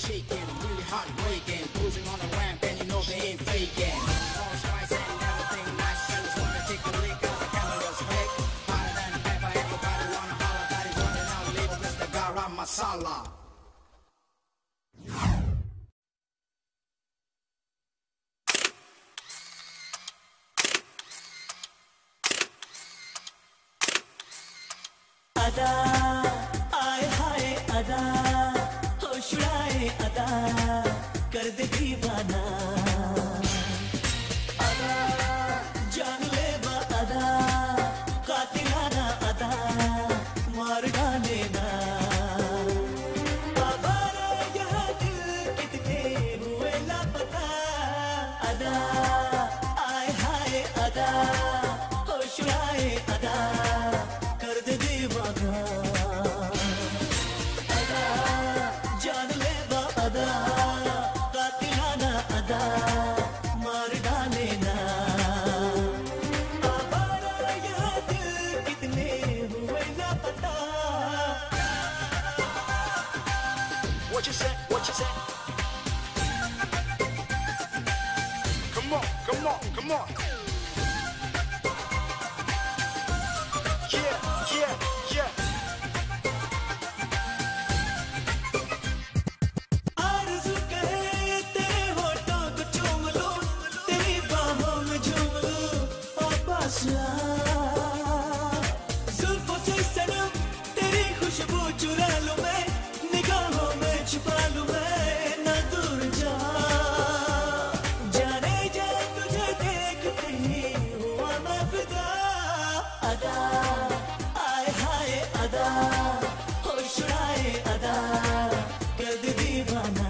shaking, really hot breaking, cruising on the ramp and you know they ain't faking. All stripes and everything nice, I just wanna take a lick of the cameras fake. Hotter than pepper, everybody wanna holler, that is running out, label Mr. Garam Masala. अदा आए हाय अदा होश उड़ाए अदा कर दे दीवाना अदा जान ले बा अदा कातिलाना अदा मार डालेना आवारा यहाँ दिल कितने हुए लापता अदा आए हाय अदा होश उड़ाए अदा कर दे दीवाना अदा जान ले बा अदा कातिलाना अदा मार डालेना आवारा यहाँ दिल कितने हुए लापता What you say? What you say? Come on, come on, come on. Yeah, yeah, yeah. आरज़ू कहे तेरे होठों को चूम लूं तेरी बाहों में झूम लूं और पास आ जुल्फों से सनम तेरी खुशबू चुरा लूं मैं निगाहों में छुपा लूं मैं ना दूर जा जाने जा तुझे देखते ही हुआ मैं फिदा अदा आए हाय अदा होश उड़ाए अदा कर दे दीवाना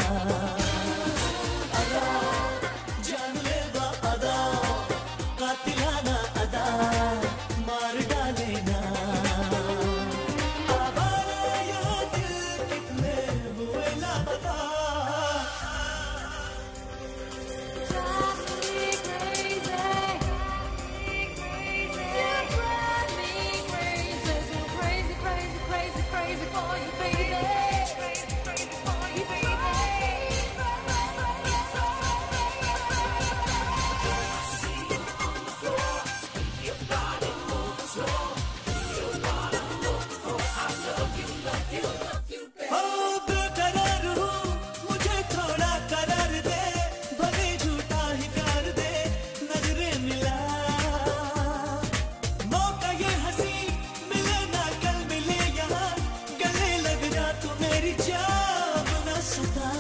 अदा जान ले बा अदा कातिलाना अदा मार डालेना आवारा यहाँ दिल कितने हुए लापता ओ बेकरार हूँ मुझे थोड़ा करार दे भले झूठा ही कर दे नजरें मिला मौका ये हंसी मिले ना कल मिले यहाँ गले लग जा तू मेरी जान न सता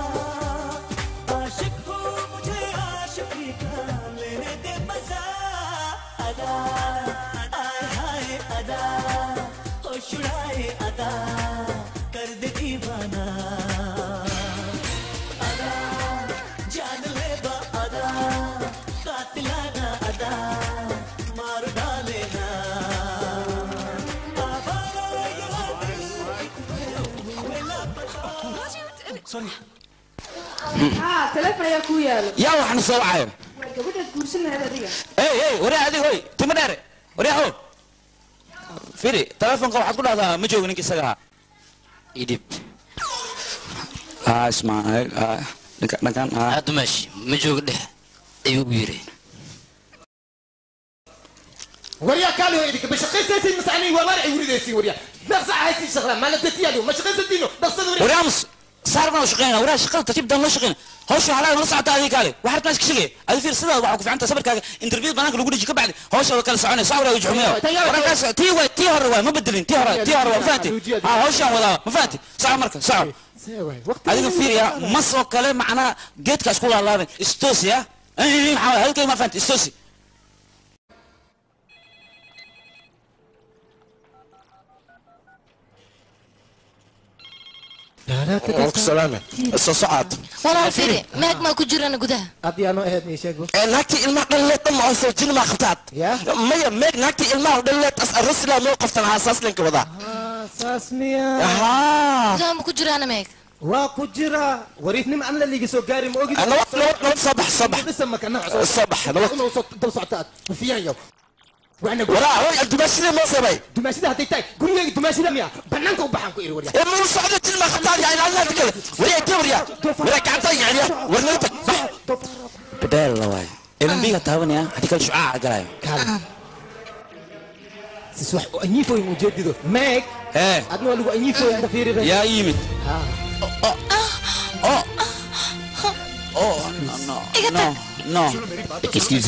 आशिक हो मुझे आशिकी का लेने दे मजा अदा आए हाय अदा होश उड़ाए अदा कर दे दीवाना अदा जान ले बा अदा कातिलाना अदा मार डालेना आवारा यहाँ दिल हुए लापता Sorry. تلفن يا كويا يا waxaan soo wacay. gabadha guursanayda adiga Hey, wari adiga hoy, timo dheer. Wari how? Firi, telefoonka waxaad ku dhahdaa ma joogo ninkii isaga. Idib. Isma, ninkan هذا ماشي مجوق ده أيوب يرين وريا كالو يدك بشقي سيسي مسعني ومرعي وريديسي وريا نقصع هاي شغله ما لدتي له مش قصه دينه نقصد وريا wari amus saarna oo shaqeynaa wari shaqada tartiib dan la shaqeyn hawsha halaa la socota adiga kale waxaad meesha ka shaqeey adiga fiir sida waxa ku fiicanta sabarkaaga interview banaanka lagu dhigi ka bacdi hawsha kala soconay sawir ay juxumiyo warkaas tii hore waa ma bedelin tii hore waa faanti hawshan wada ma faanti saar marka saar adiga fiir ya mas oo kale macna geedkaas ku laalaaday istoosi ya maxaa halkay ma faanti istoosi وعليكم السلام الصعد والله فيري ماك ما كجرنا قدها ادي انا اهدني شيخو naagtii ilmaha dhalleed ma oo jin ma qabtaad maya meeg naagtii ilmaha dhalleed as arrisla loo qoftan haasaslinka wada اساسميا زعما كجرنا ماك waa ku jira wariifnimo aan la liiga soo gaari ma ogid nabad صبح بس ما كان الصبح dal soctaad fiyan yow وانا وراء الدمشق ما سبي دمشق هتي تاي قولي دمشق لم بنانك وبحن كو وريا من صعدة المختار يعني الله تكلم وريا كبريا وريا كعطي يعني ورنتك بدال الله واي إلى بيها تهوني هديك الشعاع قرايو سيسوح انيفو مجدد ماك ايه ادنو لو انيفو انت فيري يا يمت no excuse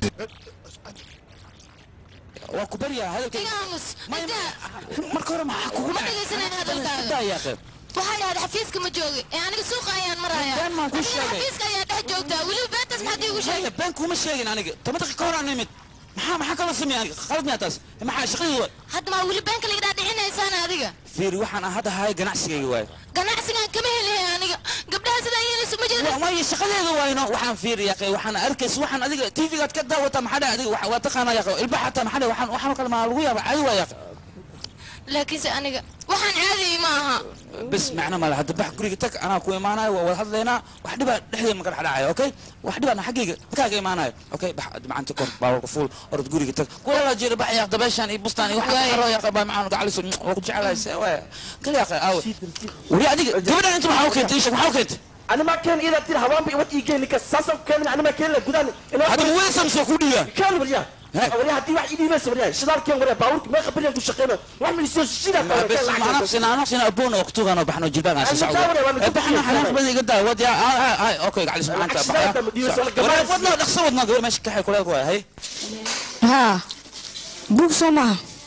waa ku bariya hadalkay aamus marka hore maxaa kugu ma dhageysanayna hadalkaaga ya akhi waxaa yahay xafiiska ma joogi ee aniga suuqa ayaan marayaa xafiiska ayaa dhex joogtaa weliba beentaas maxaad iigu sheegay been kuma sheegin aniga toban ka hor aan imid maxaa kala sameeyay aniga qalad miyaa taas maxaa shaqadii hadda ma weli beenka laga dhaadhicinaysaan adiga fiiri waxaan hadda haay ganacsigayga waay ganacsigan kama helaya aniga gabdhaha sidaa yeelayso ma jeeda waayo shaqadeeda waayno waxaan fiiri yaqay waxaan arkays waxaan adiga TV-gaad ka daawata maxaa dhahay adiga waa taqaanaa yaqay ilbaha xataa maxaa dhahay waxaan kale ma lagu yaaba caadi waa yaqay laakiinse aniga waxaan caadi ma aha bas macna ma laha bax guriga tag anaa ku imaanayo waa wada hadlaynaa wax dhiba dhexdeeda ma kala dhacayo okay wax dhiba ana xaqiiqa kaaga imaanayo okay bax macanta kor baawarka fuul orod guriga tag wala jeer bax yaa dabeeshan iyo bustaan iyo waxa xaro yaa qaba macaan gacaliso waa ku jecelahay waa kale yaa qay aw wari adiga gabadhan inta waxa u keentay isha waxa u keentay أنا ما كان إذا تير هوام بيوت يجيني كساسة كان أنا ما كان لقدام هذا مو وين سمسو كوديا كان وريا وريا هدي واحد يدي بس وريا شدار كان وريا باورك ما خبرني أنتو شقينا واحد من يسوي شيء بس أنا نفسنا أبونا وقتونا أنا بحنا جلبان بحنا حنا بدي قدام ودي هاي أوكي قاعد اسمع أنت ودنا نخسر ودنا قبل ماشي كحي كلها كوي هاي ها بوك سوما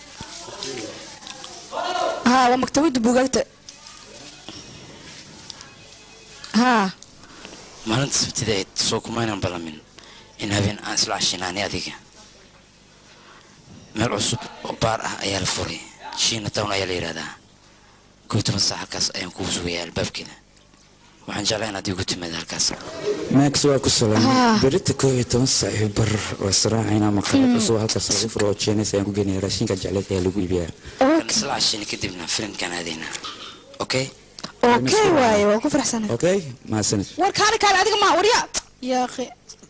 ها ومكتبة بوجات ها maalinta sabtida ayd soo kumaynan balamin in habeen aan isla cashinaani adiga meel cusub oo baar ah ayaa la furay shiina town ayaa la yidhahdaa 11 saac halkaas ayaan kugu sugayaa albaabkeeda waxaan jeclaa inaad igu timaado halkaas max waa ku salaam berita 11 saac bar waa saraacayna maqalad cusub halkaas lagu furo oo jeenaysa ayaan ku geenay raashinka jecleed ayaa lagu iibiyaa isla cashina kadibna filimkan aadayna okay اوكي واي waa ku faraxsanahay okay ma sanad war kaani kaani adiga ma wariya ya akhi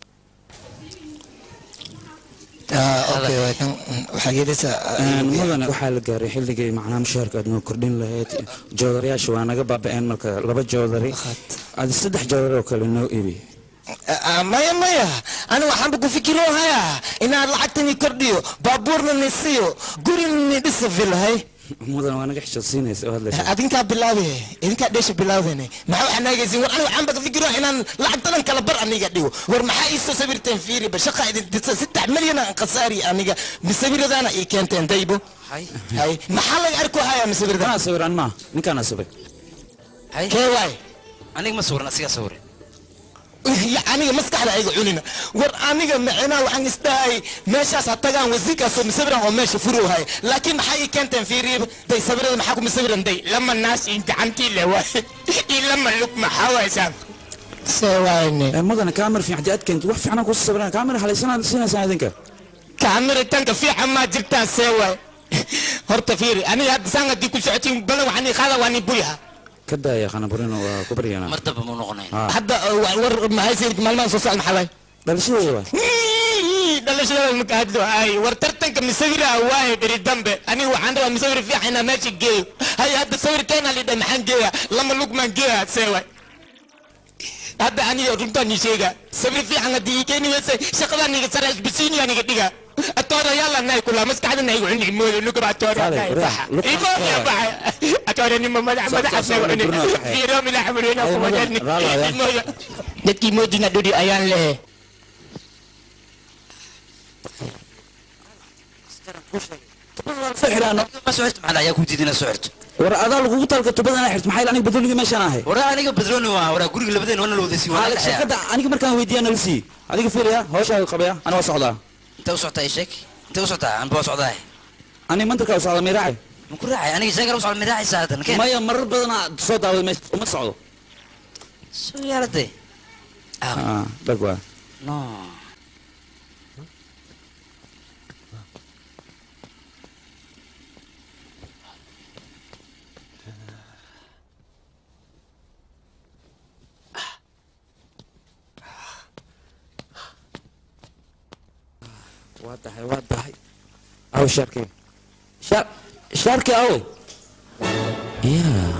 اوكي وكان وحاجيدسا mudana waxaa la gaaray xilligii macnaa mushaharka aad noo kordhin lahayd joodariyaasha waa naga baaba'een marka laba joodari aad saddex joodari oo kale noo iibi maya أنا وحن بقول فكروا هيا إن لعتني كرديو بابورنا نسيو قرن ندس في الهاي mudana waa naga xishadsiinaysa oo hadlaysa adinka bilaabe idinka dheesha bilaawdane maxaa waxaan nagaysin war aniga waxaan baka fikiro inaan lacagtadan kala bar aniga dhigo war maxaa ii soo sawirteen fiiri ba shaqa idin disa 3 milyan aan qasaari aniga misawiradana ii keenteen daybo hay maxaa laga arko haya misawirada kana sawiran ma ninkana sawir hay keeway aniga ma sawirna asiga sawir aniga maskaxda ayga cunina war aniga macna waxaan isdahay meeshaas hatagaan wasiirkaas oo misawiran oo meesha furuu hay laakiin maxay ii keenteen fiiriib day sawirada maxaa ku misawiran day lama naas in gacantii leewaay lama lug maxaa waysan سواني mudana kaamir fiican hadii aad keento wax fiican ku sawiran kaamir halaysanaa siinaysaa idinka kaamir tanka fiican ma jirtaa seeway horta fiiri aniga hadda saanga di ku socotiin balan waxaan qaada waan buuyaha kada ya khana burino waa ku bariyana mardaba ma noqonayn hadda war ma haysid maalmahan soo socon xalay dhalashadooda waa dhalashada ma ka hadlo ay war tartanka misawira waay bari dambe aniga waxaan rabaa misawir fiican meesha geeyo hay hadda sawirkeena lidha maxaan geeya lama lugman geeya seeway hadda aniga runtaan ni sheega sawir fiican hadii keeni weesay shaqada niga sarays bisiini aniga dhiga atoora yalla nay kula maskaxda nay cuni mooyo nuga atoora imo ya baa atoora ni madax asoo cuni fiiro mila xamrina ku wadarni imo dadki moodina dudi ayaan leh ma socod maxaa ayaa ku diidina socod war adaa lagu talka tubadana xirto maxay aniga badrooniga meeshan ahay war aniga badrooni waa war guriga labadeen wana la wadaysi waa shaqada aniga markaan weydiiyana lasi adiga fiiriya hawsha qabaya ana waa socdaa inta u soctaa sheek inta u soctaa aan baa socdaa ani mantarka u socdaa miraaci ma ku raacay aniga sheekar u socdaa miraaci saadan keen maya marar badan soo daawad meesha uma socdo soo yaartay dhagwa no waa dahay أو شاركي شاركي أو يا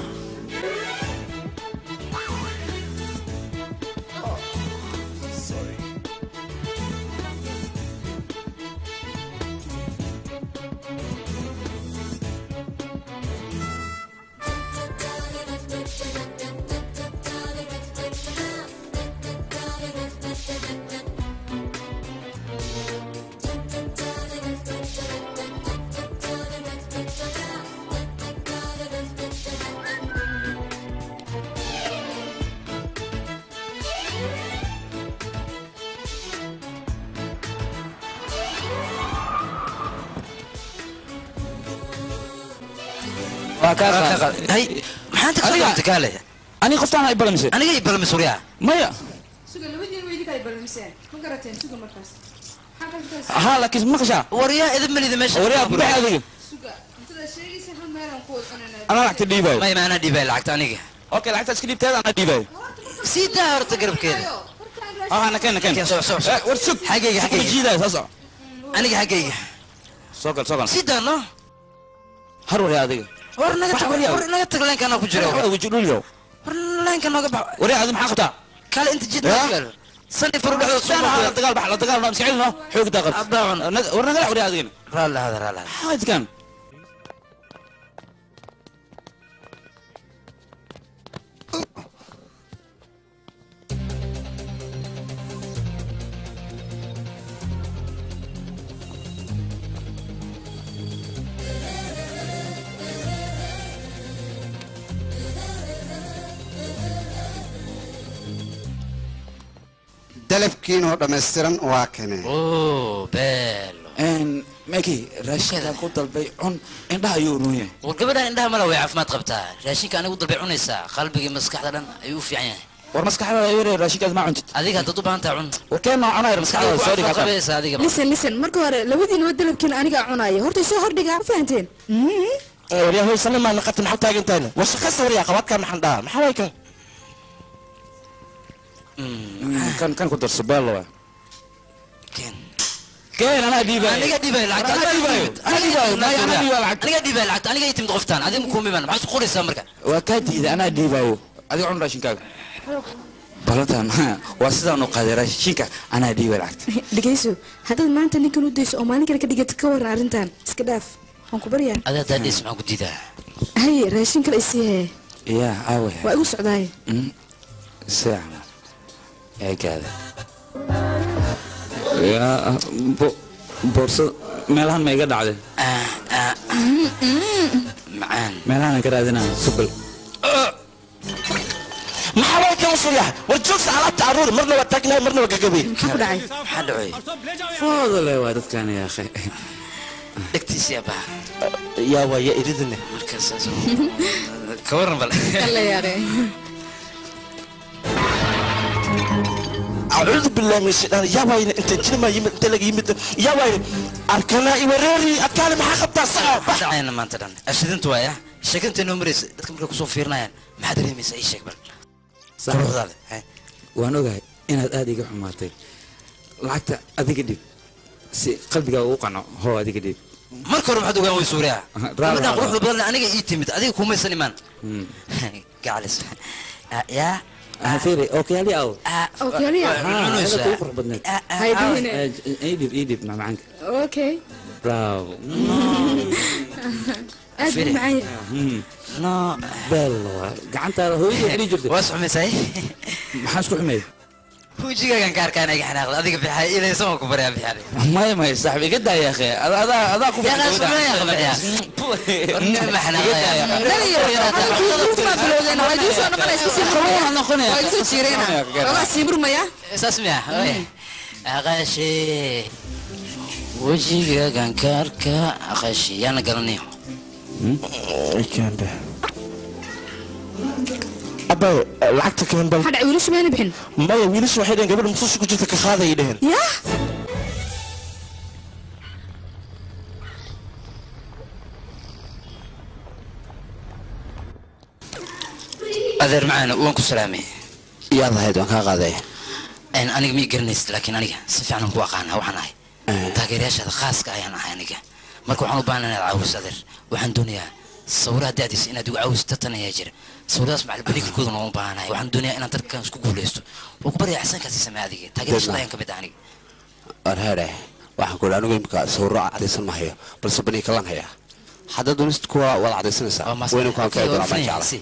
هاي ما أنت كلام تكاله أنا خفت أنا إبلا أنا جاي بلا مسؤولية مايا suga labadiin way idinka ay balamiseen ma garateen suga markaas ها لكن ما خشى وريا إذا من إذا ماشي وريا بروح هذه suga intada sheegaysa hal meel aan ku wadqanana أنا لعبت ديباي ما أنا ديباي لعبت أنا جي أوكي لعبت أسكريبت هذا أنا ديباي سيدا هرت تقرب كده أنا كان سو ورسك حقيقي جيدا أساسا أنا جي حقيقي سوكل سيدا نو هرور هذه ورنا تقلين كانوا كجرا وجدوا له ورنا كانوا قبع وري هذا محقته قال أنت جد سني فرق لا تقال بحلا تقال ما مسعينه حوق داخل ورنا قلع وري هذه لا هذا كان dalabkiin oo dhammaystiran waa kane أوه بيلو إن ماكي راشد أقول طلبي عن عندها يورونيه وقبل عندها ملا ويعرف ما تقبتها راشين كان يقول ضربي عنيسا قلبي مسكح لنا يوف يعني ورمسك حدا يوري راشد ما عندك هذيك هتطبع أنت عن وكان أنا رمسك حدا سوري كذا هذيك listen marka hore labadiin wada dalabkiin aniga cunaayo horta soo hordhiga fahanteen وريا هو سلم ما نقطع نحط حاجة تانية وش خسر وريا قبض كان محندها ما حوايك كان كنت السبالة كان كان أنا ديباي أنا قاعد ديباي لعبت أنا ديباي أنا قاعد ديباي لعبت أنا قاعد يتم غفتان هذه مكومي من بس قولي سامرك وكادي إذا أنا ديباي هذا عمر راشين كذا بلطان واسدا نقاد راشين كا أنا ديباي لعبت dhageyso haddaad maanta ninkan u dayso oo maalin kale ka dhigata ka waran arrintan iska dhaaf waan ku baryaa هذا ده اسمه قدي ده haye raashin kale isii يا أوي waa igu socdaay ساعة يا كذا يا بورصة ملان ما يقدر عليه معان ملان كذا هذنا سبل ما حوايك يا وصليا والجوكس على التعرور مرنا واتاكنا مرنا وقاقبي maxaa ku dhacay حدوي فاضل يا وادت كان يا أخي اكتيس يا با يا ويا إريدنا مركز كورن بلا kale yaare أعوذ بالله من الشيطان يا ويا أنت جنما يمد أنت لقي يمد يا ويا أركنا يوريري أتكلم حقبتها صعب دعينا ما انت أشدنت ويا شكنت إنه مريس دكتور مركز صوفيرنا يعني ما حد يميس أي شيء بل صح هذا وأنا قاعد إن هذا حماتي لعكت هذيك دي قلبي وقع هو هذيك دي marka hore maxaad ogaan way suuriya marka quruxda badan aniga ii timid adiga kuma saliman gacalis ya هذيري أوكي هذي أو okay aliya هذا كل قرب بدنا haydihine إيدي مع معك okay برافو aad buu macaan no بالله قعنت هو يدري جدا واسع مساي محاسكو حميد وجهك كان كاركان اي حناق adiga bixay ilaa soo ku bariya bixay ما صاحبي قد يا أخي هذا كوفي يا ناس ما يا اخي ما حناق اسمع اغاشي وجهك كان كاركا اغاشي انا قرنيه كان ده أبا لعكتك كمان بل hadhac wiilashu mayna bixin ما يويلش وحيدين قبل مصوص كنت كخاذة يدهن yaa adeer macana waan ku salaamay يا ضهيد وان كاغاذي aniga mii garanaysid laakiin aniga si fiican ku aqaana waxaan ahay taageerayaashaada khaaska ayaan ahay aniga marka waxaan u baahanahay inaad caawiso adeer waxaan doonayaa sawiraha daadiisa inaad igu caawisto tan ayaa jira sawiradaas macalbadiilkooduna u baahanahay waxaan doonayaa inaan dadkan isku guuleysto oo ku barya xasankaasi samee adiga taageerashada ayaan ka mid ah aniga arheere waxaan ku idhi anigu imika sawiro cadaysan mahayo balse banii kalan hayaa haddaad doonist kuwa wada cadaysanaysaa wayna ku anfici doonaa baan jeclaa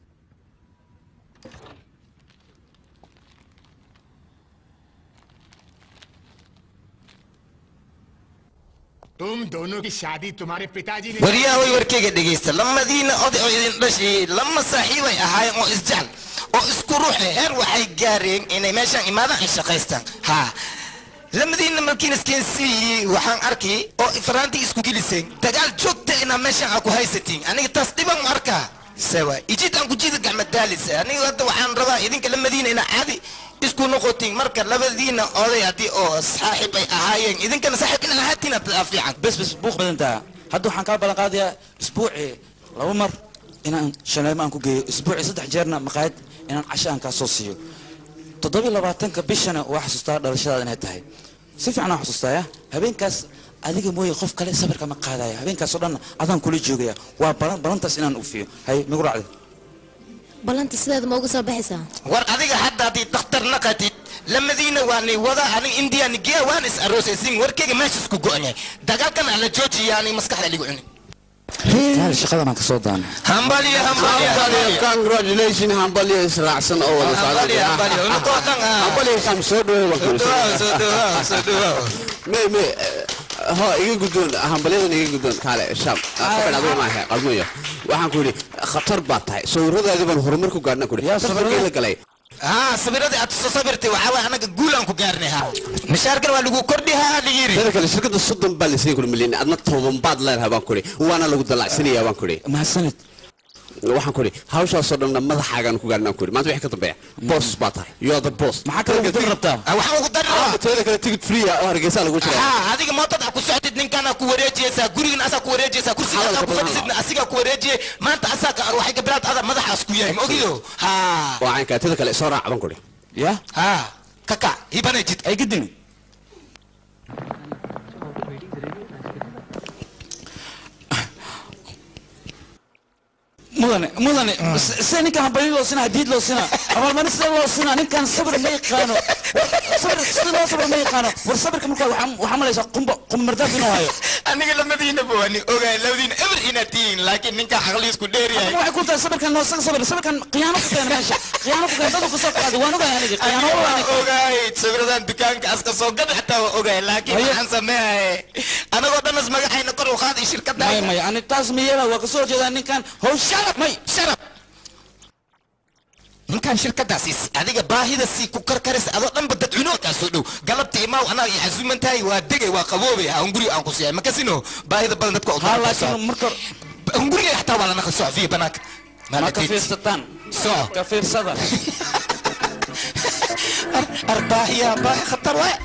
तुम दोनों की शादी तुम्हारे पिताजी ने wariyaha way warkayga dhegaysta lamadiina oday oo idin dhashay lama saaxiibay ahaayeen oo isjecel oo isku ruuxe heer waxay gaareen inay meeshaan imaadaan ay shaqaystaan ha lamadiina markiin iskeensiiyey waxaan arkay oo ifraantii isku geliseen dagaal joogta inaa meeshaan aa ku haysatiin aniga taas dhiban u arkaa sawa ijid aan ku jida gacma daalis aniga hadda waxaan rabaa idinka lamadiina inaa caadi isku noqotiin marka labadiina oday haddii oo saaxiib ay ahaayeen idinkana saaxiib in ahaatiin fiican bes buuq badantaa hadda waxaan kaa ballan qaadayaa isbuucii 2 mar inaan shaneemo aan ku geeyo isbuucii 3 jeerna maqaayad inaan casho aan kaa soo siiyo 27 bishana waa xasuustaa dhalashadaada inay tahay si fiican aan xasuustaa habeenkaas adiga mooye qof kale sabarka ma qaadaya habeenkaas oo dhan adaan kula joogaya waa balantaas inaan ufiyo hay migu raacday balanta sideeda ma uga soo baxaysaa war adiga hadda haddii dhakhtar naqatid lamadiina waanay wada anig indiya nigeya waan is aroosaysin warkayga meesha isku go-an yahay dagaalkan ala joojiya ani maskaxda ligu cuni shaqada maan kasoo daana hambaliya congratulation hambaliya israacsan oo wada hambaliya kam soo dhaweey me ها إيجي قدون هم بلينا إيجي قدون كله شام قبل أبوي معه قلميه وحن كوري خطر باتاي سوره هذا يبان هرمركو قارنا كوري يا سفر كيله كلاي سبيرة أتصبرتي وعوا أنا قول أنكو قارنها مشاركة واللي كردها ليري هذا كله شركة الصدم بالي سنين كل مليون أنا طوبان بعد لا هبان كوري وأنا لو دلع سنين هبان كوري ما سنت waxaan ku yidhi hawshaa soo dhanna madaxaagaan ku gaarnaan ku yidhi maanta wixii ka dambeeya boss baa tahay you are the boss maxaa kale ugu dar rabtaa waxaan ugu dar rabaa teeda kale ticket free ah oo hargeysa lagu jiraa adiga mootada ku socotid ninkan ku wareejiyaysaa gurigan asaa ku wareejiyaysaa kursiga ku fadhisidna asiga ku wareejiyay maanta asaga waxay gabraad ada madaxaas ku yahay ma ogido ha waxaan ka teeda kale soo raacaban ku yidhi ya ha kaka hibanajid ay gidin mudane se ninkan hambali loo sina hadiid loo sina amalmani sida loo sina ninkan sabir ma yaqaano sida loo sabir ma yaqaano war sabirka markaa waxaa malaysaa qumba mardaaf inuu hayo aniga lamadiina bawani ogaay labadiina eber inaad tihiin laakiin ninka caqligiis ku dheer yahay waxay ku tahay sabirkan noo sabirkan qiyaano ku keena meesha qiyaano ku keena dadku kasoo qaaday waan ogaay aniga qiyaano waan ogaay sabiradan dukaanka aska soo gad xataa waa ogaay laakiin waxaan sameeyay anagoo dhan is magacayna kor u qaaday shirkadda may ani taas miyada waa kasoo jeedaa ninkan hawsha may sharaf ninkan shirkadaasiis adiga baahida si ku karkaraysa adoo dhanba dadcuno ka soo dhow galabta imaaw anaa iyo xasuumantahay waa degay waa qaboobay aan guri aan ku siiyay ma kasino baahida badan dadka oo haa laakiin marka guriga xataa waa la naqal socfiya banaanka ma ka fiirsataan soo ka fiirsada arbaahiya baahi khatar waa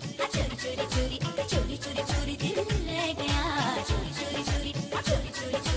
चोरी चोरी चोरी दिल ले गया चोरी चोरी चोरी चोरी चोरी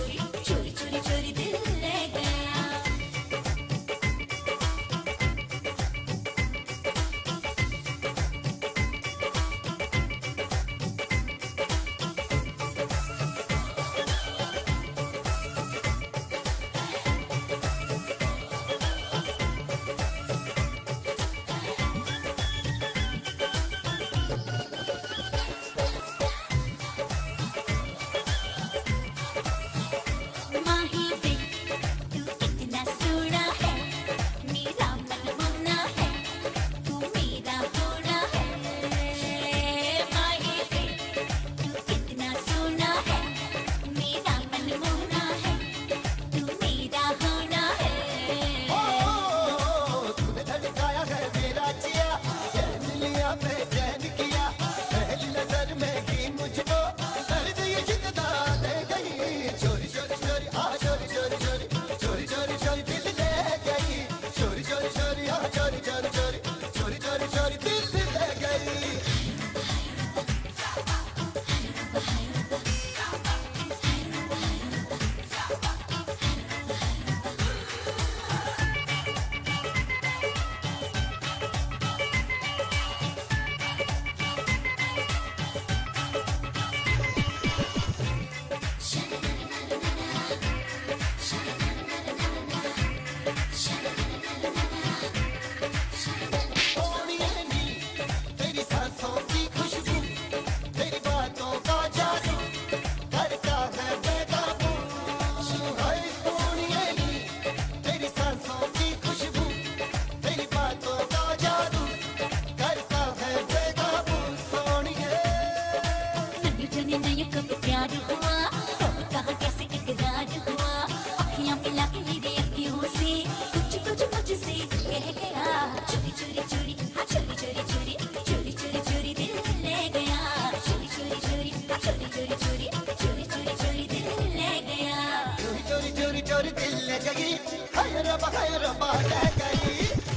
प्यार हुआ कब कहा कैसे इकरार हुआ अखियां मिला के मेरी अखियों से कुछ मुझसे कह गया चोरी चोरी चोरी हाँ चोरी चोरी चोरी चोरी चोरी चोरी दिल ले गया चोरी चोरी चोरी चोरी चोरी चोरी चोरी चोरी चोरी दिल ले गया चोरी चोरी चोरी चोरी दिल ले गई हाय रब्बा ले गई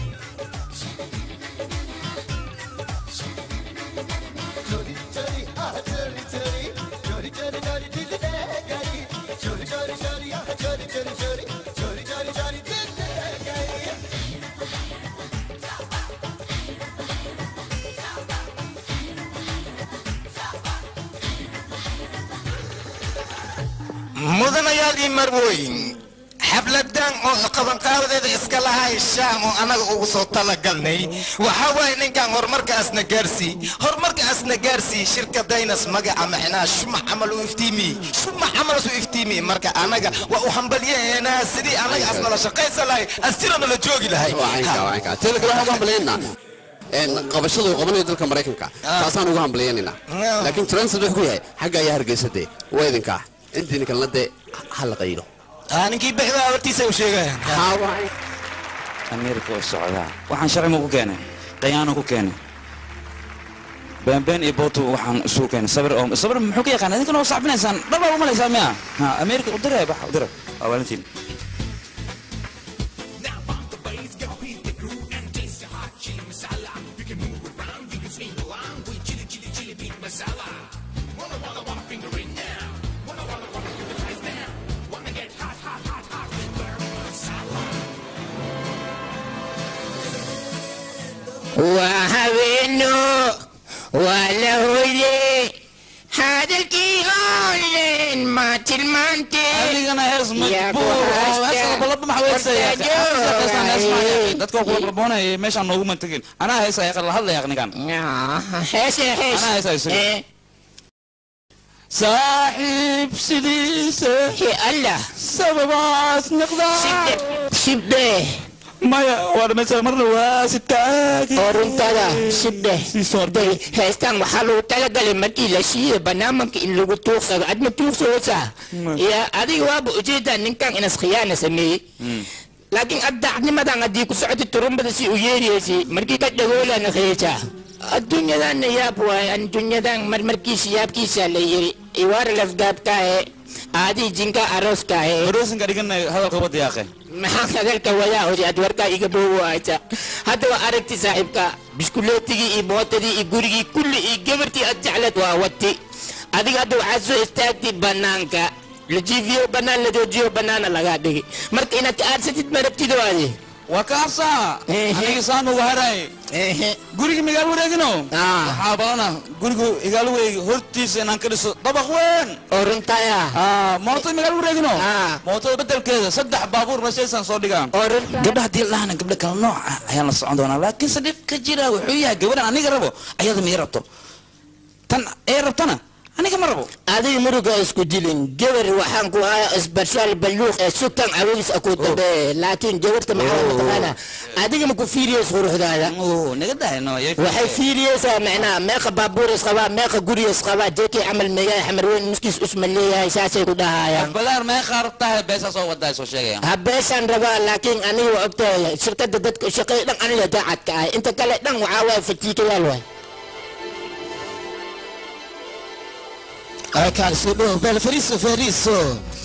चोरी चोरी हाँ चोरी चोरी चोरी चोरी चोरी दिल ले गई चोरी चोरी चोरी हाँ चोरी चोरी चोरी चोरी चोरी चोरी दिल ले गई mudanayaal iyo marwooyin xafladan oo qabanqaabadeeda iska lahay shaam oo anaga ugu soo talagalnay waxa waay ninkan horumarkaasna gaarsii shirkadaynas magaca macnaa shuma camal u iftiimi marka anaga waa u hambalyeena sidii anaga asna la shaqaysan lahay astirana la joogi lahay tele kale waxaan hambalyeynaa qabashadu qabanayo dalka Mareykanka taasaan ugu hambalyeynaa laakiin transit wuxuu yahay xagga ayaa hargeysadee waa idinka intii kalena de hal qaylo ninkii bixda wartiisa u sheegayaan Amerika oo socdaa waxaan sharci ku keenay qiyaano ku keenay been iyo booto waxaan isu keenay sabir muxuu ka yaqaan idinka oo saxbinaysaan dhaba uma leeysaa miya Amerika u diray awaalintiin وهبينو ولا هولي هذا الكيهون ما تلمانتي أنا اسمك بو بلب ما حويسة يا أخي dadka ku qalboonay meesha noogu mantagin ana heesa ay qal hadla yaqni kan heesa ana heesa صاحب سديسة يا الله سبباس نقدر شبه ما war meesha marna waa sitaagi oruntada shibbe sorday heestan waxa loo talagalay markii la shiiyo barnaamijka in lagu tuuqsado adma tuuqsoosa ya adiga waa ujeeda ninkan inas khiyaana sameeyay laakiin adacnimadan hadii ku socdo turumbada si u yeeriyay markii ka dhagoolana khiyaja adduunyadan yaab waay adduunyadan markiisa yaabkiisa la yiri iwaar lafgaabka aadi jinka aroska aroosinka dhiganay hadalka wada yaaqay maxaa hadalka wada hori adwarka iga boo ayta hada aragti saaxibka biskuleetigi iyo mootadii iyo gurigi kulli iyo gabartii aad jeclad waa wati adiga hada waxaad soo istaagtay banaanka la jiifiyo banaan la joojiyo banaana laga dhigi marka inaad aarsatid marabtid waadi وكاسا أنا سامو وهراي قولي ميقال وريقنو حابانا قولي إيقال وريق هرتي سينان كريسو طبق وين أورنتايا موطي ميقال وريقنو موطي بدل كذا صدح بابور رشيسان صوديقان قبل هدي الله أنا قبل كان نوع أيانا الصعودونا لكن صديق كجيرا وحويا قبل أنا قربو أيضا ميربطو تن إيه ربطنا أنا كم ربو هذه مرقة اسكو ديلين جبر وحنكو اسبرشال بلوخ سكان عروس اكو دبي لكن جبرت معاه متقانا هذه مكو فيريوس غروح هذا اوه نقدر انه وحي فيريوس معناه ماخ بابور اسخبا ماخ غوري اسخبا جيكي عمل مياه حمروين مسكيس اسم اللي هي اساسي كدها يا بلار ما خرطها بس سو ودا سو شيء هبسان ربا لكن انا وقت شركه ددك شقي دن انا داعت انت كلا دن وعاوا فتيك والوي كان سيدو فريسو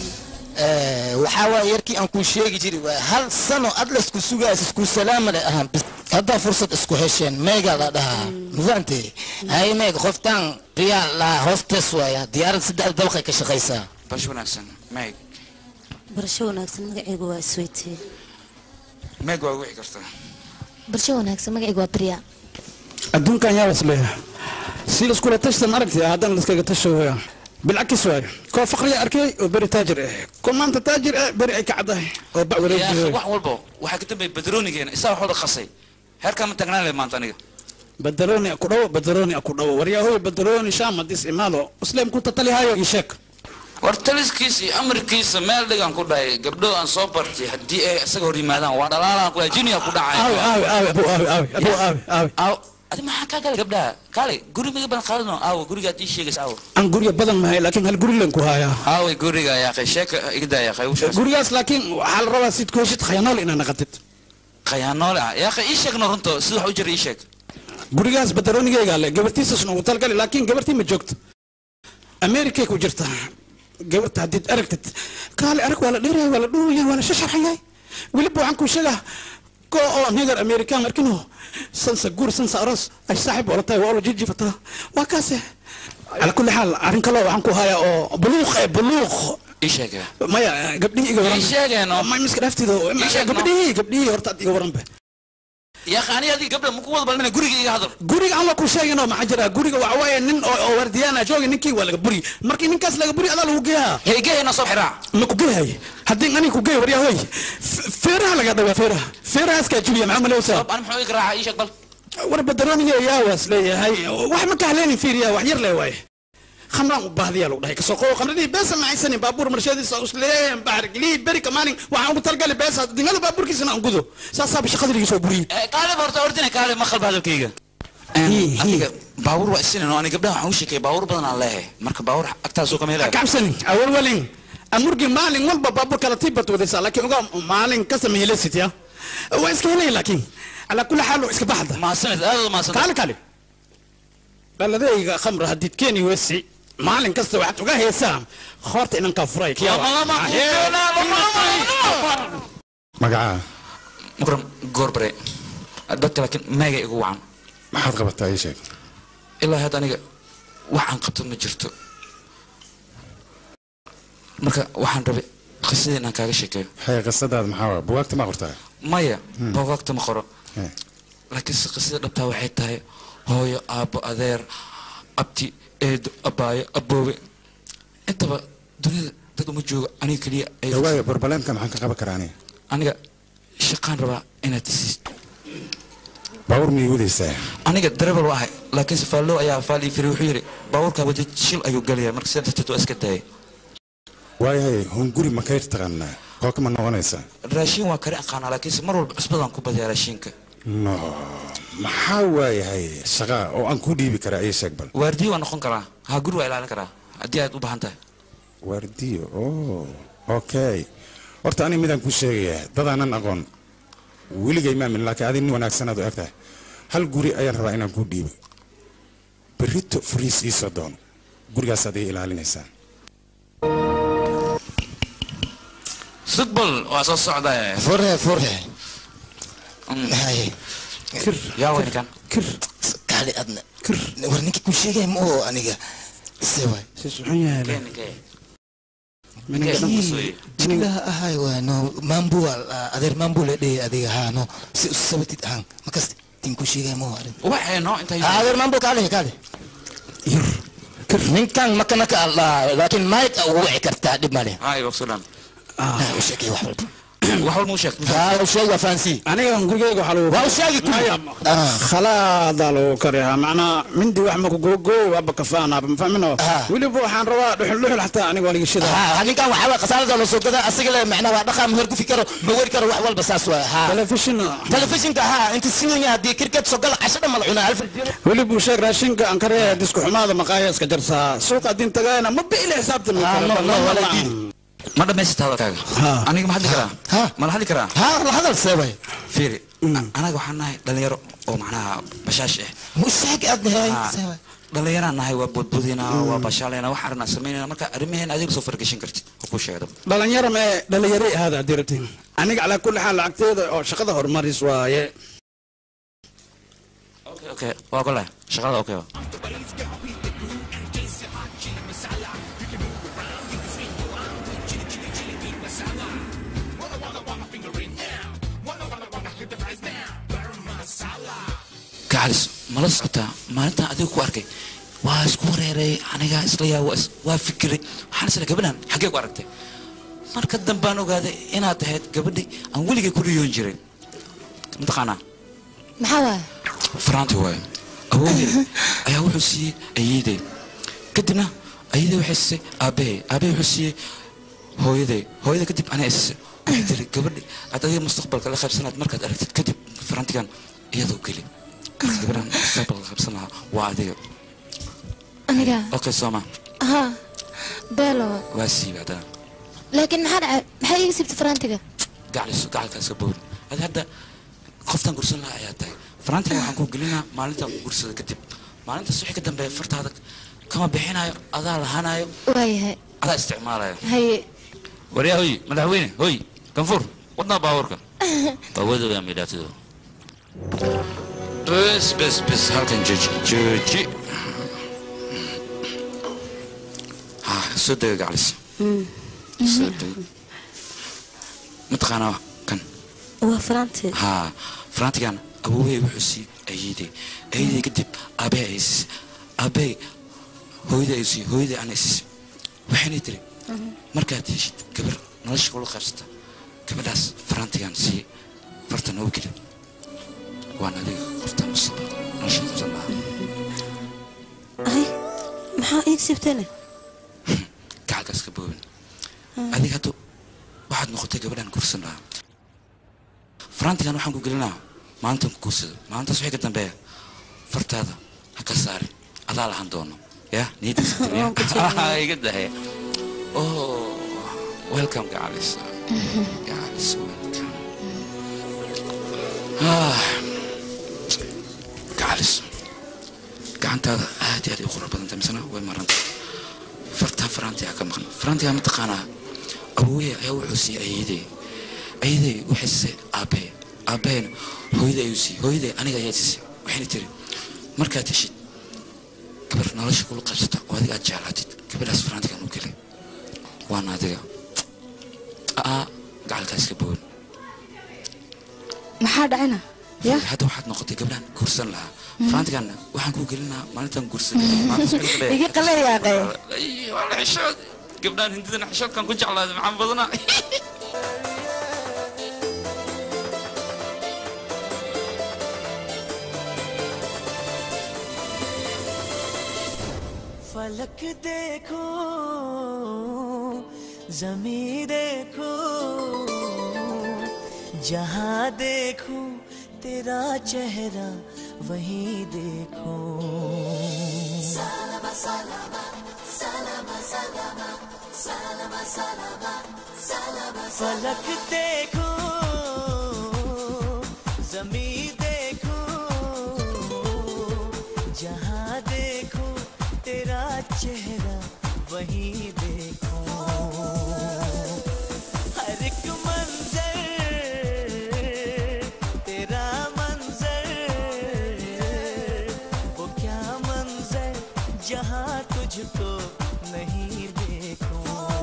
وحاول يركي أنكو شيء جري هل سنة أدلس كسوجا اسكو سلام لأهم هذا فرصة اسكو هشين ميجا لا نفهمتي هاي ميجا خفتان ريال لا هوستس ويا ديار سد الدوخة كشخيسة برشون أحسن ميج برشون أحسن مجا سويتي ميج وعوي كرتا برشون أحسن مجا بريا الدون كان يا وصله سيلس كل تشتم أركتي هذا اللي سكت تشوفه بالعكس واي كون فقري أركي وبري تاجر كون ما أنت تاجر بري كعده وبعور يا واحد والبو واحد كتب بدروني جينا إسا حوض خصي هل كان متقنع لي ما أنتني بدروني أكو وريا هو بدروني شام ديس إماله أسلم كنت تلي هاي يشك wartalis kiisi amarkiisa meel dhigan ku dhahay gabdho aan soo bartay hadii ay isaga hor yimaadaan waa dhalaala ku jiniya ku dhacay adi maxaa kaa gala gabdhaha kaale guri miga badan qaadano aawo gurigaad ii sheegaysa aawo aan guriga badan mahay laakiin hal guri leen ku hayaa aaway guriga yaa qay sheeka igda yaa qay ushaas gurigaas laakiin waxaa la rabaa sid ku heshid khayanool inaad naqatid khayanool yaa qay ii sheegno runto sida wax u jira ii sheeg gurigaas badaroonigayga le gabartiisas ugu talgali laakiin gabartii ma joogto ameerikay ku jirta gabarta haddiid aragtid kaale arag waa la dheeraya waa la dhuulaya waa la shasharxayay weliba waxaan kuu sheegaa ko oo negar amerikaan arkino sansa guur sansa aroos ay saaxiib ola tahay waa ola jijifataa waa kaase على كل حال أرنك الله وعنكو هاي أو بلوغ إيش هيك ما يا قبلي إيش هيك أنا ما يمسك رفتي ذو قبلي ورطت يورن به يا أخي أنا هذه قبل مقوض بالمنا قريق هذا قريق أنا كل شيء أنا ما حجرها قريق وعوايا نن أو ورديانا جوي نكي ولا قبري مركي نكاس لا قبري هذا هو جها هي جاي أنا صبح راع مكوجي هاي هدين أنا كوجي وريا هاي فيرها لا قدوا فيرها اسكت جوي معاملة وسام طب أنا محاول أقرأ إيش أقبل ورا بدراني يا واسلي هاي واحد ما كهلاني فيريا وحير لي واي خمران وبهذيا لو دحي كسوقو خمرني بس ما عيسني بابور مرشدي سوسلين بحرق لي بري كمان waxaan ugu talgalay bees dinada baaburkiisana aan gudo saasaba shaqadii soo buriyo kaale horta ordina kaale ma qalb hadalkayga aniga baabur waa isinano aniga gabdhaha waxaan u sheekay baabur badan aan leeyahay marka baabur agtaasoo kama helaayo kabsanin awal walin amurgi maalin walba baabur kala tibat wadaysa laakiin uga maalin ka sameeyay sitiya waa iska helay laakiin ala kulli xaal iska baxda ma sanad aad ma sanad kaale baladayga khamra hadid keeni wasi maalin kasta waxaad uga heesaa khoorta inaan ka furay magaca mukram goorbare dadka laakiin meega igu wacan maxaad qabataa ii sheeg ilaa hadda aniga waxaan qabto ma jirto marka waxaan rabay qisadii inaan kaaga sheekeeyo hay qisadaada maxaa waa bugaagta ma qortaa maya bugaagta ma qoro laakiin qisada dhabtaa waxay tahay hooyo aabbo adeer abti eedo abaayo aboobe intaba dunida dad uma joogo aniga keliya waayo barbaleemka maxaan ka qaban karaa aniga shaqaan rabaa inaad isiisto baawur miyay wadaysaa aniga darebal waa ahay laakiin safaallow ayaa faal ii firi wuxuu yidhi baawurka wada shil ayuu galayaa marka sidaa darteed waa iska daayay waayahay hunguri ma kayr taqaanaa kooka ma noqonaysaa raashin waa kari aqaanaa laakiinse mar walba cusbadaan ku badiyaa raashinka no maxaa waayahay shaqa oo aan ku dhiibi karaa ii sheeg bal waardiyo waa noqon karaa haa guri waa ilaalin karaa haddii aad u baahan tahay waardiyo oh okay horta aniga midaan ku sheegayaa dadaanan aqoon weligay maamin laakiin adi nin wanaagsanaad u egtahay hal guri ayaan rabaa inaan ku dhiibo berrito furiis ii soo doono gurigaas aad ii ilaalinaysaa sugbal waa soo socdaa furhe kir yaa weyne kan kir kaali adna kir war ninkii ku sheegay ma oo aniga seway si suxun yahay jiglaha ahay waano mambu adeer mambu le dhey adiga haano si usabtid ahaan makasti tin ku sheegay ma warin waxayno inta adeer mambu kaale yur kir ninkan makana ka allah laakiin mayd u wici kartaa dhib male hay waqsulan u sheegay wax walba وحول موشك وشيء وفانسي أنا نقول حلو وشيء خلاص دالو كريها معنا من دي واحد مكو جو أبى كفانا بفهمنا ولي بو حن روا لحل حتى أنا قال لي شذا هذين كان وحول قصار دالو سوق كذا أسيقل معنا ودخل مهرج فكر بقول كرو وحول بساس تلفزيون ها أنت سنيا دي كركت سوق 10 ملعون 1000 ولي بو شيء راشين كأنكريه ديسكو حماده مقايس كجرسا سوق الدين تجانا ما بيله حسابتنا ما دمست هذا أنا ما حد كرا ما حد كرا ها هذا السبب فيري أنا وحنا دليرو أو معناها بشاشة مش هيك أدنى سبب دليرنا نهاي وبودينا وبشالنا وحرنا سمينا مركا رميهن أديك سوفر كيشين كرت وكوش هذا دليرنا ما دليري هذا ديرتين أنا على كل حال عقتي أو شقده هرماري سوايا أوكي وأقول له شغله أوكي كعلس ملص أتا ما أنت أديك واركي واسكوري أنا إسليا وافكري حارس لك قبلها حقيقة واركتي مركز دنبانو قاعد إنا تهت قبلي أنا ولي كل يوم جري متقنا محاوى فرانتي هو أبوي أيها وحسي أيدي كدنا أيدي وحسي أبي وحسي هو يدي كتب أنا إس قبلي قبلي أتى مستقبل كلا 5 سنوات مركز أركت كتب فرانتي كان يدو كلي gabadhan mustaqbalka qabsan lahaa waa adiga aniga okay sooma ها بيلو waa siiba haddana لكن maxay iga sibtay faraantiga gacalkaas ka boori adi hadda qoftan gursan lahaa ayaa tahay faraantiga waxaan ku gelinaa maalintaan ku gursada kadib maalintaas wixii ka dambeeya fartaada kama bixinayo adaa lahaanayo waayahay adaa isticmaalayo haye waryaa hoy madaxweyne hoy ganfuur wadnaa baabuurka baawada midhaatido bes halkan jooji ha soo dega gaclis soo dega mataqaanaa kan waa faraanti ha faraantigan awoowey wuxuu sii ayeeday kadib aabee ay siisay aabee hooyada ay siiyey hooyada ana siisay waxayna tiri markaad heshid gabar nolosha kula qaybsata gabadhaas faraantigan sii fartan oo geli waan adiga qofta mustaqbalka nolosha qabsan lahaa ay maxaa iig sibtane gacalkaas ka boobin adiga hadda waxaad noqotay gabadhaan kursan lahaa faraantigan waxaan ku gelinaa maalintan ku guursado maalintaas wixii ka dambeeya fartaada ha ka saari adaa lahan doono ya niyadiisa iga dahe oh welcome gacalis gacalis welcome gacalis gacantaada aad iyo aad u qurux badanta misena way maranta fartaa faraantiga ka maqan faraantiga mataqaanaa awoowey ayaa wuxuu siiyey ayeeday waxay siisay aabaheen hooyada ayuu siiyey hooyaday aniga ayaa siisay waxayna tiri markaad heshid gabar nolosha kula qaybsata oo adiga aad jeclaatid gabadhaas faraantigan u gelay waana adiga gacalkaas ka bogan maxaa dhacina hadda waxaad noqotay gabdhaan guursan lahaa faraantiganna waxaan kuu gelinaa maalintan guursan iga qaleeyaaqay wala xishood gabdhaan hindidana xishoodkan ku jeclaaday maxaan badanaa फलक देखो ज़मीं देखो जहाँ देखो तेरा चेहरा वहीं देखो सलामा सलामा सलामा सलामा सलामा सलामा सलामा फलक देखो ज़मीं देखो जहाँ देखो तेरा चेहरा वहीं देखो हर एक मंजर तेरा मंजर वो क्या मंजर जहाँ तुझको नहीं देखो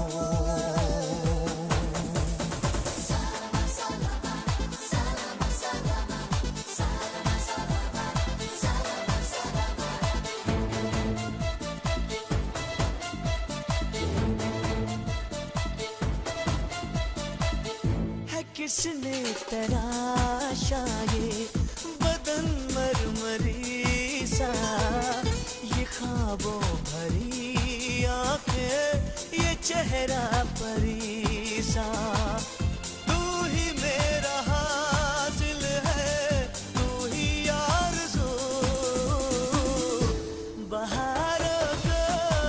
किसने तराशा ये बदन मरमरी सा ये ख्वाबों भरी आंखें ये चेहरा परी सा तू ही मेरा हासिल है तू ही आरज़ू बहारों को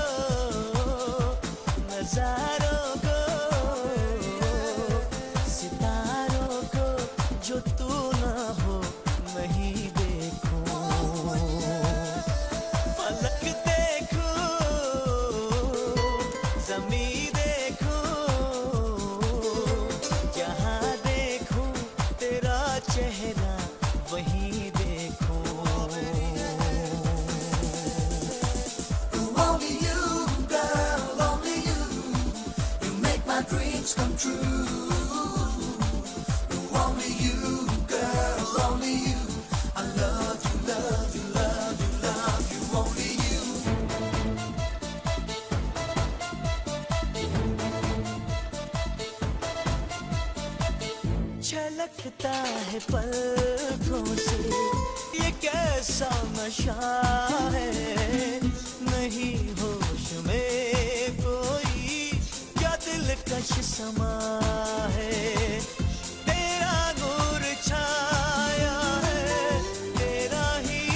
नज़ारों को जो तू ना हो नहीं देखो फलक देखो ज़मीं देखो जहाँ देखो तेरा चेहरा वहीं देखो Only you, girl, only you. You make my dreams come true. Only you, girl, only you. I love you, love you, love you, love you, only you. छलकता है पलकों से ये कैसा नशा है नहीं होश में कोई क्या दिलकश समा है तेरा नूर छाया है तेरा ही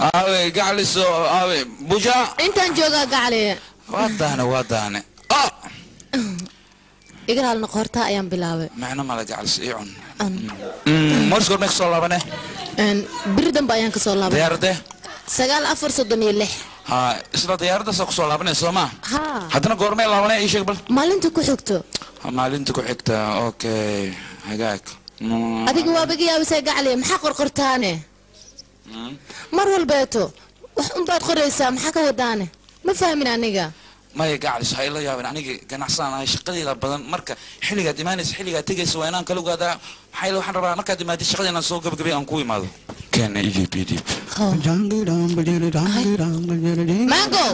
aawe gacliso aawe buja intaan joogaa gacaliye waadaane iga hal noqortaa ayaan bilaabay macna mala gaclis ii cun mars goorma ka soo laabane biri dambe ayaan ka soo laabay diyaarade 9:36 ha isla diyaarada soo laabanay Soomaa ha hadana goorma laabanay ii sheeg bal maalinta ku xigto maalinta ku xigta okay hagaag adiga waa bagi yaabisay gacaliye maxaa qorqortaane mar walbeeto wax un baad qoraysaa maxaa ka wadaane ma fahmin aniga maya gaclis hay la yaabin aniga ganacsanahay shaqadeeda badan marka xilliga dimaanaysa xilliga tagaysa waa inaan kala ogaadaa maxay waxaan rabaa marka dimaadii shaqada inaan soo gabagabay aan ku imaado كان يجي بيدي مانجو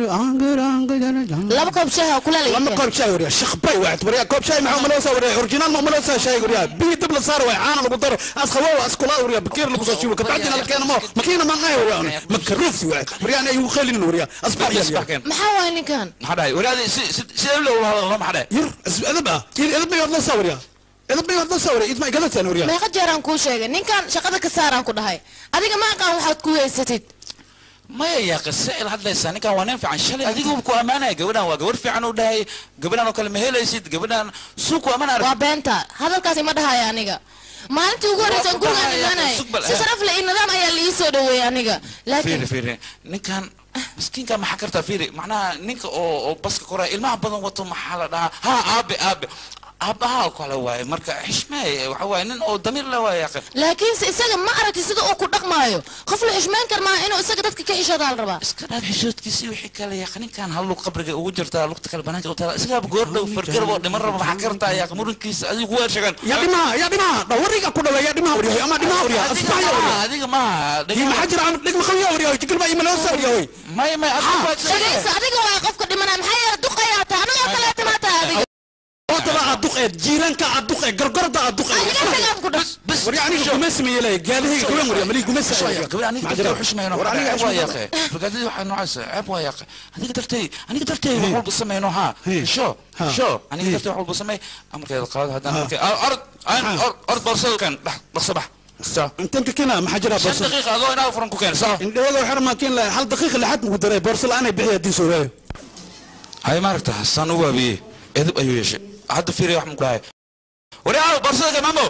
لما كوب شاي كلها لما كوب شاي وريا شخباي واحد وريا كوب شاي مع ملوسه وريا اورجينال ما ملوسه شاي وريا بي دبل صار واي عانا لو دار اسخوا اسكولا وريا بكير لو سو شيو كبعدنا لكن ما ماكينه ما غاي وريا مكروف واحد وريا انا يخليني وريا اصبح يا ما وين كان حداي وريا سي لو ما حدا ير ادبا ادبا يلا صوريا إذا بيجي هذا صوري إذا ما قلت أنا وريا ما يقدر أنكو شيء نين كان شقدك كسارة أنكو ده هاي أديك ما كان واحد كويس ستيد ما يا قصة هذا الإنسان كان ونافع عن شلي أديك بكو أمانة قبلنا وقبل في عنو ده قبلنا نكلم هلا يسيد قبلنا سوق أمانة وبنتا هذا الكاسي ما ده هاي أنيقا ما أنت تقول تقول أنا سيصرف لي إن ذا ما يلي يسوده أنيقا لكن فيري نين كان مسكين كان ما حكرت فيري معناه نينك أو بس كورة الماء بدن وطن محل ده ها أبي أبها وكله واي مركا حشماي وحواي نن أو ضمير لا واي يا أخي لكن إسقى ما أردت إسقى أو كردك مايو خف الحشمان كرما إنه إسقى دتك كحشة على الربا إسقى هذا حشوت كيسي وحكى لي يا أخي كان هلو قبرك وجرتها لقت كالبنات قلتها إسقى بقول له فرقر بعد مرة ما حكرتها يا أخي مرن كيس أدي هو شغال يا دي ما دوريك أكو دوا يا دي ما وريا أما دي ما وريا أصبح يا وريا هذيك ما هي ما حجر عم ديك ما خليه وريا تقول ما يملون سوريا هوي ما أصبح شغال هذيك واقف قد ما أنا محير دقيقة أنا ما طلعت ما تهذيك طلع الدقة جيرانك الدقة قرقرة الدقة بس وريعني قماش ميلي قال هي قوم وريا ملي قماش شوية قبل أنا قلت له حشمة هنا عبوا يا أخي فقال لي واحد نوعس عبوا يا أخي أنا قدرتي وحول بسمي هنا ها شو أنا قدرتي وحول بسمي أمر كذا القاضي هذا أرض برسل كان بصبح انت كنا ما حجرها برسل 5 دقيقة هذول أنا فرنكو كان صح انت والله حرام كان هل دقيقة لحد مقدر برسل أنا بحياة دي سوريا هاي ما ركتها الصنوة بيه إذا أيوة شيء عاد فيري واحد مقلاي وريا برسل كمامو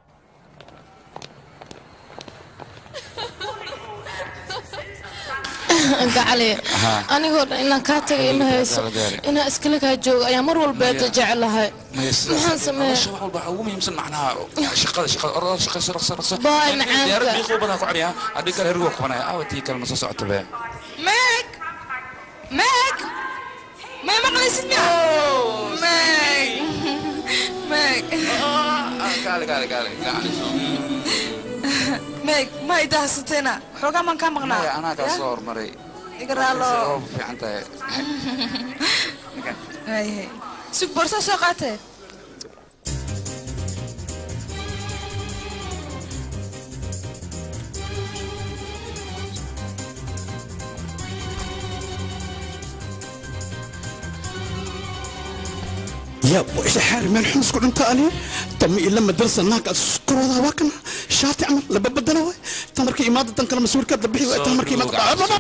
gacali anigoo dhan inaan kaa tagay ima hayso inaan iskala kaa joogo ayaa mar walba jecelahay maxaan sameeyaa wax walba ugu muhiimsan macnaha shaqada raqsa baay macaan diyaarad biiqo badan ku cariya hadii kale hergo qabanaya awtii kale ma soo socoto baa meg ma maqlaysid miya meg meg ma idaasateena xoogaa maan kaa maqnaa anaa kaa soo hormaray igaraalo fiican tahay sug borsa soo qaatee يا إيش حاري من حنس كل أنت عليه تم إلا مدرسة هناك أذكر هذا واكنا شاتي عمل لببدنا وين تمركي إمادة تنكر مسؤول كذا بحي تمركي إمادة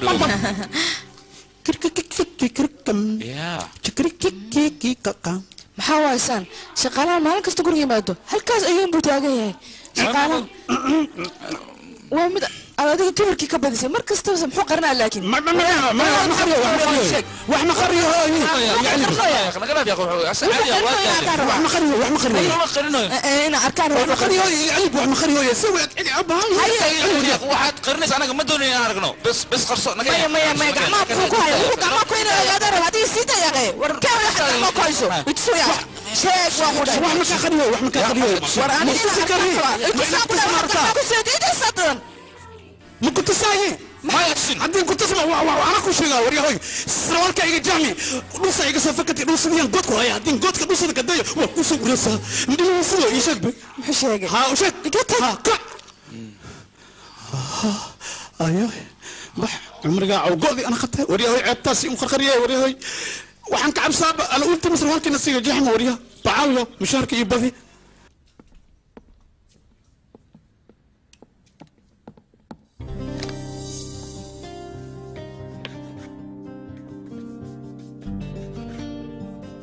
maxaa waaysan shaqaalaha maalin kasta guriga yimaado halkaas ayuu butaagan yahay shaqaalaha waa mid adiga dumarkii ka badisay mar kastaba muxuu qarinaa laakiin wax ma qariyo ina arkaan waxaad qarinaysa anaga ma doonayo inaan aragno bes qarso maya gacmaha ku haya gacmaha ku inaa ogaada raba hadii sii dayaqe war keewada xataa ma koyso itusuya sheeg waa ku dhahay wax ma ka qariyo war aniga si kariyo itusaa ku dhahay ku seedida sadan ما كنت سايي ما يحسن عندي كنت اسمع وانا كل شيء وريا هوي سروالك ايجا جامي نص ايجا سفكت نص ديان قدك هاي عندي قدك نص دك دايا وقص ورسا ندي نص يشك محشاق ها وشك ها كا ايوه بح عمرك او قودي انا خدتها وريا هوي عبتاسي مخرخريه وريا هوي وحن كعب صاب انا قلت سروالك نسيجا جحم وريا بعاويه مشاركه يبدي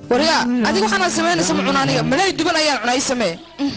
وريا أديك وحنا سمعنا سمع عنانية ملاي دبل أيام عناي سمع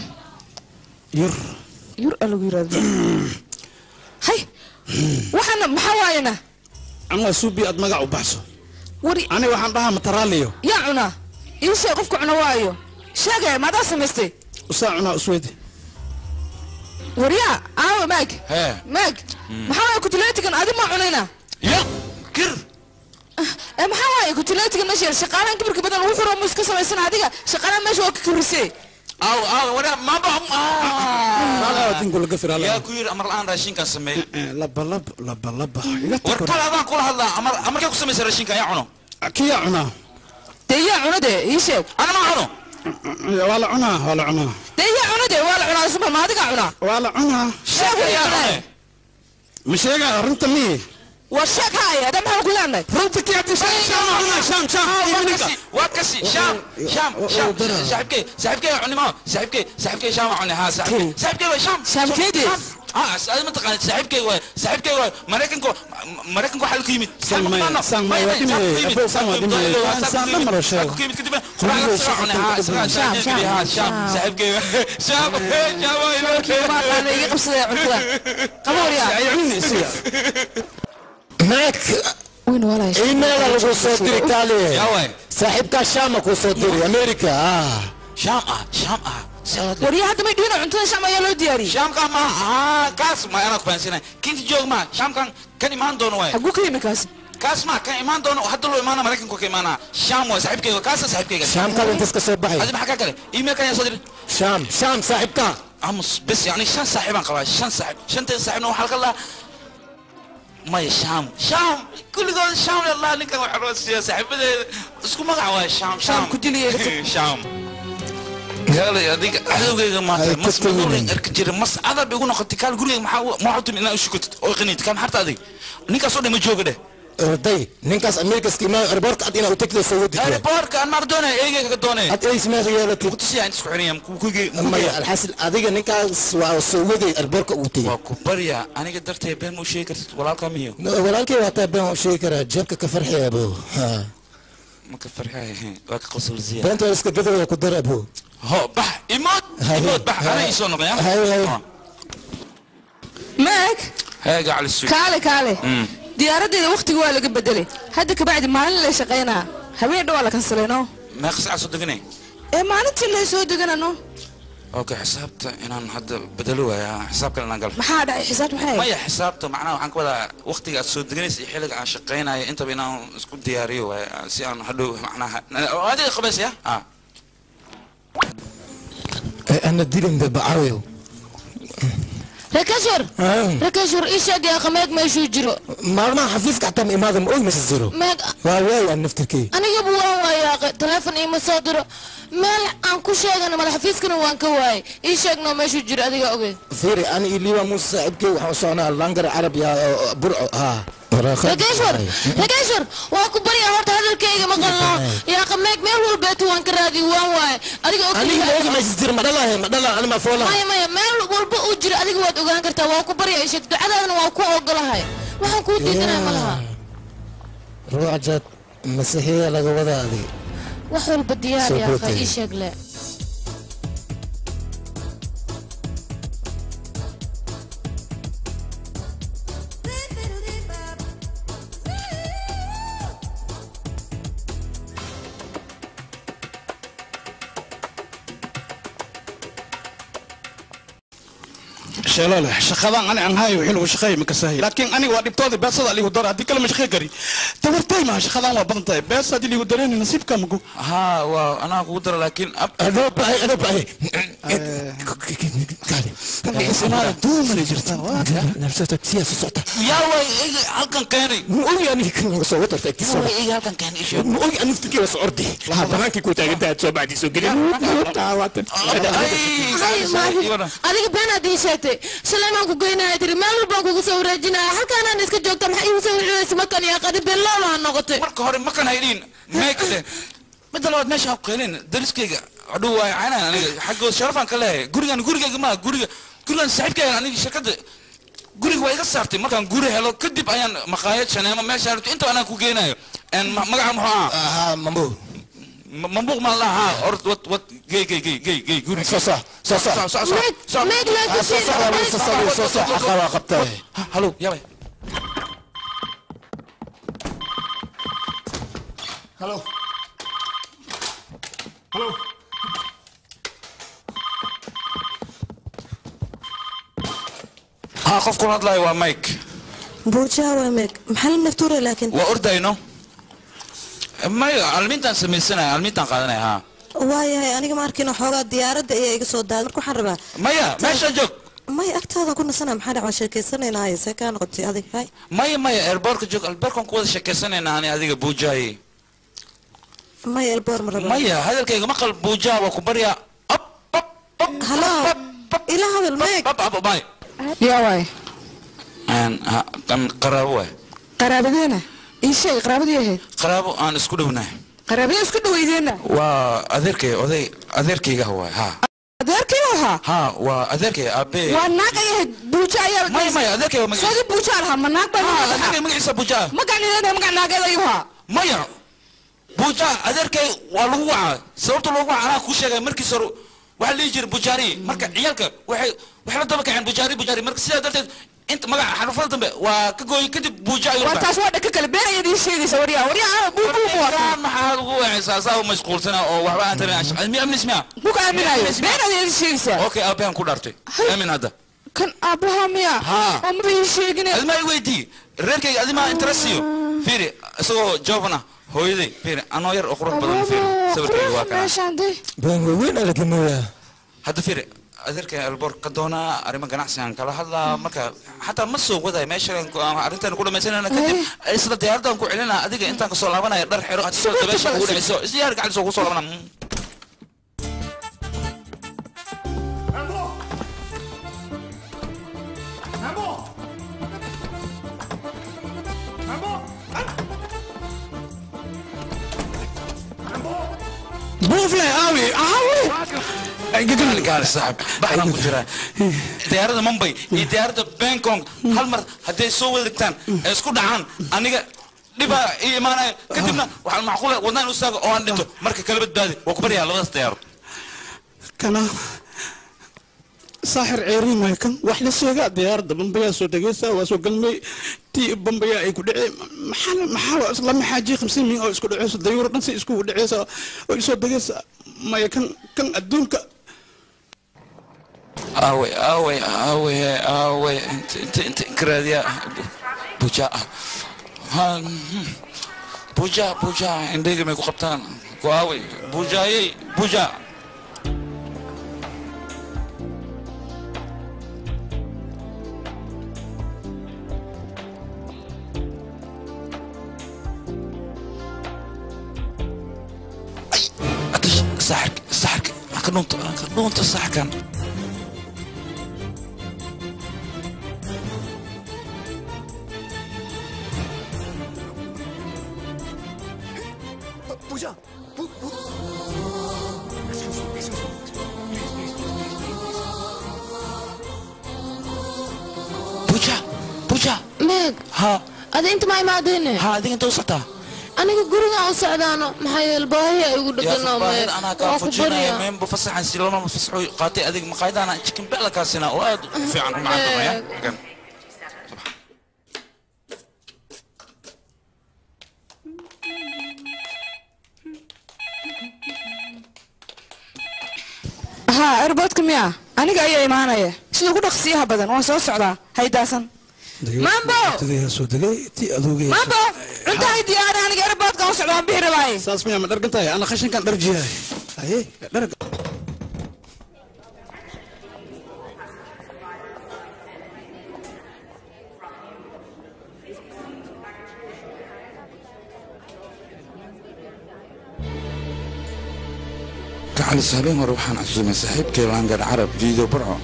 يور ألو يراد هاي وحنا محاوينا أنا سوبي أدمجع وبحثه وري أنا وحنا بها متراليو يا عنا إيش يقفك عنا وايو شاقة ما دا سمستي وساعنا أسودي وريا ماك ماك محاوي كتلاتك أنا أدي ما عنينا يا كر محاوي كتلاتك ماشي شقالان كبر كبدل وخرا مسكسة ويسنا هذيك شقالان ماشي وكرسي ولا ما بهم لا تنقول قفر يا كوير أمر الآن راشين كان سمي لب وركال هذا كل هذا أمر كيف سمي راشين كان يعنو كي يعنو تيا عنا ده إيش أنا ما عنو ولا عنا تيا عنا ده ولا عنا سبحان ما هذيك عنا ولا عنا شاف يا عنا مش هيك رنت لي وشك هاي هذا ما هو كلامنا رنتك يا شام وكسي شام صاحبك يعني ما صاحبك شام يعني ها صاحبك شام كده هذا ما تقال صاحبك مريكنكو حل قيمة سام ما يتم سام مرة شيء قيمة كده شام أنا يقص قبول يا ماك وين ولا شيء إيميل لو صدري كالي يا وين صاحبك شام كو صدري أمريكا شام وريا هذا ما يدينا عندنا شام يا لو دياري شام كان ما كاس ما أنا كويسين كنت جوج ما شام كان إيمان دونه وين أقول كلمة كاس ما كان إيمان دونه حتى لو إيمانه مريكن كو كإيمانه شام وصاحبك كاس صاحبك شام كان أنت كسبحي هذا بحكي كله إيميل كان يا صدري شام صاحبك أمس بس يعني شان صاحبان قواش شان صاحبنا وحلق الله ما يا شام كل ذول شام الله لك وحروس يا صاحب اسكو ما قعوا شام كدلي شام قال يا ديك عدوغيغا ما مس مدورين اركجير مس هذا بيقولوا اختكال غوري ما حوت من انا شكت او قنيت كم حرت ادي نيكا سو ما جوغده ردي نينكاس امريكا سكيما ريبورك ادينا وتكلي سوودي ريبورك ان مردونه ايغا كدونه اد اي سمي ريالتي قلت انت اسكو حريم كوكي ما الحاصل اديga نينكاس سوودي ريبورك اوتي وكبريا انا قدرت بين مو شيكر walaalka miyo walaalkay waa been sheekara jabka ka farxiya abo ha ma ka farxiya waa ka qosol ziyaad beenta iska gadada ku dar abo هو بح إموت بح أنا يسون غيا هاي ماك هاي على السوق كالي ديارتي وقتي ولا بدلي هذاك بعد ما اللي شقينا هبين ولا كنسلينو ما خسع صدقني ما أنت اللي سو دقنا نو اوكي حسابته ان حد بدلوه يا حسابك انا قال ما حدا حساب محي ما هي حسابته معناه waxaan ku wada waqtiga aad soo deganaysa xilliga aan shaqeynaayo inta bina isku diyaariyo si aan hadhow macnaha adiga qabays ya انا ديرن بعاوي ركشر ايش يا قميق ما يشو جرو ما حفيزك حتى ما ما مش الزيرو ماك واي انا نفتكي انا يبوا يا تليفون اي مصادر مال ان كو شيغنا مال حفيزكنا وان كواي اي شيغنا ما يشو جرو اديga اوغي فيري انا اللي مو صاحبكي waxaan soonaa langar arab ya burco ha ركشر واكو بريا horta hadalkayga ma qalno ya qameyg meel walba tuwan ka raadi waan waay adiga okay aniga ogi ma jir ma dhala ana ma foola maya meel walba uu jiro adiga waad ogaan kartaa waa ku barya ay sheeg ducadaadana waa ku ogolahay waxaan ku diidanaa malaha ruuxad masiixiya laga wada adiga wax walba diyaar ya akhay ii sheeg le شلله شخذان أنا عن هاي وحلو شخي مكساهي لكن أنا وادي بتوضي بس هذا اللي ودر هذيك كلمة شخي قري تورتي ما شخذان وبنطي بس هذا اللي ودرني نصيب كم جو ها وأنا قدر لكن أنا بعي كان اسمها دوم اللي جرتها نفسها سياسة صوتها يا وي هالكن كاني نقول يعني كنا صوتها تكسر وي هالكن كاني إيش نقول أنا نفتكر بس أرضي لا بنانك كنت أنت تسوي بعدي سوق لي adiga beenaad ii sheegtay Sulaymaan ku goynaa tiri meel walba ku soo wareejinaa halkaan aan iska joogto maxay u soo wareejinaysaa markan yaa qadi beelala noqotay marka hore ma kan haydin meekle midalaad meesha ku qeelin dariskayga aduu way caanaan aniga xaggo sharafan ka leeyahay guriga ma gurigan saaxiibkayga aniga shirkada guriga way iga saartay markaan guri helo kadib ayaan maqaayad shaneemo meesha inta aan ku geenayo magaca muxuu mambo منبوغ ما الله ها أرد وات جي قولي صح ميك لا صح أخوة خبطه هلو يلا hello hello ها خوف كون هذا هو مايك بوجا وميك محل مفتورة لكن وأردينو ما علمينتان سميسنا علمينتان قادنا ها waayahay aniga ma arkin xoogaa diyaaradda ayaa iga soo daaday marka waxaan rabaa maya meesha joog maya agtaada ku nasana maxaa dhac waan sheekaysanaynaa see kaa noqotay adig hay maya airportka joog alberkan ku wada sheekaysanaynaa ani adiga buujaaye maya elboor ma raba maya hadalkayga maqal buujaa waa ku barya halo ila hadal meeg bay yaa waay kan qaraabo waay qaraabadeena ii sheeg qaraabadii ahayd qaraabo aan isku dhownahay qaraabadii isku dhaweydeena waa adeerkay oday adeerkayga waa ha adeerkay ahaa ha waa adeerkay aabe waa naag ay ahayd buuja ayaa maya adeerkay waa soo buuja lahaa ma naag baa adeerkay magaciisa buuja magaciisa naageeda ayuu ahaa maya buuja adeerkay waa lagu wacaa sababta loogu wacaa anaa kuu sheegay markiis hore waxaa lihi jiray bujaari marka ciyaalka waxay la daba kaceen bujaari marka sidaa darteed انت مقع حرفات دمبه وكجوي كدب بوجا يربح وانت اسود ككل بين يدي شيء سوريا وريا بو ما حد هو اساسا مشغول سنه او وحبا انت امن اسمها مو كامل ايوه بين يدي شيء اوكي ابي ان كدارتي امن هذا كان ابوها ميا ام بي شيء ما ويدي ريركي ادي ما انترسيو فيري سو جوفنا هويدي فيري انا ير اخرج بدل فيري سويت واقع ايش عندي وين انا كمل هذا فيري adeerkay alboor ka doonaa arrimo ganacsigan kala hadlaa marka xataa ma soo waday meeshan arrintan ku dhamaysanana kadib isla diyaaradan ku celinaa adiga intaan ka soo laabanaya dhar xiro aad soo dabeesha ugu dhacayso isyaar gacal soo ku soo laabanaa بوفلي اوي قال صاحب بحنا كجرا ديارة مومباي ديارة بانكونغ هالمر هدي سو ودكتان اسكو دعان انيغا دبا ايمانه كدبنا waxa macquul wadaan u saago oo aan dhinto marka kala badbaadi waa ku bariyaa labadaas diyaar kana saaxir ceerin way kan wax la sheega diyaaradda bambaya soo dagaysa waa soo galmay tii bambaya ay ku dhacay maxaa isla maxaaji 50 min oo isku dhacayso dayuur dhan si isku dhacayso oo soo dagaysa ma kan adduunka اوي انت كراديا بوجا عندك ما قبطان قواوي بوجا سحرك كنونت سحكن بوجا ميك ها هذا انت ما يماديني ها هذه انت وصلتها انا قرنا وسعدانا محي الباهي يقول لك يا انا كافوجينا من بفصح عن سيلونا بفصحوا قاتي هذيك مقايد انا تشكن بلا كاسنا واد في عن معكم يا ها اربطكم يا aniga ayaa imaanaya sida ku dhaqsiyaha badan waan soo socdaa haydaasan mambo mambo cuntahay diyaar aniga airportka u socdaa bixi rabaaye saas miyaa ma dhargantahay ana khashinkan dharjiyahay haye dharga على السهلين وروحان عزومة صاحب كي لانقر عرب فيديو برعو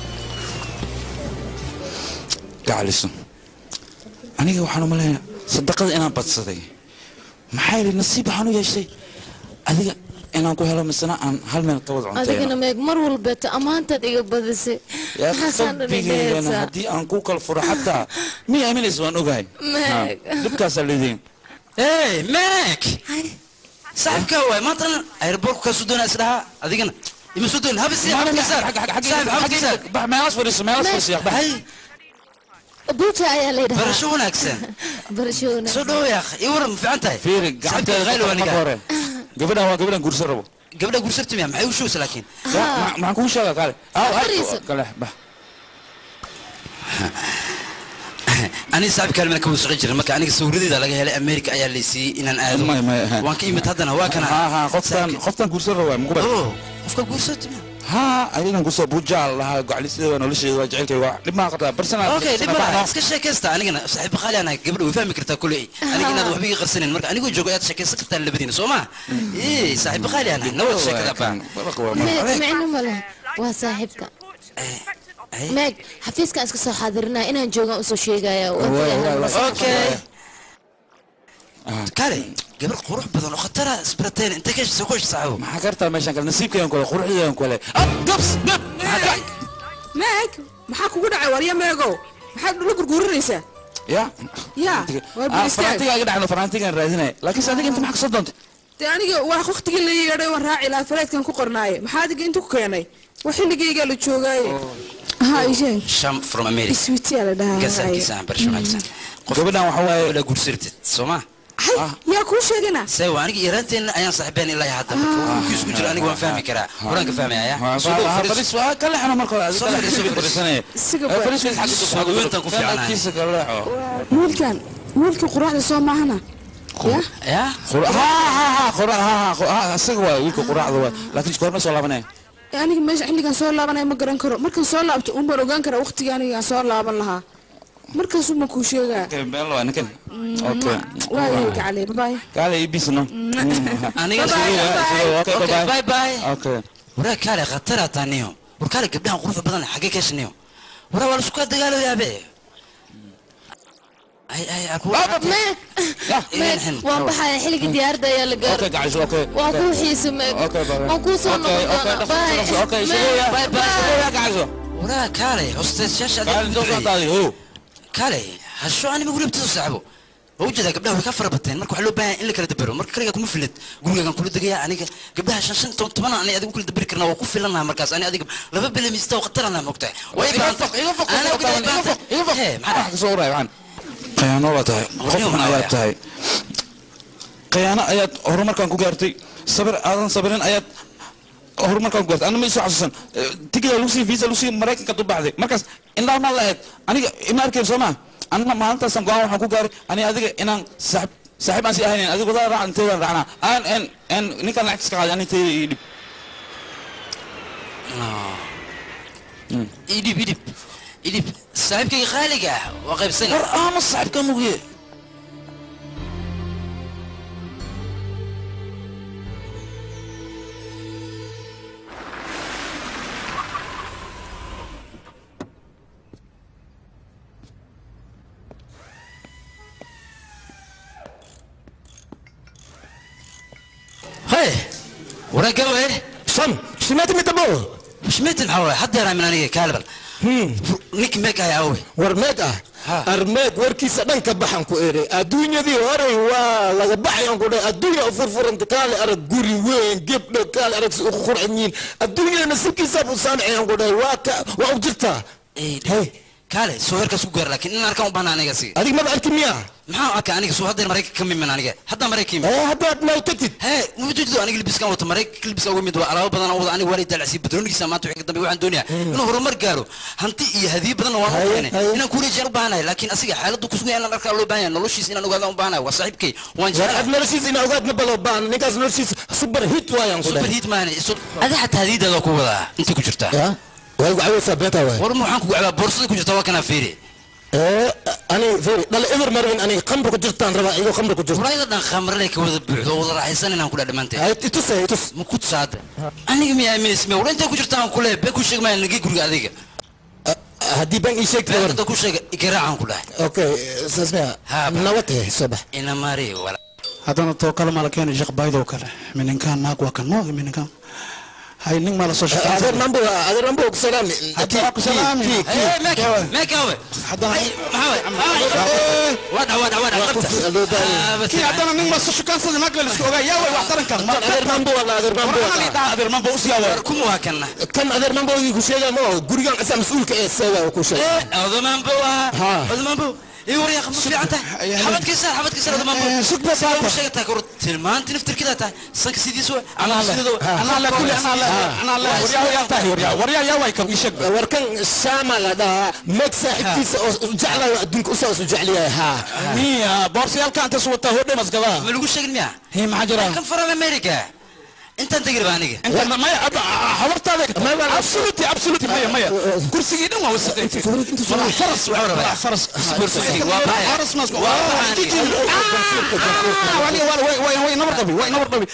قاعد لسن أنا وحنا ملايا صدقت أنا بتصدق محايل النصيب حنو يا شيء هذيك أنا أقول هلا مسنا عن هل من التوضع هذيك أنا ميك مر البيت أمانة دقيقة بدسي يا صبي أنا هدي أنكوك الفرح حتى مين أمين إسوان أوجاي ميك دبكة سليدين إيه ميك صاحبك هو ما طن ايربورت كسودون اسلها اديقنا يمسودون هبس يا حق ما يصفر ما يصفر يا بحي بوتا يا ليدا برشونك سن برشونا سودو يا اخي يورم في انت فيرق صاحبك غير وانا قبلها قرصربو قبل قرصرت يا معي وشوس لكن لا ما كل شيء قال قال أنا صاحب كلمة كم سعجر ما كان سوري ذا لقى هلا أمريكا أيا اللي سي إن أنا آدم وان كيمة هذا هو كان خفتن قرصر هو مقبل خفت قرصت ها أنا قرصر بوجال لها قاعد يصير وأنا ليش رجعت لما قطع برسنا أوكي لما اسك الشيء كستا أنا صاحب خالي أنا قبل وفهم كرتا كل شيء أنا كنا ذو حبي غرسنين مرك أنا قلت جوجات شكل سكت اللي بدين سوما إيه صاحب خالي أنا نوع شكل ذا معنا ملا وصاحبك ماك حفيزك اسك soo xaadirnaa inaan jooga u soo sheegaya okay kale gabar qurux badan oo khatara isbarateen inta ka soo qoys saaxo ma xagarta meeshan kale nasiibkeen kale quruxdeen kale gabs maak maxaa kugu dhacay wariya meego maxaad dhul gurgurinaysaa ya war bilistaa farantiga dhacno farantiga raadinay laakiin saadiga inta maxaa soo doonto aniga waa waqtiga la yeeray waan raaci la faleedkan ku qornaaye maxaad inta ku keenay waxilligayga la joogay شام from America سويتي على ده كسر كيسان برشلونة كسان قبلنا وحواي ولا قرصرت سوما يا كل شيء هنا سوى أنا إيرانتين أيام صاحبين الله يهدم كيس كجرا أنا قوم فاهمي كرا ورانك فاهمي يا فريس كل حنا مركز فريس حق وانت كوفي أنا ملك قراءة صوم معنا يا قراءة سقوا ويلك قراءة لكن شكرنا صلاة بناه يعني مش عندي soo laabanay ma garan karo markan soo laabto uun baan ogaan karaa waqtiga aniga soo laaban lahaa markaas uma ku sheegaa beelo anakan okay waa kale bye kale ibisno aniga okay bye bye okay wara kale khatara taniyo war kale gabdhahan qurux badan xagee ka shaniyo wara wala isku dagaalo yaabe ay aku waan baxay xilliga diyaarada ayaa la gaaray okay guys okay waa ku xiisamay waan ku soo noqon okay okay bye bye guys wara kale hostess shasha kale hasho ani magulib tusacbo وجدها قبلها ويكفر بتين مركو حلو بها إلا كلا دبروا مركو كلا كم فلت قولوا كان كل دقيقة أنا قبلها شن تمنا أنا أدي كل دبر كنا وقف لنا مركز أنا أدي لما بلا مستوى قتلنا مقطع يفق أنا يفق معك صورة يعني قيانة ولا تاي خوفنا آيات تاي قيانة آيات هرمر كان كوجارتي صبر أذن صبرين آيات هرمر كان كوجارت أنا ما يسوع أساسا تيجي لوسي فيزا لوسي مراكن كتب بعدي مركز إن لا ما لهت أنا إما أركب سما أنا ما أنت سمعوا حكوا جار أنا أديك إن صاحب أنسي أهين أديك وده راح أنت راحنا أن نيكان نعكس كذا يعني تي إيدي صاحب كي خالقة وقف سنة ما صاحب كم وجه هاي ورا قوي سمعت متبو سمعت الحوار حد يرى من أنا كالبل نيك ميك يا أوي ورميك أرميك وركيس دنك بحن كويري الدنيا دي وري ولا بحن كويري الدنيا فرفر انت قال أرد جوري وين جبنا قال أرد أخر عنين الدنيا نسيك سب صانع كويري وأوجدتها هاي كالي سوهر كسوغر لكن أنا أركب بنا أنا قصي هذيك ما بعرف كمية ما أكا أنا سو هذا مريك كم من أنا هذا مريك كم هذا ما تكتب هاي موجود أنا لبس كم وتمريك لبس أول مدوا على بدنا أول أنا وريد العسيب بدروني سمعت وحكي قدامي عن الدنيا إنه هو مرجعوا هنتي هذه بدنا وانا هنا كوري جربانا لكن أسيء حالة كسوة أنا أركب له بيان نلوشي سينا نقعد بيانا وصاحب كي وانجا نلوشي سينا نقعد نبلو بيان نكاس نلوشي سوبر هيت ويان سوبر هيت ماني هذا حتى هذه ده كولا أنت كجرتها ويقول عاوز ثبتها وين ورمو حنكو على بورصة كجرتها وكنا فيري أنا فيري لا إمر مرين أنا خمر كجرتان ربع إيجو خمر كجرت وراي ده خمر لك وذا بعدو وذا راح يسنن أنا كل أدمانته هاي تتوس مكوت سعد أنا جميع اسمي ولا أنت كجرتان كله بكل شيء ما نلاقي كل هذيك هدي بنك إيش كتير ده كل شيء يقرأ كله أوكي سمع نوته صباح إنا ماري ولا هذا نتوكل على كان يجق بايدو كله من إن كان ناقوا كان نوع من إن كان هاي نين ما لصوش هذا نمبو سلامي حتى سلامي ماك هو حتى وضع كي عندنا نين ما لصوش كان صدق نقل السوق يا وي واحترم كان هذا نمبو ولا هذا نمبو وسيا كم وهكنا كم هذا نمبو يقول شيء ما قريان أسا مسؤول كأسا وكل شيء هذا نمبو ايوه يا اخي مش في عنده حبت كسر هذا ما سوق بس هذا شيء تاكل تلمان تنفتر كذا تا سانك سيدي سو انا لا كل انا لا وريا يا واي كم يشق وركن الشامل هذا مكسا حتيس جعله دنك اساس جعليه ها مية بورسيال كانت سوته هو دمس كذا ما لقوا شيء مية هي معجرة كم فرق امريكا انت تقرب عنك انت ما حورت هذاك ابسولوتي ما كرسي يدهم هو انت فرس فرس فرس مسكو وي نمر طبي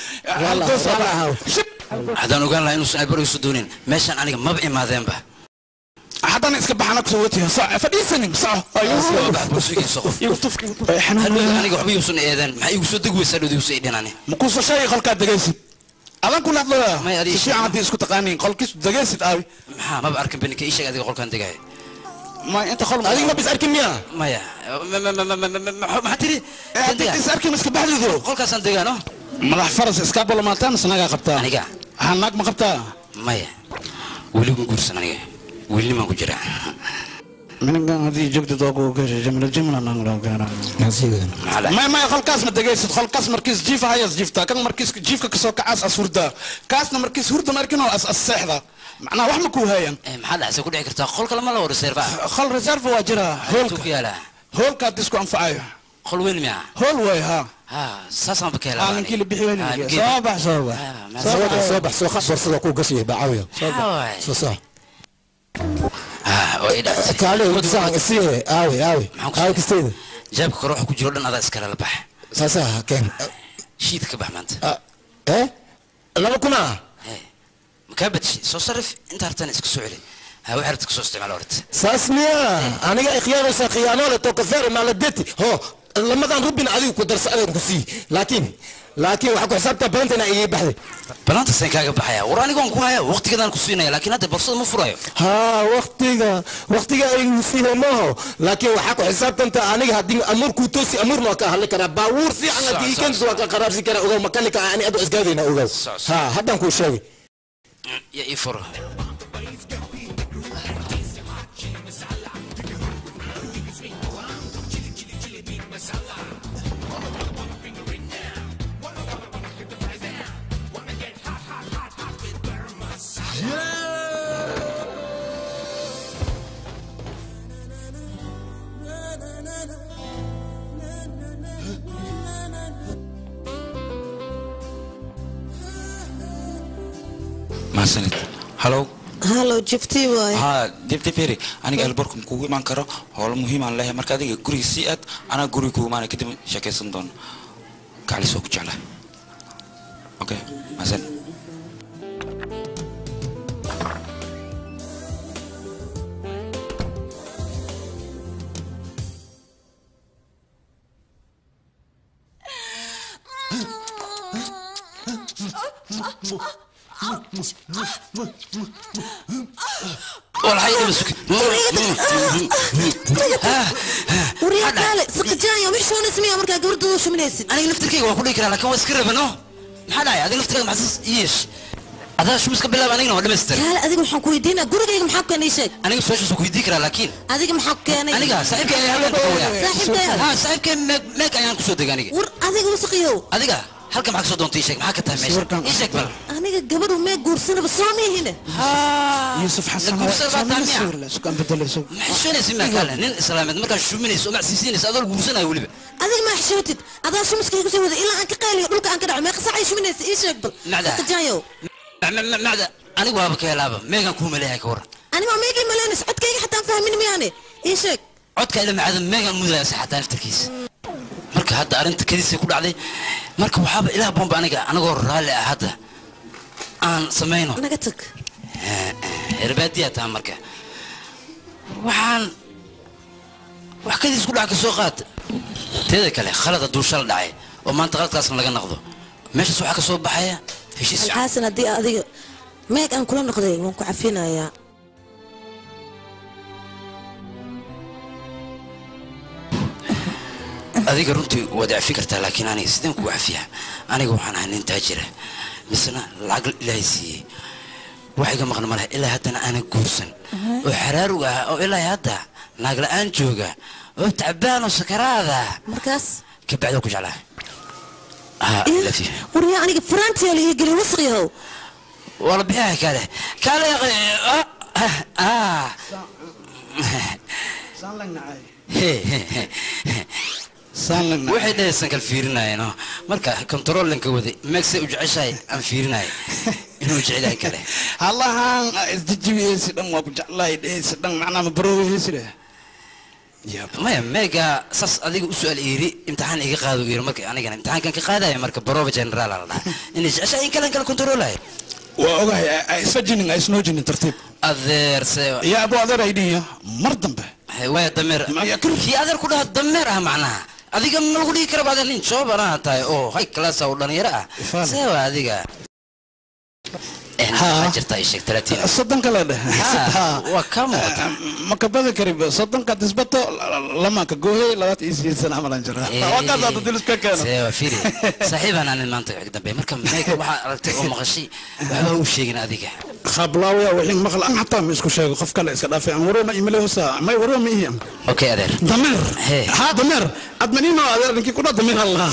هذا نقول له انه سايبر يسدونين ماشان aniga ma bixi maadeen ba haddana iska baxana ku soo watiyo fadhiisanin sax ayuu baxbusiga soqof yutufki aniga waxba yuusan eedan maxay igu soo dagweysaa dhuduu idinani ma ku soo shay qalka dagaysid adan ku laxdada si fiican isku taqaaniin qolkiis dagaysid aawi maxaa ma arkin binka ii sheeg adiga qolkan dagay ما انت خلص adiga ma bis arkin miya maya ma tiri انت is arkin iska baxdido qolkaasan dagaano madax faras iska bolo maataan sanaga qabtaa aniga hanaag ma qabtaa maya weli ku guursan aniga weli ma ku jira منك هذه جبت دوغو جملة ما خلقاس ما دقيس خلقاس مركز جيفة هاي جيفتا كان مركز جيفك كسوك عاس أسوردا كاسنا مركز هوردا مركنه الصحيح ذا معناه واحد مكو هاين محل حسب كل عكرتا خل كلام الله ورسيرفا خل ريزيرف واجرا هول كادسكو أنفعيه خل وين ميا هول وي ها ساسا بكيلا أنا كيلو بحوالي صباح خبر صدقوا قصيه بعويه صباح كالي ودسان اسيه اوي كستيد جابك روح ku jiro dhan adaa iskala la bax saasa keen shiid ka bax maanta laba kuna makabad soo sarif inta hartan iska soo celi ha wax hartan soo isticmaal orad saasmiya aniga ikhyaaraysa khiyaano to kafar ma la deti ho lamadan rubina adigu ku darsaday ku si laakiin waxa ku xisaabta balantana ay baxday balanta seen kaaga baxaya war anigoon ku haya waqtigadan ku siinaya laakiin hadda borsada ma furayo ha waqtiga ay siinay ma ho laakiin waxa ku xisaabtanta aniga hadii amur ku toosi amur ma ka hadli kara baawur fiican hadii kan soo ka qaraabsi kara ogow makanika ani adu isgaadayna ogow ha hadan ku sheegay ya ifur ما سنت هلو جبتي واي جبتي فيري أنا قال بركم كوي ما نكره هو المهم على الله مركز هذه كوري سيئات أنا كوري كوي ما أنا كده شكل صندون كالي سوق جاله أوكي ما سنت والله مسك وريا قال سقجايا وش شلون اسميها مركا قبردو شو منيسد انا نفتركي واقول لك لكن واسكر بنو ما داعي هذا نفترك محسس ايش هذا شو مسك بالله انا ولا مستر لا اديك waxaan ku weydiina gurigayga maxaa ku keenay aniga soo soo ku weydiin kara laakiin adiga maxaa ku keenay aniga saaxiibkay ayaa saaxiibkay meek ayaan ku soo degay aniga war adiga wasqiyo adiga halka maxaa soo doontay sheeg maxaa ka tahay meesha sheeg bal aniga gabadhu meek guursanaba soomiyihina يوسف حسن سكان بدل سوق شنو اسمها قال نين اسلامد marka shuminayso ma siisiinayso adoo guursanay waliba adiga ma xishootid adaa shumiskaygu soo wada ilaa aan ka qaaliyo dhulka aan ka dhaco meeqa saacay shuminaysa ii sheeg bal saqjaayo macda anigu waaba ka helaaba meegan ku maleeyahay ka waran aniga meegan maleeynay codkayga xataa fahmin miyaane ii sheeg codkayda macda meegan mudaya saxataa naftarkiisa marka hadda arinta kadiisa ku dhacday marka waxaaba ilaah bomba anagoo raali ah hadda aan sameeyno naga tag herbaadiya taa marka waxaan wax kadiis ku dhac ka soo qaad teeda kale khalad haduu shal dhacay oo maanta qaladkaasna laga naqdo meeshaas waxaa ka soo baxaya heshiis xasan haddii adiga meeg aan kula noqday waan ku cafinayaa adiga runtii waad cafi kartaa laakiin aniga sideen kugu cafiyaa aniga waxaan ahay nin taajira misna lacag ilaahay siiyey wax iga maqan malaha ilaa haddana aanan guursan oo xaraarug ah oo ilaa hadda naag la'aan jooga oo tacbaan oo sakaraada markaas kabacdi ku jeclaa waryaa aniga faraantiyaa la ii gelin wasqiyahow wala biyaha kale kale waxay dhahaysan kal fiirinayeen marka controllanka waday meegsay u jeceshahay aan fiirinay inuu jecelahay kale allahan isdijibiyeysi dhan waa ku jeclahay dhehaysi dhan macnaa ma baroweysi dheh maya meega saas adiga u su'aal iiri imtixaan iga qaado iiri marka anigana imtixaankan ka qaadaya marka barova general la dhaha inay jeceshahay in kale controlay waa ogahay isfajinin isnoojinin tartiib adeer se ya abu adeer ay dhihiyo mar dambe waa dameer kii adeer ku dhaha dameer ah macnaha adiga ma lagu dhihi kara baad nin joobana tahay oo high class oo dhalinyaro ah see waa adiga jirta ay sheeg 30 soddon kale dheh waa ka muuqata ma ka badi kari soddon ka disbato lama ka gooyay labaad iyo sana amalan jira waa ka dad dilis ka keeno see waa fiiri saaxiibana aan maanta wax dambe marka meega waxa aragtay oo maqashay waxba u sheegin adiga khablaawiya wixii maqal aan hataa ma isku sheego qof kale iska dhaafay aan warona iimayl hosa may waroma iyam okay adeer dameer ha dameer admanino adeer ninkii ku dameer allah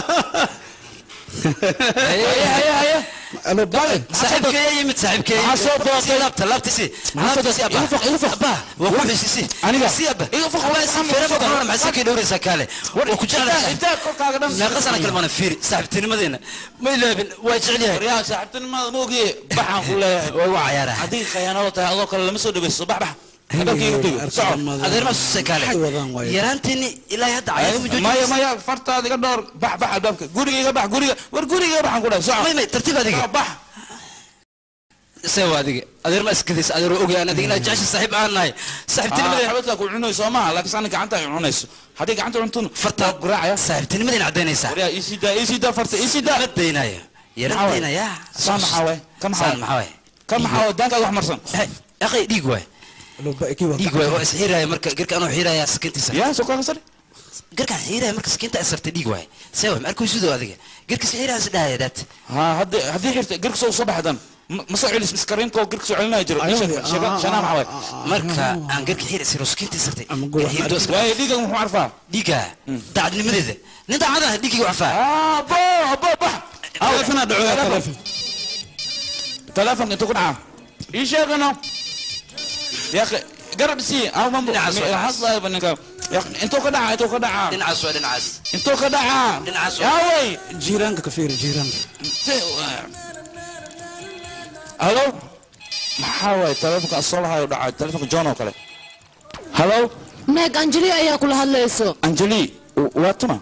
هيا انا باي صاحبك يمت صاحبك حسب لابت لابتسي يرفق ابا وقف سي انا سي ابا يرفق واس فرق انا مع سكي دوري سكاله وكجعل انت كلكاغ دم ناقص انا كلمه فيري صاحبتني مدينه ما يلابن واجعلها يا صاحبتني ما موقي بحان كله waa ciyaara hadii khiyaano tahay adoo kale lama soo dhaweeyo bax adeer ma sakaale yaraantini ilaa hadda maya fartaada iga dhoor bax albaabka guriga iga bax guriga war guriga baxan ku dhahay soo may tartiib adiga bax sewa adiga adeer ma iskadiis adeer ogaa aan adiga jaashi saaxiib aan nahay saaxiibtinimadii xabadka ku cunayso ma laakiin aan gacanta ay cunayso hadii gacanta cuntun fartaa guraacaya saaxiibtinimadii cadeynaysa isida farta isida cadeynaya yaraantinaya saan maxaa kam maxaa danka wax marsan akhay dhiig way dhiig way oo isxiiraya marka garka anoo xiiraya sakintiisa yaa soo kaasar garka xiiraya marka sakinta asarta dhiig way sewa markuu sidoo adiga garka xiiraya sidaya dad hadii xirta garka soo baxdan ma soo celis miskariinka oo garka soo celinaya jiro shana maxaa way marka aan garka xiiraya siro sakintiisa sartay way dhiiga muxuu arfaa dhiiga daacadnimadeeda nin daacada dhiiga u arfaa ba telefoon dhaco telefoon inta ku dhaca ii sheegano يا اخي قرب سي او ما حصل ابنك يا اخي انتو كدعه دنعس انتو كدعه يا وي جيرانك كفير جيرانك الو محاوي تلفونك اصلها ودعه تلفونك جون وكله هلو ميك انجلي ايا كل هالليسو انجلي واتما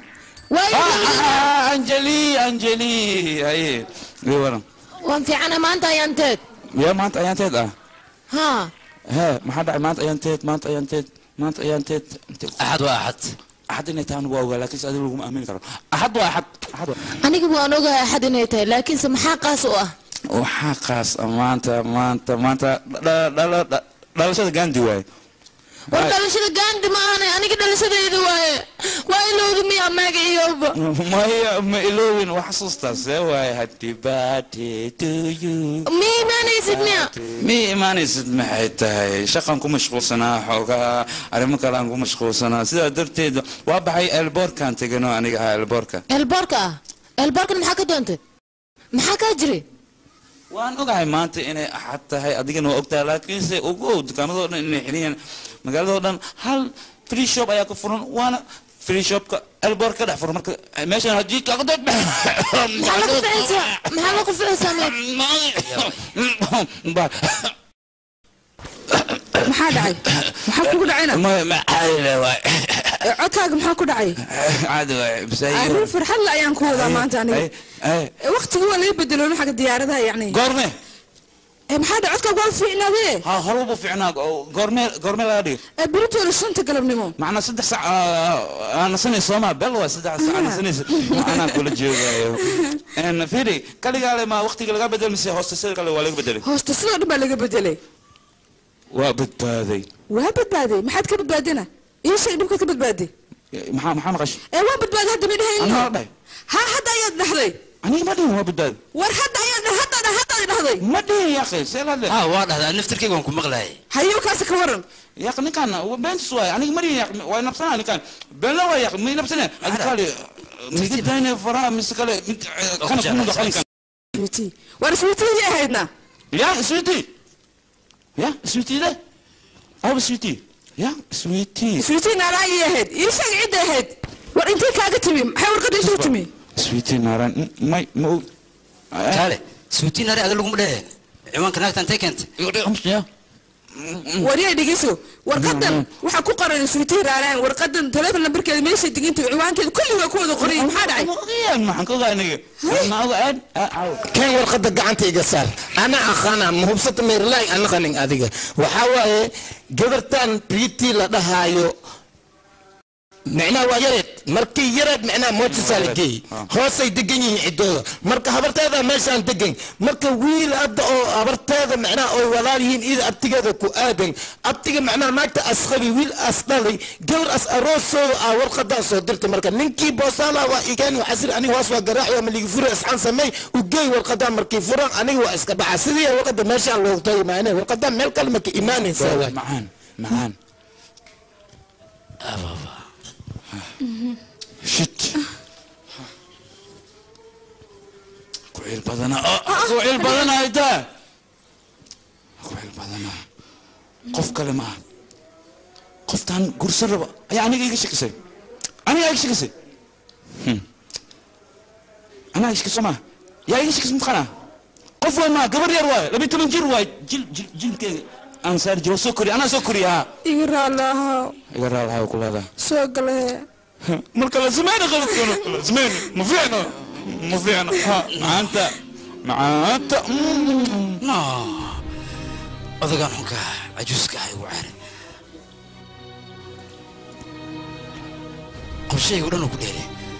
انجلي اي وين وانت انا ما انت ايانتك يا ما انت ايانتك ها ها ما حد ما انت ايانتيت احد واحد احد اني تان واو لكن سادي لو ما امين كرو احد واحد انا كنت انا احد اني تاي لكن سمحا قاس وحا قاس مانتا لا شيء غاندي واي ودلشada gaandi ma aanay aniga dhalashadaydu waa ilowdmi amaga iyoba ma ilowin wax xasuustaa see waay happy birthday to you mi imaanaysid maxay tahay shaqan ku mashquulsanaa xoogaa arrimo kale aan ku mashquulsanaa sidaa darteed waa baxay elboorkan tegano aniga ahaa elboorkan maxaa ka doontay maxaa kaa jiray waan ogahay maanta inay axad tahay adigana waa ogtahay laakiinse ugu dukaamadoo dhan inay xiriyeen magaaladoo dhan hal free shop ayaa ka furan waana free shopka elboor ka dhex furan marka meeshan haddii kaaga dood maxaa la ku ficaysaa maxaa dhacay maxaa kugu dhacayna codkaaga maxaa ku dhacay arrin farxad la ayaan ku wadaa maanta aniga waqtigii waa laga bedeloon xagga diyaaradaha yacni goorme maxaa dhacodka gool fiicnaadee ha horba fiicnaa goorme laga dhigay بريتو شنت قلبنمو معنا 6 ساعة أنا سنة سوما بلوا 6 ساعة أنا سنة أنا كل جيل أنا فيري كلي قال ما وقتي قال بدل مسي هوستسير قال ولا بدل هوستسير ما لقى بدلي وبدبادي وبدبادي ما حد كبدبادينا ايش شيء دبك كبدبادي محمد غش ايه وين بدبادي هذا من هنا أنا أربعي ها حد يد نحضي أنا ما أدري هو بدبادي ور حد يد حتى نحضي ما أدري يا أخي سير هذا واضح هذا نفتر كيف نكون مغلاي هيو كاسك ورن يا أخي كان وبين سواي أنا مري يا أخي وين نفسنا أنا كان بين لا يا أخي مين نفسنا أنا قال ميت داينة فرا مسكالة كان كنا دخلنا كان سويتي ور سويتي يا هيدنا يا سويتي يا سويتي ده أو سويتي يا سويتي سويتي نارا يا هيد ايش عيد يا هيد ور انت كاغا تمي حور قد ايش تمي سويتي نارا ما كاله سويتي نارا هذا لكم ده عوان كناك انت كنت يا وريه دغيسو ورقدن waxa ku qoran suutii raaraan warqadan telefoon numberkeeda meesha diginta ciwaankeeda kulli waa ku wada qoray maxaa dhacay maxaan ka ogaanay ma ogaan كان ورقة قعنتي قصار أنا أخانا مهبسط ميرلاي أنا خانين أديك وحاوة جبرتان بريتي لدهايو معناه ويرد مركي يرد معناه موت سالكي هوس يدقني عدوه مركي هبرت هذا ماشان دقن مركي ويل أبدا أو هبرت هذا معناه أو ولاريين إذا أبتجا ذا كؤادن أبتجا معناه ما تأسخبي ويل أصلي جور أس أروسو أو ورقة داسو درت مركي ننكي بوصالة وإيجان وحسير أني واسوا جراح يوم اللي يفور أسحان سمي وجاي ورقة دام مركي فران أني واسكب عسيرية ورقة ماشان لو طيب معنا ورقة دام ملك كلمة إيماني سوا معان شت كويل بدنا كويل بدنا هيدا كويل بدنا قف كلمة قفتان قرص الربا يعني ايش كسي انا ايش كسي انا ايش كسي ما يا ايش كسي مخنا قف ما قبر يروي لبي تمن جروي جل كي انصار جو سكري انا سكري ها يقرا الله يقرا الله وكل هذا سوقله مركز زمان غلط زمان مو فينا ها مع انت لا أذكر أنك عجوزك هاي وعارف كل شيء يقولون كل هذا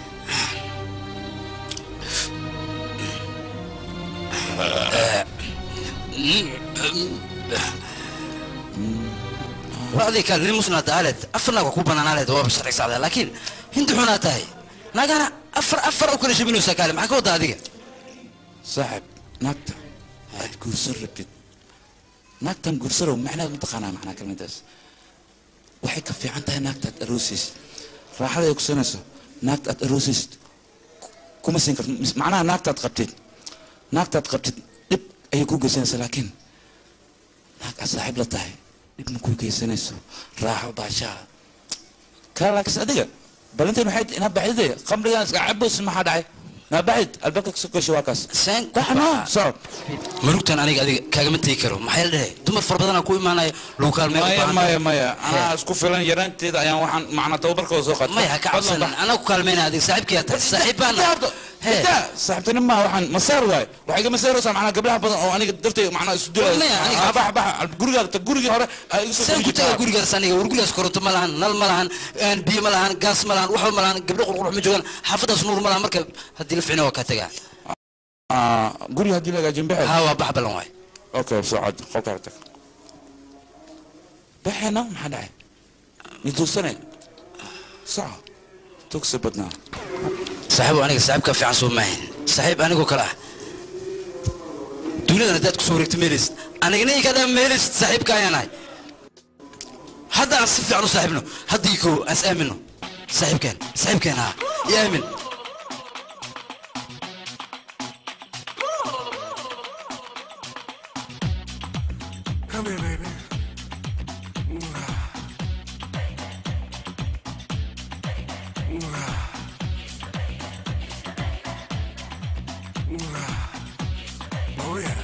وهذه كان لي مسنة آلت أفرنا وكوبنا نالت هو بشرك سعادة لكن هند حناتها ناقنا أفر أو كل شيء منو سكالة معك وضع هذه صاحب ناقتا هاد قرصر ربت ناقتا قرصر ومعنا متقنا معنا كلمة داس waxay ka fiican tahay naagta aad aroosis raaxada ay ku sanayso naagta aad aroosis kuma siin karto macnaha naagta aad qabtid dib ayay ku geysanaysaa laakiin naag aad saaxiib la tahay dib ma ku geysanayso raaxo baashaa kaa laakiin adiga balanteen waxay inaa baxdide khamrigan iska cabos maxaa dhacay ما بعد البكك سكر شواكاس سين كحنا صعب ملوكتان أنا قاعد كاجم تيكرو ما حيل ده دم فربنا كوي معنا لوكال ما أنا أسكو فلان يران تيدا يعني وحن معنا توبر كوزوقات ما يحكي عصن أنا وكال مين هذه صاحب كيات صاحب أنا لا صاحبتني ما وحن مسار واي وحاجة مسار وصل معنا قبلها أو أنا قدرت معنا استوديو أنا بح الجورجا هذا سين كنت الجورجا سنة ورجل أسكرت ملهن نل ملهن بي ملهن قاس ملهن وحول ملهن قبل قرح مجوان حافظ سنور ملهن مركب هدي الفعنا وكاتجا قولي هدي لك جنبها هوا بح بلواي أوكي صعد خطرتك بحنا ما حدا يدوسني صعب تكسب بدنا صاحب أنا صاحب كفي عصوم معين صاحب أنا كلا دولة أنا دات كسورك تميلس أنا جنيه كذا ميلس صاحب كايناي هذا أصف عنه صاحبنا هذا يكو أسأمنه صاحب كان ها يأمن Come here, baby. Oh yeah.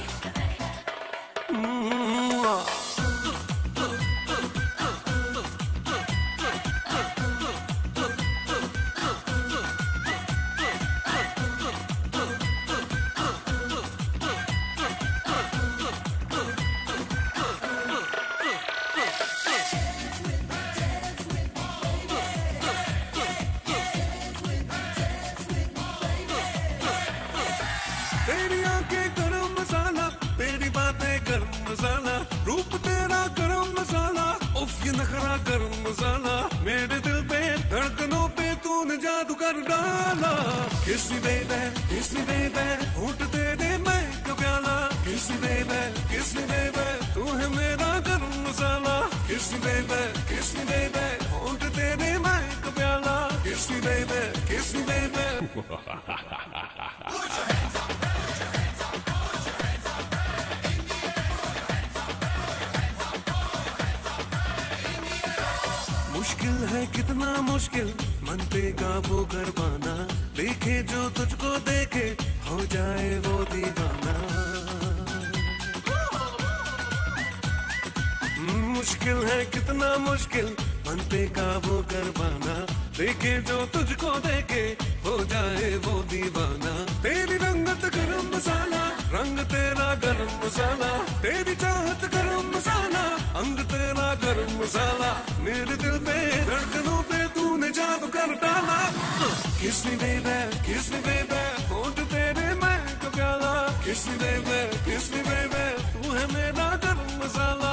मसाला रूप तेरा गरम मसाला उफ ये नखरा गरम मसाला मेरे दिल पे धड़कनों पे तूने जादू कर डाला किस मी बेबे होठ तेरे मैं का प्याला किस मी बेबे तू है मेरा गरम मसाला किस मी बेबे होठ तेरे मैं का प्याला किस मी बेबे मुश्किल है कितना मुश्किल मन पे काबू कर पाना देखे जो तुझको देखे हो जाए वो दीवाना मुश्किल है कितना मुश्किल मन पे काबू कर पाना देखे जो तुझको देखे हो जाए वो दीवाना तेरी रंगत गरम मसाला रंग तेरा गरम मसाला तेरी चाहत गरम मसाला अंग तेरा गरम मसाला मेरे दिल पे धड़कनों पे तूने जादू कर डाला किस मी बेबे होठ तेरे मैं का प्याला किस मी बेबे तू है मेरा गरम मसाला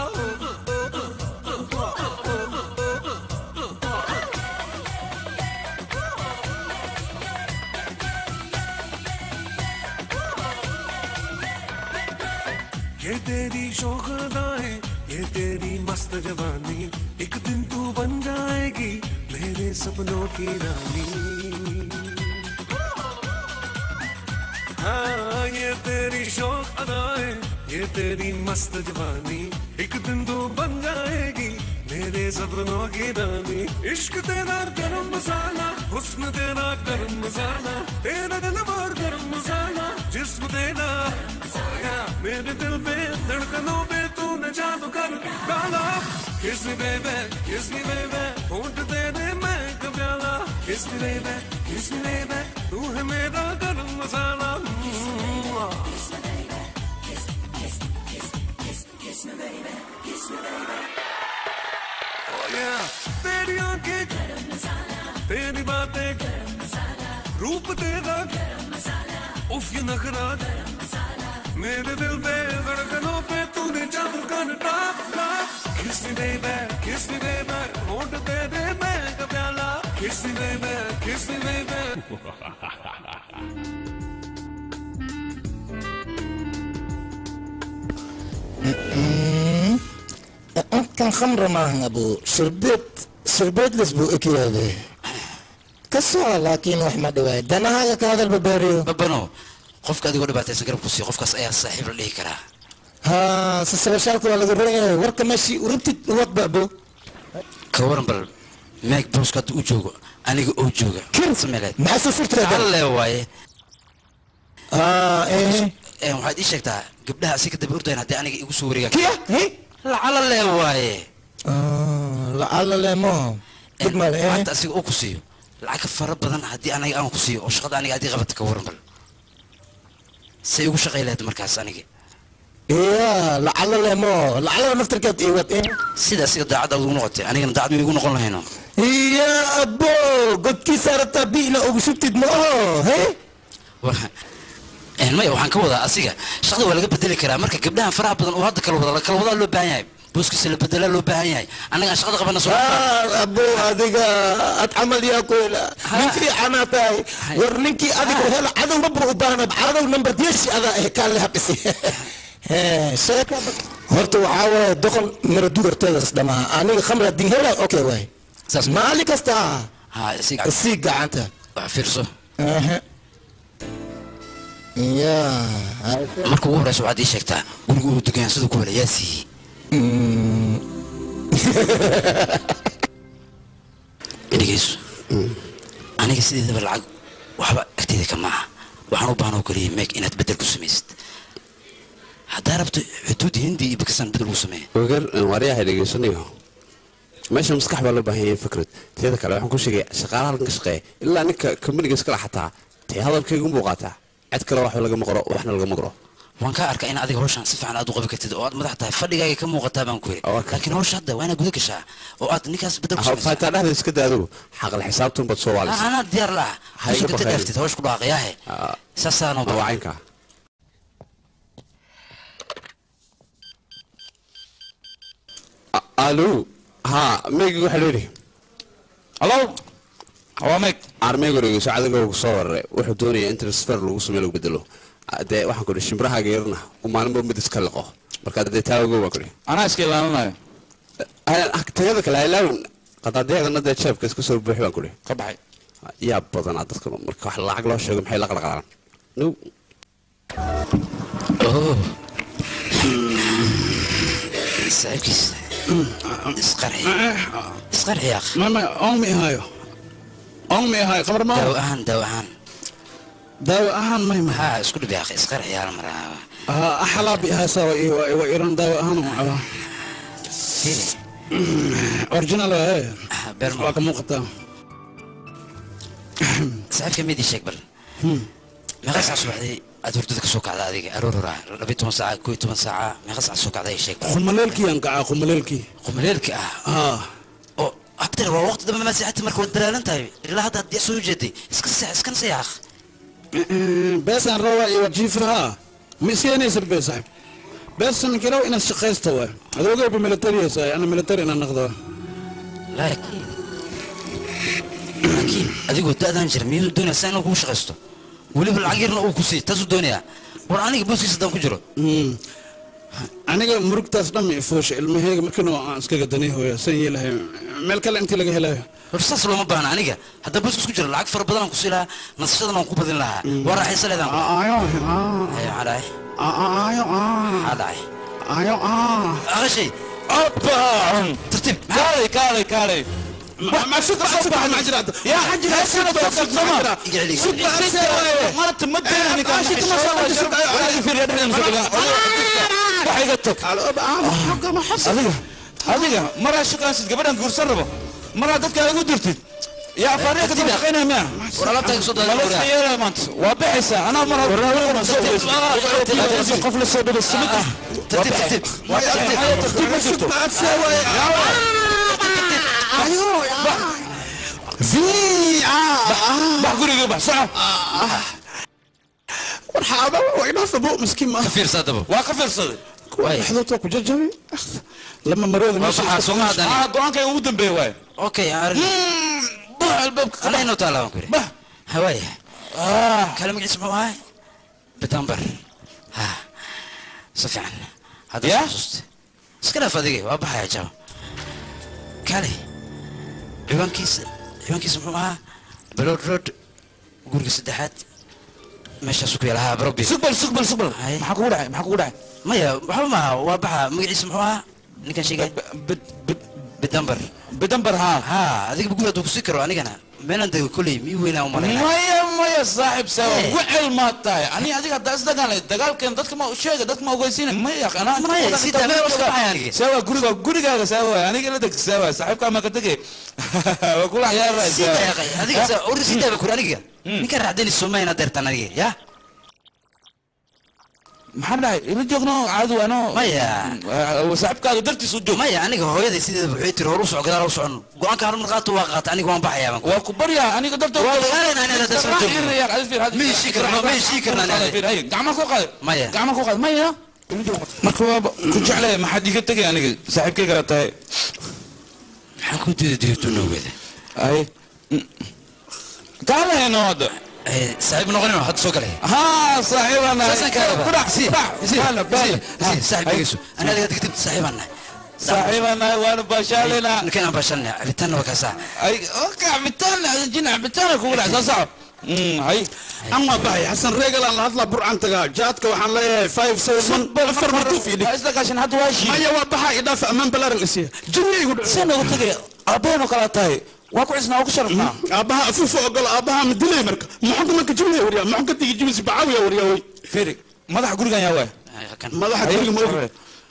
ये तेरी शौक अदाएं ये तेरी मस्त जवानी एक दिन तू बन जाएगी मेरे सपनों की रानी हाँ ये तेरी शौक अदाएं ये तेरी मस्त जवानी एक दिन तू बन जाएगी मेरे सपनों की रानी इश्क तेरा गरम मसाला हुस्न तेरा गरम मसाला तेरा दिल और गरम मसाला जिस्म तेरा मेरे दिल पे धड़कनों पे तूने जादू कर डाला किस मी बेबे होठ तेरे मैं का प्याला किस मी बेबे तू है मेरा गरम मसाला तेरी आंखें तेरी बातें रूप तेरा उफ ये नखरा मेरे दिल पे धड़कनों पे तूने जादू कर डाला किस मी बेबे होठ तेरे मैं का प्याला किस मी बेबे كان خمرة معها أبو شربت الأسبوع كذا كسر لكن وحمد وايد ده أنا هذا البباريو babano qofka adigoo dhibaataysan garab ku sii qofkaas ayaa saaxiib la dhihi karaa ها سلسلة ولا قبرنا ورك ماشي وربت وقت أبو ka waran bal meeg booska hadda u joogo aniga oo jooga sameeleed maxaa soo furtay alle waaye waxaad ii sheegtaa gabdhaha asiga daba ordayaan haddii aniga igu soo wareegaa lacala le waaye lacala le mo hata asiga oo ku siiyo lacag ka fara badan haddii aniga aan ku siiyo oo shaqada aniga haddii qabata ka waran bal say ugu shaqay lahayd markaas aniga lacala le mo lacala naftarkeed iwad sida asiga daacad aad ugu noqotay anigana daacad ma igu noqon lahayno يا أبو قد كسرت بينا وشفتت معه هي maya waxaan ka wadaa asiga shaqada waa laga bedeli karaa marka gabdhahan faraha badan oo hadda kala wada loo baahan yahay booskiisa la bedelaa loo baahan yahay annaga aan shaqada qabana soo أبو adiga ad camal yaa ku hela ninkii canaatay war ninkii adiga hela cadow rabbu u baahan cadow number 10 ada kaale habisi sheeka horta waxaa waaye doqon mara dugarteedas dhamaa aniga khamra din hela okay waay maali kasta sii gacanta wax fiirso يا marka ugu horeysa waxaad ii sheegtaa guriga uu degaan siduu ku hela yaa siiyey dhegeyso aniga sideedaba lacag waxba agteeda ka maaha waxaan u baahan oo kaliya meeg inaad bedel ku samaysid haddaa rabto xuduud hindi iyo bakistan bedel ugu sameeya ogar waryaha dhegeysanayo meesha maskax baa loo baahan yahay fikrad teeda kale waxaan ku sheegay shaqaalaha halkan ka shaqeeya ilaa ninka kambaniga iskala xataa tee hadalkaygu muuqataa cid kale wax lagama qoro waxna lagama qoro waan ka arkaa in adiga hawshan si fiican aad u qabi kartid oo aad madax tahay fadhigaaga ka muuqataa baan ku yiri laakiin hawsha hadda waa inaad guda gashaa oo aad ninkaas bedel ku samaysaa faataa dhexda iska daado xaqal xisaabtun bad soo waalaysa anaa diyaar la ah inta dhaftid hawsh ku dhaaqayaahe saasaanoo bawacaynka الو ها ميغ waxa leeyahay hello waa meeg armeegoriga saacadaha ugu soo waray wuxuu doonayaa in transfer lagu sameeyo lagu bedelo de waxaan ku shimbiraha geerna oo maalinba mid iska laqo marka de taago waa kuri ana iska ilaalinayo tagada kale ilaalin qadadeedana de chefka iska soo buuxi baan kuri ka baxay yaa badan dadka marka wax lacag loo sheego maxay la qalqalaan no oh ساكس اسقرحي اسقرحي يا اخي ما امي هاي خبر ما دواء ما ها اسكت يا اخي اسقرحي يا المرا احلى بها سوا وايران دواء معها اوريجينال ايه بيرمو واك موقتا ساعات كميدي شكبر ما غاس عصبحدي أدوردك سوق على هذيك أرورا لبيتهم ساعة كويتهم ساعة ما غاس سوق على شيء خمليلكي أنقع خمليلكي أو أكتر وقت ده ما ساعات مركو الدلال أنت لا هذا دي سوي جدي اسكن سياخ بس أنا رواي وجيفرها مسياني سبب صاحب بس أنا كلاو إن الشقة استوى هذا وقع بملتري ساي أنا ملتري أنا نقدر لا أكيد أديك وتأذن جرميل الدنيا سنة وكوش غسته ولي بالعقيرنا أو كوسي تاسو الدنيا وراني بوسي صدام كجرو أنا مرق تصدم يفوش المهيج ممكن أسكت دنيه هو سيء له ملك أنت لقيه له رصاص لو ما بهنا أنا هذا بوسي كجرو العق فر بدنا كوسي لها نصشنا نقوم بدنا لها ورا حيصل هذا أيوه على أغشي أبا ترتيب كاري ما شكرا أصبح المعجرات يا حج لا سنة توصل زمان ما تمدني كان في اليد حين مسكنا وحيقتك هذه مرة شكرا سيد قبل أن تقول سربه مرة دتك أقول درتي يا فريق تبقينا ما ولا تقصد ولا خير ما أنت وبحسة أنا مرة قفل الصوب بالسمك ترتيب بحقولي قبح صعب والحاضر وإنه صبوق مسكين ما كفير صدبه وكفير صدق حضرتك وجرجري لما مريض ماشي حاسون هذا دوانك يودن بيواي اوكي يا عربي بح الباب خلينا نطالع كوري بح هواي كلامك اسمه هاي بتنبر ها صفيان هذا يا سكنا فدقي وابح يا جو كالي عيوان كيس معها بلود رود قرق سدحات ماشي سوق لها بربي سقبل maxaa kugu dhacay maya waxa ma waa baxa magaciisa muxuu ahaa ninkan sheegay bidambar ha adiga buguud ku sii karo anigana meelan day kulay mi weynaa u maleeyaa maya saaxib sawa wacel ma tahay ani adiga daas dagaalkeen dadka ma u sheegay dadka ma ogeysiin maya ana maya sida meel waxa baxayaan sawa gurigaaga sawa aniga la deg sawa saaxibka ma ka tagay waa kula ciyaar sida adiga sa sida ku aniga ninka raadin Soomaaliya deertan aniga ya maxaa dhahay ila joogno caadu ano maya saaxibkaaga dartiis u joog maya aniga hooyaday sideeda wuxuu tiri hor u socod gadaal u socon go'aanka hal mar qaato waa qaat aniga waan baxayaa waa ku baryaa aniga dartood waa dagaalana aniga dadka meeshii karna gacma ku qaad maya marka waa ku jeclay maxaad iga tagay aniga saaxibkayga la tahay maxaan ku diiday tunowada ay kaaleeno hada صاحب نغني حد سوق عليه ها صاحبنا صاحب بيسو انا اللي كتبت صاحبنا وانا باشالنا كان باشلنا عبتنا وكاسا اي اوكي عبتنا جينا عبتنا كولا صعب هاي اما باي حسن رجل الله هطلع برعان تقا جاتك وحن لي 5 افر مرتو في دي قصدك عشان هاد واشي ما يوا بحا يدافع امام بلار الاسيه جني يقول سنه وتجي ابينو كلا تاي واكو عسنا واكو شرفنا ابها افوف اقول ابها مدلي مرك محمد ما كجبني وريا محمد تيجي جيبس بعاويه وريا وي فيري مدح غورغان يا واي مدح غورغان مو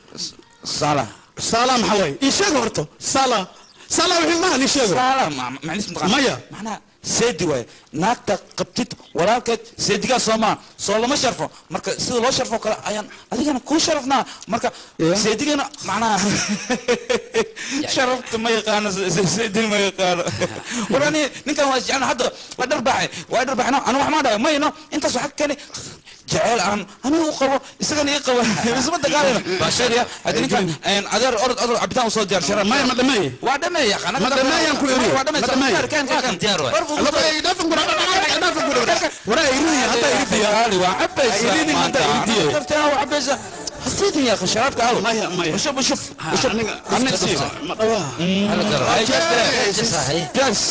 صالة محوي ايش غورتو صالة وحي ما لي شيء صالة معنيش مايا معناها سيدي واي ناكتا قبتت ولكن سيديغا سوما سولو ما شرفو marka sida loo sharfo kala ayaan adigana ku sharafnaa marka seedigana macnaha sharafta ma yaqaan seedin ma yaqaan warani ninkan waa jecel hadda waa darbaxay ana wax ma dhahay mayno intaas waxa kale jacayl aan aniga u qabo isagana ii qabo isma dagaalana baashariya hadii ninkan adeer orod cabitaan u soo diyaar sharaa ما دمي waa dhameeya qana ما دمي يا كويري waa dhameeya kan diyaar waa الله يدافع ولا يريني حتى يريد يا علي وعبيس يريني حتى يريد شفتها وعبيس حسيتني يا اخي شرابك عاود شوف شوف شوف انا نسيت هلا ترى جالس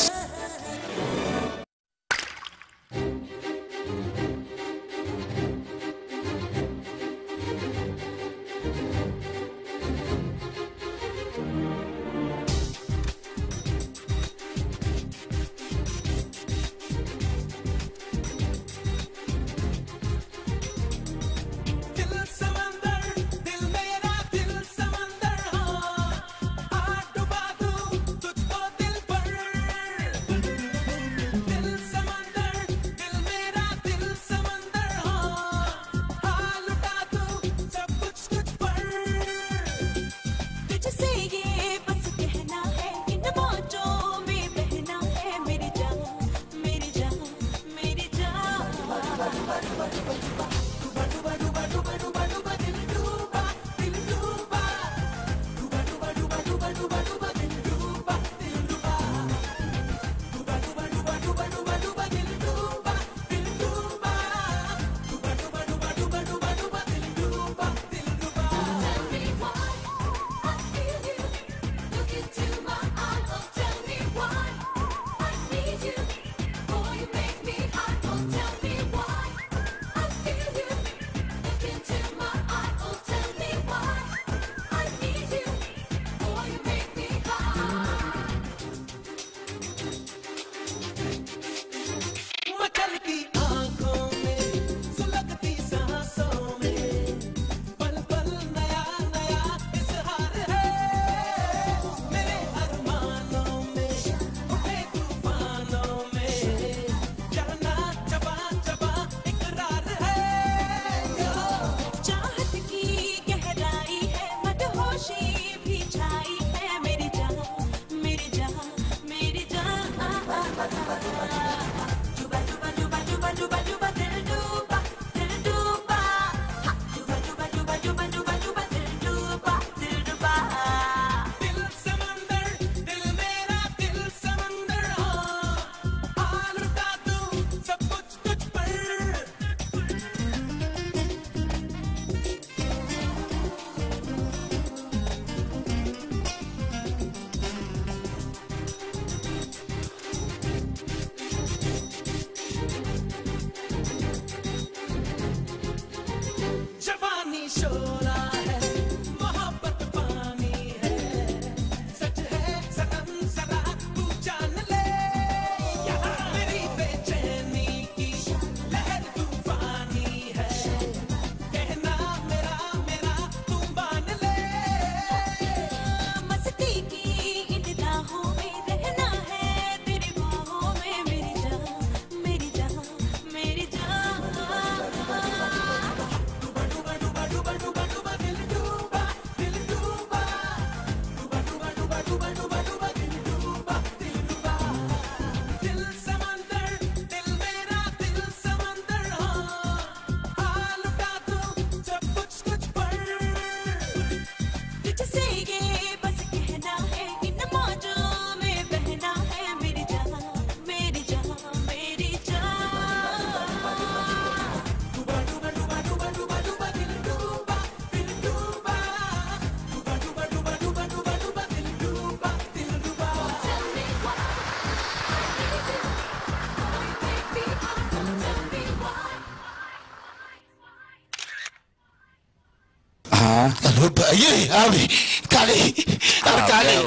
الهبة ايه هاوي تعالي تعالي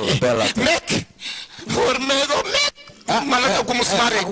ميك ورميدو ميك مالكم مسمارك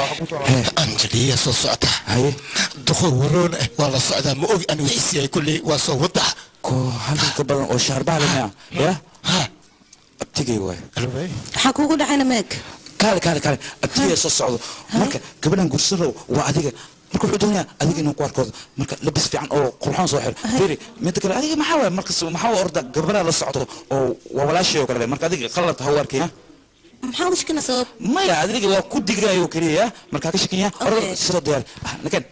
انجلية سو سعودة دخول ورون والله سعودة ما اوغي انا وحسي كلي واسو وضع كو هذا كبر او شاربها لنا يا ها ابتقي واي حكوكو دحين ميك كالي ابتقي سو سعودة marka gabadhan gursado waa adiga marka wuxuu doonayaa adiga inuu ku arko marka labis fiican oo qurxoon soo xir fiiri mid kale adiga maxaa waay marka maxaa orda gabadha la socdo oo walaashii oo kale marka adiga qalad ha u arkay maxaa u shakina sabab maya adiga waa ku digraayo kaliya markaa ka shakiya orod soo diyaar nakan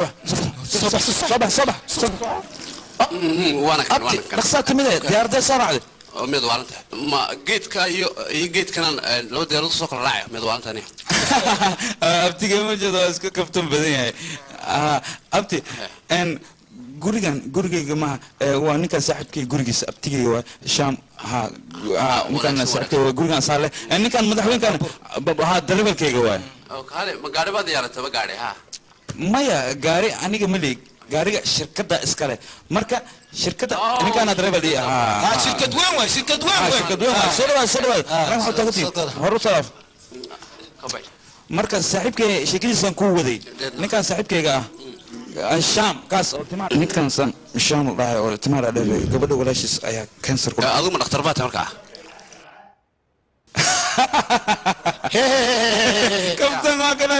صباح وانا كان dhaqsaa kamid ah diyaarada soo raacday mid waalanta ma geedka iyo geedkan loo diyaar soo kala raacay mid waalanta ani abtiga ma jiro iska kaftan badan yahay abti en gurigayga ma waa ninkan saaxiibkay gurigiisa abtigay waa shaam ninkan saaxiibkay waa gurigan saale ninkan madaxweynkan dalibalkayga waa kaale ma gaari baad diyaarata ma gaari maya gaari aniga ma leeg gaariga shirkadda iskale marka shirkadda ninkaan dareebal shirkad weyn waa shirkad weyn horu salaaf marka saaxiibkay sheekadiisan ku waday ninkaan saaxiibkayga shaam kaas oo timaar ninkan san shaam dhahay oo timaar dheer gabadha walaashiis ayaa cancer ku adigu ma dhakhtar baad markaa كابتن ما كان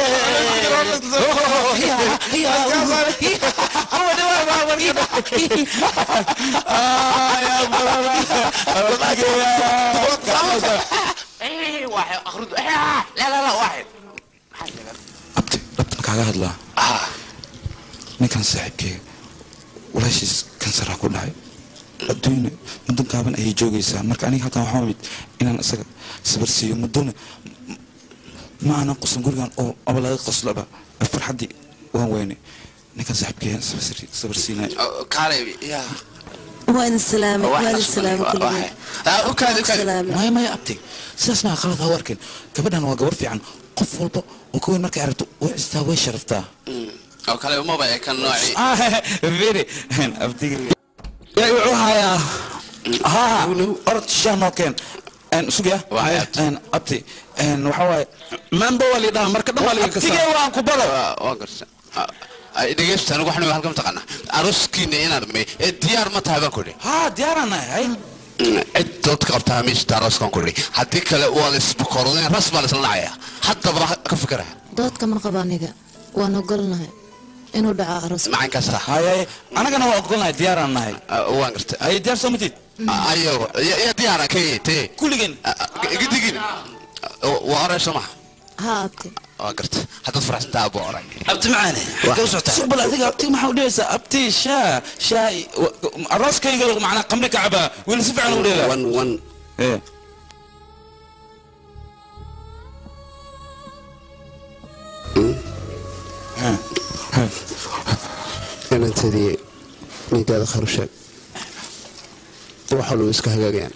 لا واحد ربطنا كاغا هدلا ninkan saaxiibkay walaashiis kansar ku dhacay adduunye muddo gaaban ayay joogaysaa marka aniga halkan waxaa mid inaan isaga sabar siiyo muddona ma aanan qusan gurigan oo aba laga qoslaba farxaddii waan weyne ninkan saaxiibkay sabar siinay kaalay ya waan salaamay maya maya abti sidaas maa qalad ha u arkin gabadhan waa gabar fiican qof walba oo ka weyn markay aragto way cistaa way sharaftaa oo kale uma baa kan nooci very abtiga يا وعوها ها أرد شانو كان أن سجى أن أبتي أن وحواي من بولي ده مركب بولي كسر تيجي وان كبلا واقرس دقيقة أنا وحنا هالكم تقنا أروسكي نينا رمي الديار ما تهبان كوري ها ديارنا هاي الدوت كابتها مش تاروس كون كوري هديك لا والس بكورونين رسم على صناعية حتى برا كفكرة dood kama qabaniga waan ogolnahay inuu dhaco aroos معين كسرة هاي أنا كنا أقولنا ديارنا هاي وانقرت هاي ديار سمتي أيوه يا ديارنا كي تي كل جن قديقين وأرى سمح ها abti وانقرت هذا فرح أنت أبو أرى أبتي معنا سبلا ذيك أبتي ما حولي أبتي شاي الراس كي يقول معنا قمرك عبا وين سفع أنا ولا ون إيه أنا تدي ميداد خرشة وحلو إسكه هجاجين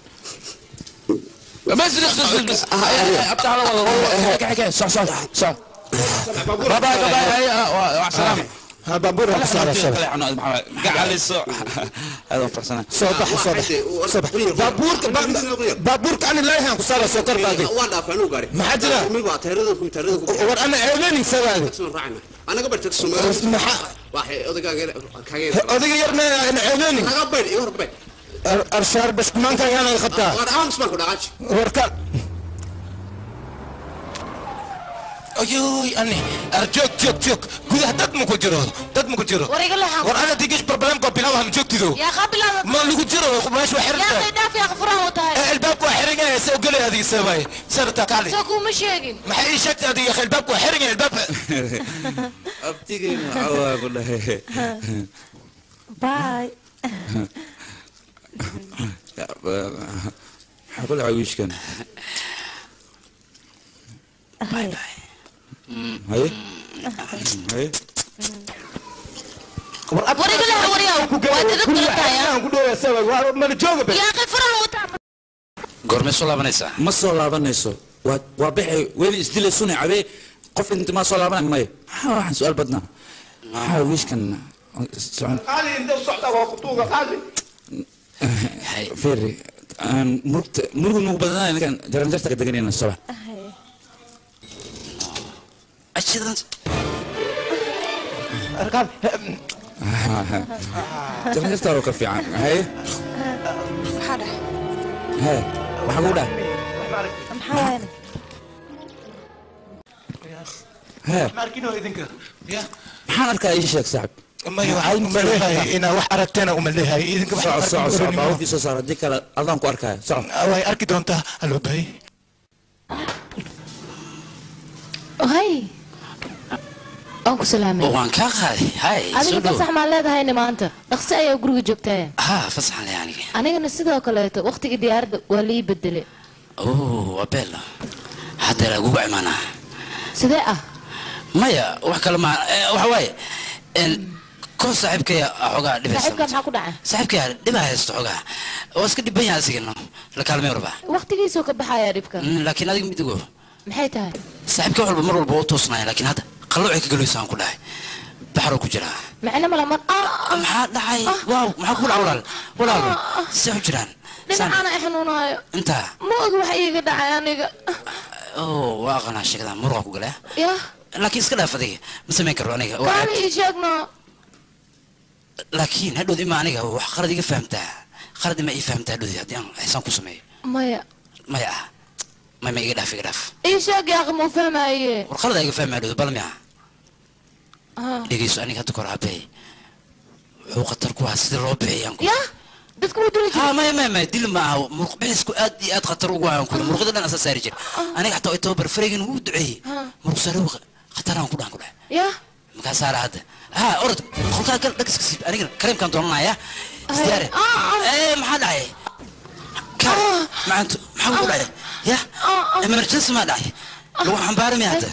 بس بس أبتي على والله حكي صح بابا سلام بابور قاعد السوق هذا فرسنا صبح بابور كان لا يهم قصار سكر باقي وانا فانو قاري ما حد لا مي تيردكم وانا اعلاني سوالي انا قبل تكسم واحد اوديك يرنا اعلاني انا قبل يهرب ارشار بس كمان كان انا الخطا وانا اسمع كل حاجه وركا أيوه أنا أرجوك قول هدد مكو جرو وريق الله وأنا تيجيش بروبلم كوبيلا هم جوكتيدو يا قبل ما لو جرو ماشي وحرت يا أخي دافع غفران وتاي الباب وحرقة سوق لي هذه السباي سرتك علي سوكو مش يجي ما حي شكت هذه يا أخي الباب وحرقة الباب أبتيجي معاه أقول له باي حقول عويش كان باي هاي هاي وريق الله ورياو واددك يا أخي فران وتاي goormee soo laabanaysaa ma soo laabanayso waa bixi weli isdilaysuna cabee qof inta ma soo laabanay may waxaan su'aal badnaa maxaa wiishkan socon قالي انت وصحتها وخطوقه قالي فيري مرق نوق بدنا كان جرنجرتك دقنين الصباح أشيدان ارقام جرنجرتك لو كفي عن هاي حدا هاي محمودة محاين هاي ماركينو إذنك يا maxaan arkaa ii sheeg saaxib ما يوحي إنا وحرتنا ومليها إذنك socod baabuurkii soo saar haddii kale adaan ku arkaya socod واي أركي دونتا هلو باي وانكو سلامي وان كاقادي هاي adiga fasax ma leedahayna maanta dhaqsi ayaa guriga joogtaa ها فصح لي يعني anigana sidoo kaleeto waqtiga diyaarada waa lii bedelay وبيلا حتى لا قوع معنا sidee ah maya wax kale ma waxa waaye ko saaxiibkay xogaa dhibay saaxiibka maxaa ku dhacay saaxiibkay dhibay haysto xogaa oo iska dhibay asigana la kaalmeeyo raba waqtigiisa ka baxaya dhibka laakiin adiga midigo maxay tahay saaxiibkay walba mar walba oo toosnaa laakiin hadda qalooc ka galeysaan ku dhahay baxro ku jira macna mala mar maxaa dhacay waaw maxaa ku dhacay walaal soo jiraan dhinacaana xanuunayo inta ma og waxa iiga dhacay aniga waa qanaa sheekada muruqa ku galay ya laakiin iska dhaaf adiga ma sameyn karo aniga kaan ii sheegno laakiin hadhow ima aniga wax qalad iga fahamtaa qalad ma ii fahamtaa hadhow haddii aan xisaan ku sameeyo maya ma iga dhaaf ii sheeg yaa qamo fahmaaye war qalad iga fahmaa hadhow bal miya dhegeyso aniga hadda kor aabay wuxuu khatar ku ah sida loo bixiyaan ya dadku wuu ها ما دل معه مرقبيسكو اد خطر وغان كل مرقدن اساس ساري جير انا حتى توبر فريغن و دعي مرسلو خطران كدان كدان يا مكا سار هذا ها اورد خلقا كل دكس انا كريم كان دونايا استياري ايه ما حد عي ما انت محاول دعي يا امرجنسي ما دعي لو حنبار مياته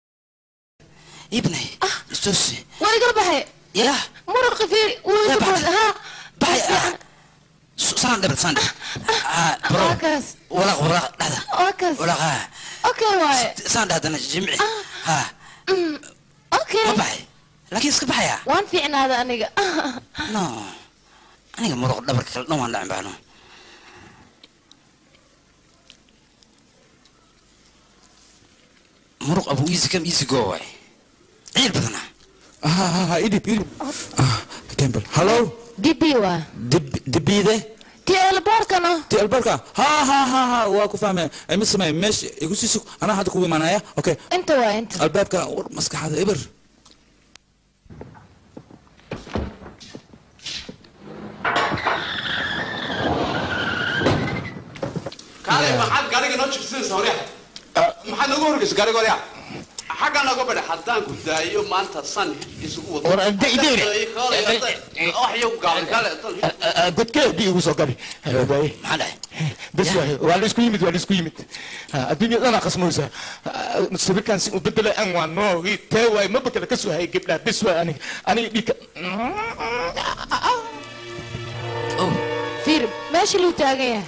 ابني استوسي وانا قلبها يا مرق فيري ها بحي ساندر برو ولا هذا ولا اوكي واي ساندر هذا جمعي ها اوكي ما بحي لكن اسك بحيا وان في عنا هذا انيقا نو انيقا مرق دبرك نو ما نلعب بانو مرق ابو ايزي كم ايزي جواي عيل بدنا ها ايدي كمبل هلو دبيوا دبي ده تي الباركنا تي الباركا ها واكو فاهم مسمى ماشي يقول سيسو انا هذا كوي معناها اوكي انت وانت البابكا مسك هذا ابر كاري ما حد قاري نوتش سين صوريح ما حد نقول لك قاري قاري حاجة أنا قبل حدان كنت أيوم ما أنت صن يسوق ورا ديري أحيو قال قد كيف دي وصل قبل باي معنا بس ولا سكويمت الدنيا أنا قسموسة سبب كان بدل أنوان نو تواي ما بكرة كسوة هي قبلها بس أنا بيك فير ماشي اللي تاجيه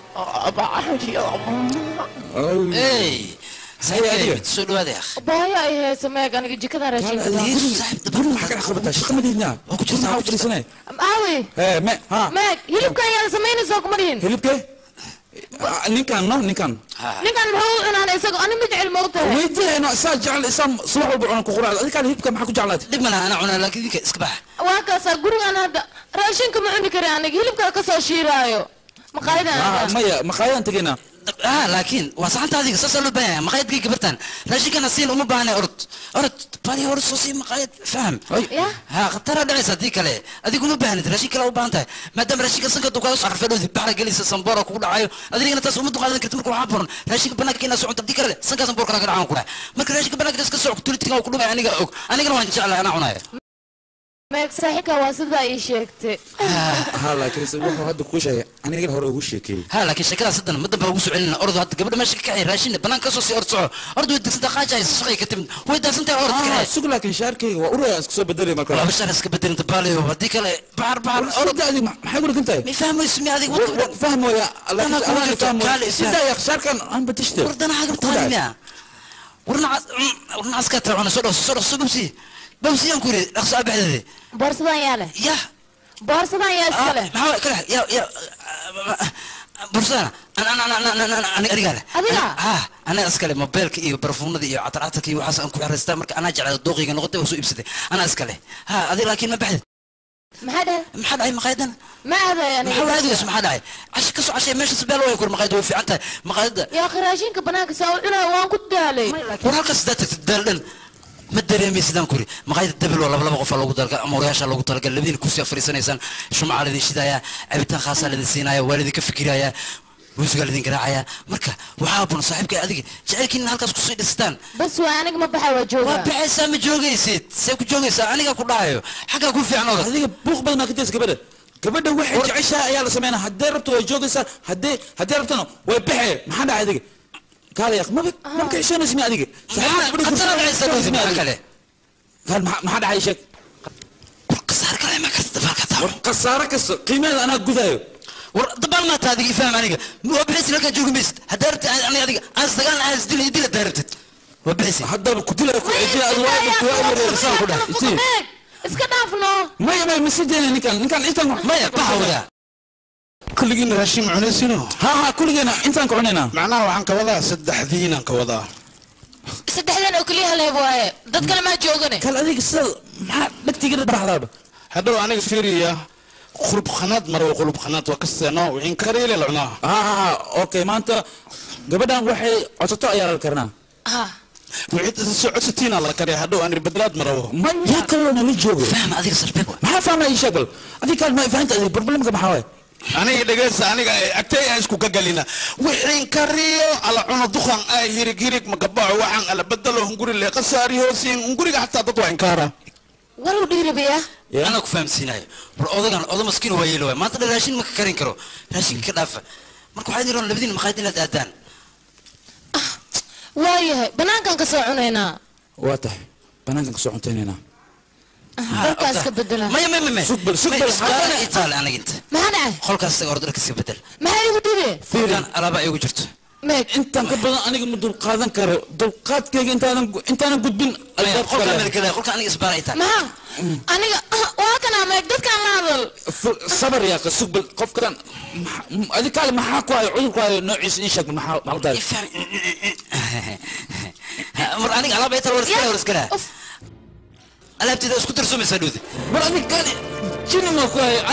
اي زي سولو هذا يا اخي بايا ايه سماك انا جي كذا راشين صاحب دبر حق خربتها شق مدينة وكو جرت عاود تريسنه اوي ايه ما ها ماك هلبكا يا سمين سوق مرين هلبكا نيكان نيكان هو انا اسق انا مدعي الموت ويدي انا اسال جعل اسام صباح وبعون كقرا هذيك هلبكا ما حكو جعلات دب انا عنا لكن ديك اسكبح واكا غوري انا هذا راشينك ما عندي كري انا هلبكا كسو شيرايو مقايدة مايا مقايدة تجينا لكن وصلت هذيك سألوا بها مقايد كي كبرتان ليش كان الصين أم بهنا أرد بالي أرد صوصي مقايد فهم ها خطر هذا ليس هذيك له هذيك كله بهنا راشي كلا وبانته ما دام راشي كسنك دوكا صار فلو ذي بحر جلس سنبورة كولا عايو هذيك أنا تسمع دوكا هذيك تقول كولا عبرن راشي كبناك كنا سعود تبدي كله سنك سنبورة كنا كنا كولا ما كراشي كبناك تسك سعود تقول تكلم كله بها أنا كنا وين شاء الله أنا عناية ماك صحيح واسد باي شيكتي ها لكن سووا هذا كل شيء انا قال هو وشيكي ها لكن شكلها صدق مدن بقى وسو علينا ارض هاد قبل ما شكي راشين بنان كسو ارض سو ارض ودك صدقه جاي شقي كتب ويدا سنت ارض سوق لكن شاركي وأورا اسكو بدري ما لا مش انا اسك بدري انت بالي هذيك بحر ارض هذه ما حيقول لك انت ما يفهموا اسمي هذيك فهموا يا انا فهموا سيدا يا شارك انا بتشتري ورد انا حاجه بتعلم ورنا اسكت انا صدق بمسي انكوري اقصى ابعد بورصدان ياله يا بورصدان يا اسكله ما كره يا بورصدان انا ارجع ها انا اسكله موبايلك iyo barfuunada iyo cataracadka iyo waxaas aan ku xariistaa marka ana jeclaa dooqiga noqotay oo soo ibsaday ana iskale ha adiga laakiin ma baxday maxad ay maqaydan ما هذا يعني maxad ay ash ka soo cashay meesha sabeel way kur maqaydo way fiican tahay maqayda يا khiraashinka banaanka soo ilaa waan ku daalay war halkaas dadka daaldan ما دريمي سيدان كوري مقايد الدبل ولا بلا قف لوgu dalka ama wariyaasha loogu talagal labadiin ku sii fariisanaysan shumaca ladii shidaya abitaan khaasa ladii siinaya waalidii ka fikiraya muusiga lidin garaacaya marka waxaa bun saaxiibka adiga jecelkiina halkaas ku sii dhistaan bas waa aniga ma baxay waa joogaa waa baxaysaa ma joogaysid see ku joogaysaa aniga ku dhahayo xaggaa ku fiican oda adiga buuq badanaa ka jees gabadha gabadha waxay jeceshahay ayaa la sameynaa haddee rabto way joogaysaa haddee rabtana way baxee maxaa dhacay adiga kaale yaq maba ka xishoonaysa miya adiga kale kaal maxaa dhacay sheeg kasaar kale ma karta dabaalka taa kasaaro kasta qiimeeda anaa gudaayo war dabaal ma taadiga ifaham aniga waa bixis halka joogi maysid haddii rabtid aniga adiga aan sagaan aan isdil idil daartid waa bixis haddaba ku dilay ku cidiya ad waa wareersaan ku dhahay isii iska dhaafno maya masideen ninkan intaan maya baxawda kulligiina raashin cunaysiino ha kulligeena intaan ka cunaynaa macnaha waxaan ka wadaa saddexdiinaan ka wadaa saddexdan oo kaliya haleeb waaye dad kale maa joogane kal adiga sida maxaa dhagtiga baxdaaba hadhow aniga fiiriya qulub khanaad maro qulub khanaad waa kasteeno wixin kareele la cunaa okay maanta gabadhan waxay codsato ayaa la karnaa wixii soo codsatiina la kariya hadhow aan badlaad maro yaa kalena la joogo faham adiga sarbeeb maxaa fahmay ii sheeg bal adiga kal ma fahamta adiga problemka maxaa waay aniga dhegeysta aniga agtay aan isku ka galina wixin kariyo ala cuno duqan ay hirig magabaco waxaan ala badalo hunguri le qasaari hoosin hunguriga xataa dad waa inkaara war u dhiirabaya ana ku fahamsiinayo war odo maskiin waa yeelo waay maanta raashin ma ka karin karo raashin ka dhaafa marka waxay yiraan labadiin maqaayad inaad aadaan waayahay banaankan ka soo cunaynaa waa tahay banaankan ka soo cuntaynayna dalkaas ka bedela maya sugbal itaal aniga inta maxaa dhacay qolkaas order ka iska bedel maxaa igu dhibe fiiran alaaba igu jirto intaan ka badan aniga ma dulqaadan karo dulqaadkayga intaanan gudbin qolka aniga isbaara itaal maxaa aniga waa kana meeg dadkaan la hadal sabar yaa ka sugbal qofkan adi kaale maxaa ku hayo cudurkaayo noociisa ii sheeg maxaa daay mar aniga alaaba itaal war iskala alaabtida isku darsumaysaa dhuudi mar adiga kaale jini ma ku hayo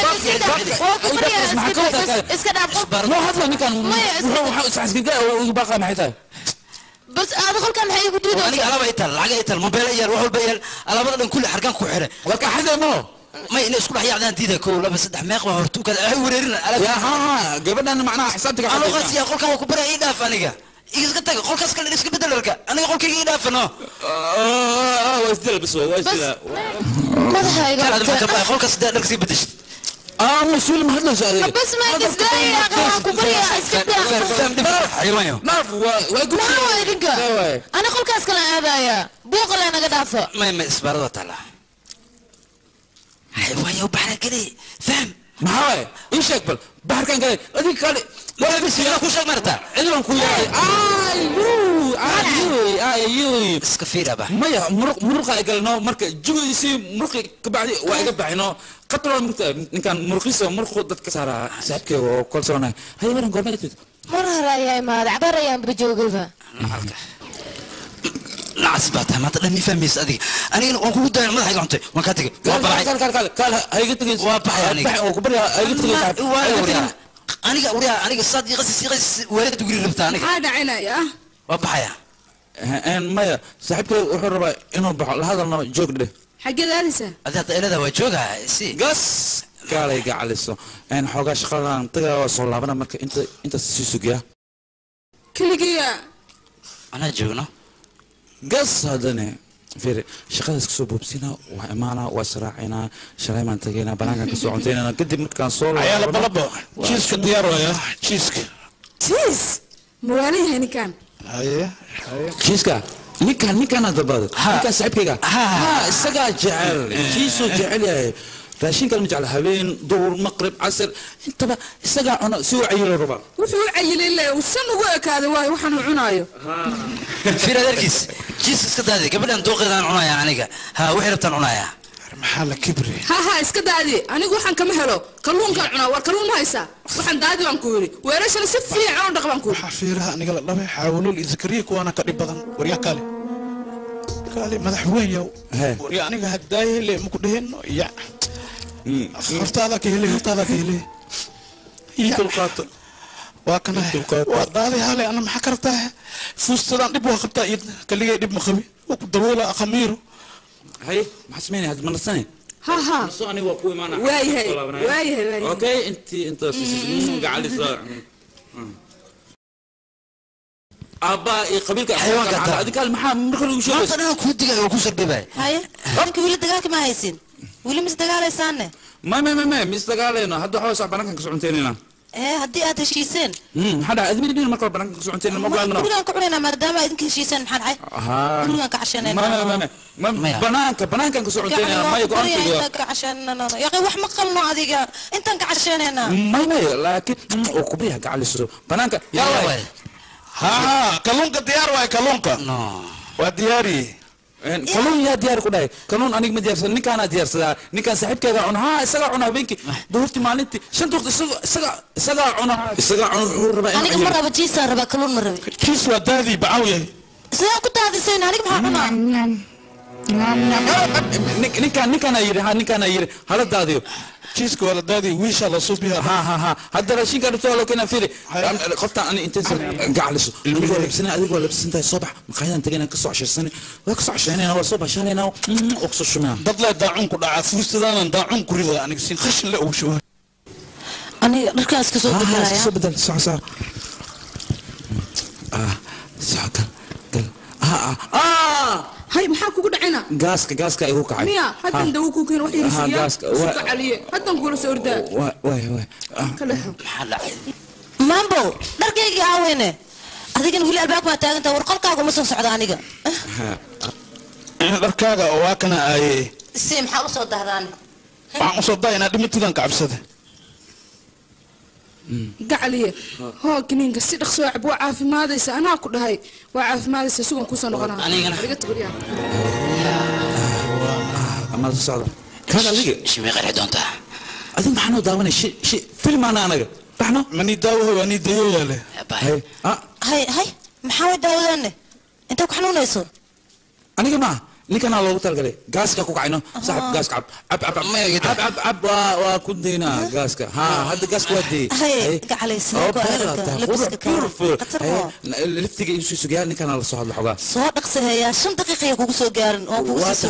iska dhaaf ma hadla ninkan wuxuu isxasgiga ugu baaqaa maxay tahay bas aad qolkan maxay igu diiday aniga alaaba itaal lacag itaal mobil iyar wax walba iyar alaabada dhan kulli xargaan ku xire waa ka xaday mo ma ina isku dhex yaacdaan diida kow laba saddex meeq waa hortu kale ay wareerina gabadhan macnaha xisaabtiga qolkaas yaa qolkan waa ku baray ii dhaaf aniga iska tag qolkaas kale iska bedelalka aniga qolkayga ii dhaafano waa isdil bas waa isdil madaxayga qolkaas dharka sii bedeshid مسؤول ما هذا زاري بس ما تزداي يا اخي كبريا حيوان نعرف واقول انا قول كاس كلا هذايا بوق اللي انا قد عفا ما اسبار طلع حيوان وبحر كده فهم ما هو ايش يقبل بحر كان قال هذيك قال ولا بس يلا كوش مرتا عندهم كويا ايوه اسكفيرا با ما يا مرق قال نو مرك جويسي مرق كبعدي وايغا باينو قتل مرت كان مرخيس مرخ دد كسارا حسابك وكل سنه هي ورن غورمت مره رايا ما عبر يا بجوغفا نعسبتها ما تدمي فهميس ادي انا وان داير مدحي قنتي وان كاتغي قال هيغا تغي وابحي انا وكبريا هيغا تغي aniga صديق قصص ولد تقولي ربطه aniga هذا عينيا وابحيا ان مايا صاحبك wuxuu rabaa inuu baxo la hadalna joog dheh xageedadisa adaa ilada waa jooga si gas kaalay gacaliso aan xooga shaqadan taga soo laabana marka inta sii sugaya kaligiya ana joogno gas hadane fiir shaqadaas kasoo boobsina waa imaana waa saraacina shalay maan tagayna banaanka kasoo cuntaynana kadib markaan soo ayaa balabo cheeska diyaar waya cheeska cheese muwaalihi ninkan haye cheeska ninkan dabada ninkan saaxiibkayga isagaa jecel cheesoo jecel yahay raashin kale ma jecel habeen duhur maqrib casr intaba isagaa cuno si uu cayilo rabaa wuxuu cayilay le usan ugu ekaaday waayo waxaan uu cunaayo fiir adeerkiis jiis iska daadi gabadhan dooqeedaan cunaya aniga ha wixii rabtaan cunaya maxaa la kibri ha iska daadi anigu waxaan kama helo kalluunkaan cunaa war kalluun ma haysaa waxaan daadi waan ku yiri weerashana si fiican u dhaqban ku xafiiraha aniga la dhabay xaawulul iskariye kuwana ka dhib badan warya kale madaxweyne yow warya aniga hadaaye le muku dheheno ya hortaada ka hele dulqaato waa kana waa daadi hale ana maxaa ka rabtaa fuustadan dhib waa qabtaa id kaligay dhib ma qabi waa ku daboola khamiiro hay maxaa sameynay had manasane ها soo aniga waa ku imaanaa waayahay اوكي انت قاعد ابا قبيلك حيوانك هذيك المحام مركل وشو ما انا كنت دقاق وكسر بيباي هاي قفك ويلي دقاق ما هيسين ويلي مس دقاليسانه ما مستقالينا هذا حوس بنانك كسعنتينا ايه هدي aad heshiiseen هذا ادمي marka banaanka kasucunteena ma go'aano gurigan ku cunayna maadaama idinka heshiiseen maxaa dhacay gurigan ka cashanayna banaanka kasucunteena ma go'aanto ka cashanayna yaqi wax ma qabno adiga intan ka cashanayna ma laakiin oo kubiya gacaliso banaanka ha kalluunka diyaar waay kalluunka waa diyaari kalluun yaa diyaar ku dhahay kalluun aniga ma diyaarsan ninkaana diyaarsadaa ninkaan saaxiibkeeda cuna isaga cuna habeenkii duhurtii maalintii shan duqti isaga cuna wuxuu rabaa aniga ma raba jiisaan rabaa kalluun ma rabi jiis waa daadii bacaw yahay sidaan ku daadiseen aniga maxaa cunaa ninkaan yiri hala daadiyo jiiska waa la daadii wiisha la suubiya hadda raashinka dhibtoo loo keenaa fiiri qoftaan ani intaas gacaliso ilmiga labsana adigoo labsantahay soo bax maqaayadan tagayna ka soo cashaysan waa ka soo cashaynayna waa soo bashanayna oo soo shumaa dad le daacun ku dhaca fuustadana daacun ku rida aniga sin khashin le ugu shuba aniga dharkaas ka soo bedelaya soo bedel soo soo soo gal هاي maxaa kugu dhacayna gaaska igu kacay miya hadan dawo ku keen wax yirsiya suuqa caliye hadan kula soo ordaa way kala mambo dharkayga aaweyne adigana wili albaab ma taaganta war qolkaaga ma soo socdo aniga dharkaaga waa kana ay si maxaa u soo dahdaan waxaan u soo daayna dhimatidan ka cabsada gacaliye hoo kiniinka si dhaqso ah waa caafimaadaysa anaa ku dhahay waa caafimaadaysa sugan ku soo noqonaa anigana iga tagriya ama socdo kana liga shimay qari doonta adin maxaan u daawanay shi film ana anaga baxno mani daawo ani dayo yale hay maxaa way daawadane inta ku xanuunayso aniga ma ninkan loogu talgalay gaaska ku kacayno saaxib gaaska ab waa ku deena gaaska hadda gaaska waa deey gacalaysa liftiga isu sugaa ninkan la soo hadlo xogaa soo dhaqsayaa 5 daqiiqo kugu soo gaarin oo kugu soo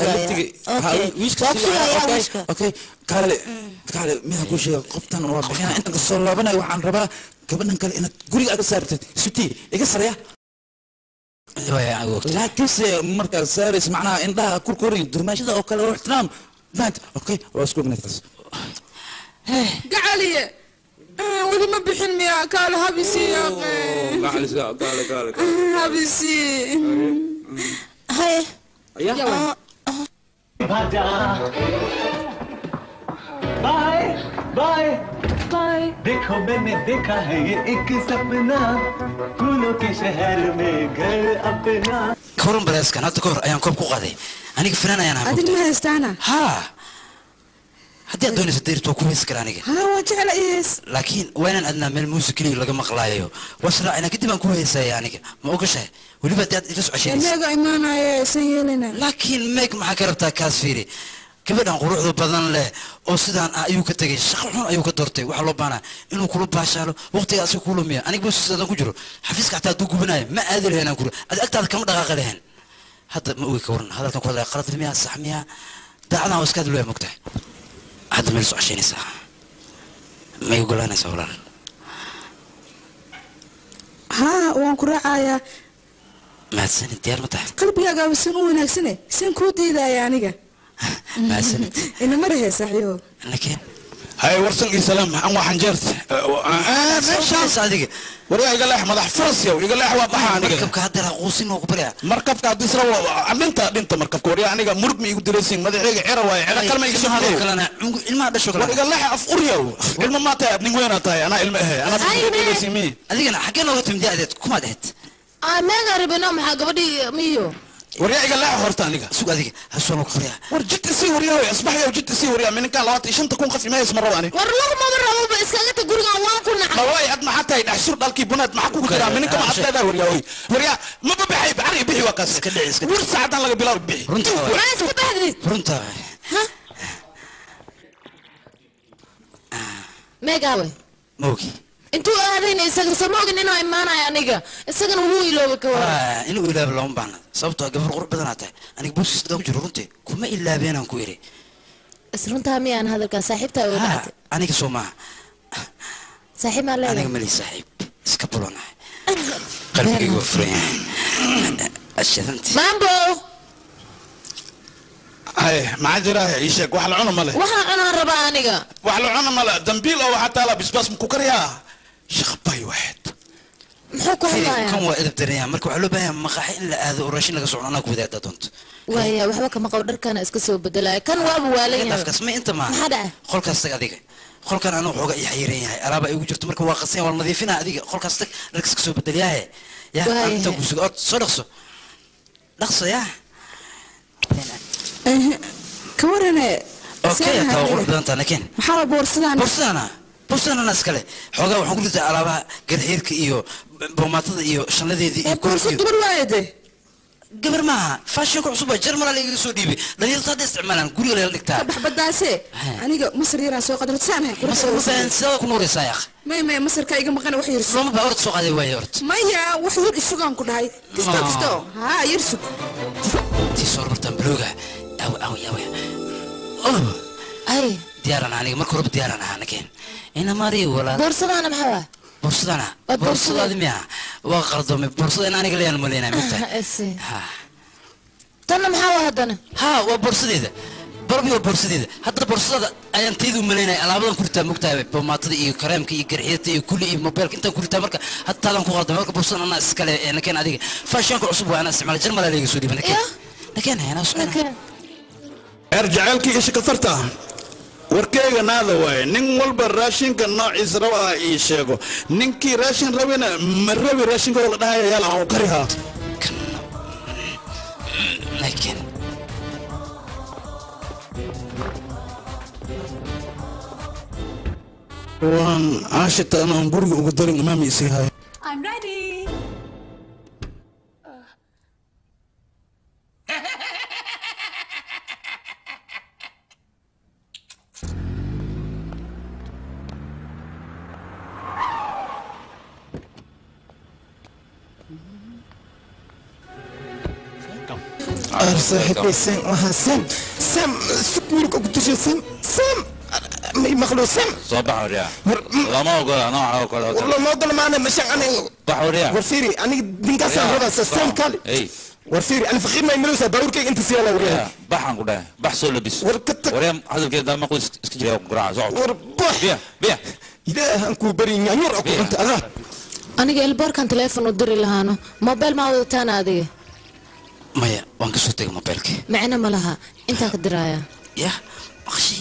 sugaya okay kale midaan ku sheega qoftan waa bixina inta ka soo laabanayo waxaan rabaa gabadhan kale inaad guriga aad saartid sutii iga saraya laakiin se markaa saaris macnaha indhaha kurkuri durmaashada oo kale oo ixtiraam maanta okay waa isku ognaataas gacaliye weli ma bixin miya kaale habisi habisi hay bye bye bye देखो मैंने देखा है ये एक सपना फूलों के शहर में घर अपना كورن بلاس كان هذا كور أيام كوب قاضي أنا كفرنا أنا أدري ما هستانا ها هدي أدوني سدير توكو مسكر أنا ها وجه على إيش لكن وين أدنى من الموسيقى اللي لقى مقلايو وصل أنا كنت بنكون هسه يعني ما أوكش ولي بدي أدرس عشان ميجا إيمانا يا سيلنا لكن ميك مع كربتا كاسفيري gabadhan quruxda badan leh oo sidaan ayuu ka tagay shaqo xun ayuu ka doortay waxa loo baana inuu kula baashaalo waqtigaas ku lumiya aniga buu sidaan ku jiro xafiiska xataa duu gubanayo ma aadi lahayn aan ku ad agtaada kama dhaqaaqi lahayn hadda ma ogi ka waran hadalkan ku hadlay qalad miya sax miya daacadaan waa iskaad loo mogtahay hadda meel soo cashaynaysaa ma igu golaanaysaa walaal ها وان كراعايا ما سنة ديار متاح قلبي يا قاوي سنو وناكسنه سن كودي ذا يعني ما سنة إنه مرة صحيح لكن هاي ورسل السلام عن واحد جرت ماشي صادق وريا يقول لي احمد فرس يقول لي احمد ضحى انا مركبك هذا قوسين وقبريا مركبك هذا سرو انت مركبك وريا انا مرق مي يدرسين مدحيق عيره واي عيره كلمه يسمع هذا كلنا ilma dhasho kala يقول لي افوريا ilma ما tahay nin weyn tahay ana ilma انا درسين مي adigana xageen loo timdi adeed kuma dhahed ma garibino maxaa gabadhi miyo وريا يقول لي هورتا انيغا سوق adiga hasoo loo qoriya ورجت سي وريا اصبح يا وجدت سي وريا من كان 25 تكون قف ما يسمر راني warlagu ma rabo iskaga ta guriga waan ku naxay ما واي اد ما حتى يدحشر دالكي بنات ما حكو كرا من كما حتى وريا وريا ما ببحي بعري بحي وكاس ورساعه لغا بلاو بحي runta ma iska baxdid runta meegawe moogi intuu aadayna isaga samoogin inuu imaanayo aniga isagana wuu iloobi ka wara inuu ilaabo lama baahna sababtoo gabar qurux badan tahay aniga buusis dad ku jiro runtii kuma ilaabeen aan ku iri isruntaa miyaan hadalka saaxiibtaa uga dhacday aniga Soomaa saaxiib ma leeyahay aniga mali saaxiib اسكبلونا قلبي وفرين الشذنتي مامبو هاي ما جراه يشك واحد العنا ماله waxaan cunaan rabaa aniga واحد العنا ماله دمبيل او حتى لا بس مكوكريا شخباي واحد muxuu ku hadlayaa kan waa edab dareeyaa marka waxa loo baahan maqaaxi in la aado oo raashin laga socdo anaa ku wadaada doonto waaya waxba kama qabo dharkana iska soo bedelaya kan waaba waalan yahay afkaas ma inta ma maxaa dhacay qolkaas tag adiga qolkan anuu xooga i xayiran yahay alaaba ay ugu jirto marka waa qasan waa nadiifinaa adiga qolkaas tag dharka iska soo bedelyahay yaa anta ku sugo soo dhaqso yaa ka warane okay ka qurux badan tahay laakiin maxaa boorsadana iskale xoogaa waxaan ku ridaa alaabaha garxiirka iyo boomaatada iyo shanladeedii iyo boorsad dumar waayade gabar maaha faashinku cusub baa jarmal la iga soo dhiibay dhalinyarta hadda isticmaalaan guriga la dhigtaa ka baxbadaase aniga masar yaraan soo qadar saanahay masar waxaan sida ku nuuraysaa yaa may masar ka iga maqan wax yar lama baa orod soo qaaday waay orod maya wax yar isugaan ku dhahay kisto ha yar sug tii soo bartaan blooga aw ay diyaarana aniga marka hore diyaarana anageen ina mari wala boorsadaana maxaa boorsadaadi miya waa qardoomay boorsada in aniga leeyahay maleena midta tanna maxaa haddana waa boorsadeeda barbi waa boorsadeeda hadda boorsada ayaan taydu maleynay alaabadan ku ritaa mugtahay boomaatada iyo kareemka iyo garxiyada iyo kulli iyo mobilka inta ku ritaa marka hattaadan ku qaldan marka boorsada ana iskale nakeen adiga faashanka cusub waa ana isticmaal jarmal la iga soo dhiibay nakeen hayna soo ارجعلك ايش كثرتها warkeyga naada waaye nin walba raashinka noociisa raba ii sheego ninkii raashin rabina ma rabi raashinka la dhahayo yala aan kariha laakiin waan caashita anaan guriga uga darin imaami isii hayo I'm ready. صاحبي سام سكورك كنت سام مخلوق سام صباح وريا ما اقول انا اقول والله ما اقول ما انا مش انا صباح وريا ورفيري انا دينك سام سام كالي اي ورفيري انا فخير ما يملوسها باورك انت سياله وريا بحن قول بحصل لبس وريا هذا كده ما قلت اسكجي قرع زعق وربح بيا لا انكو بري نيور اكو انت انا aniga elboorkan teleefon u diri lahaano mobile ma wadataan adiga maya waan ka soo tagay mobilkii macna ma laha intaan ka diraaya ya maqshi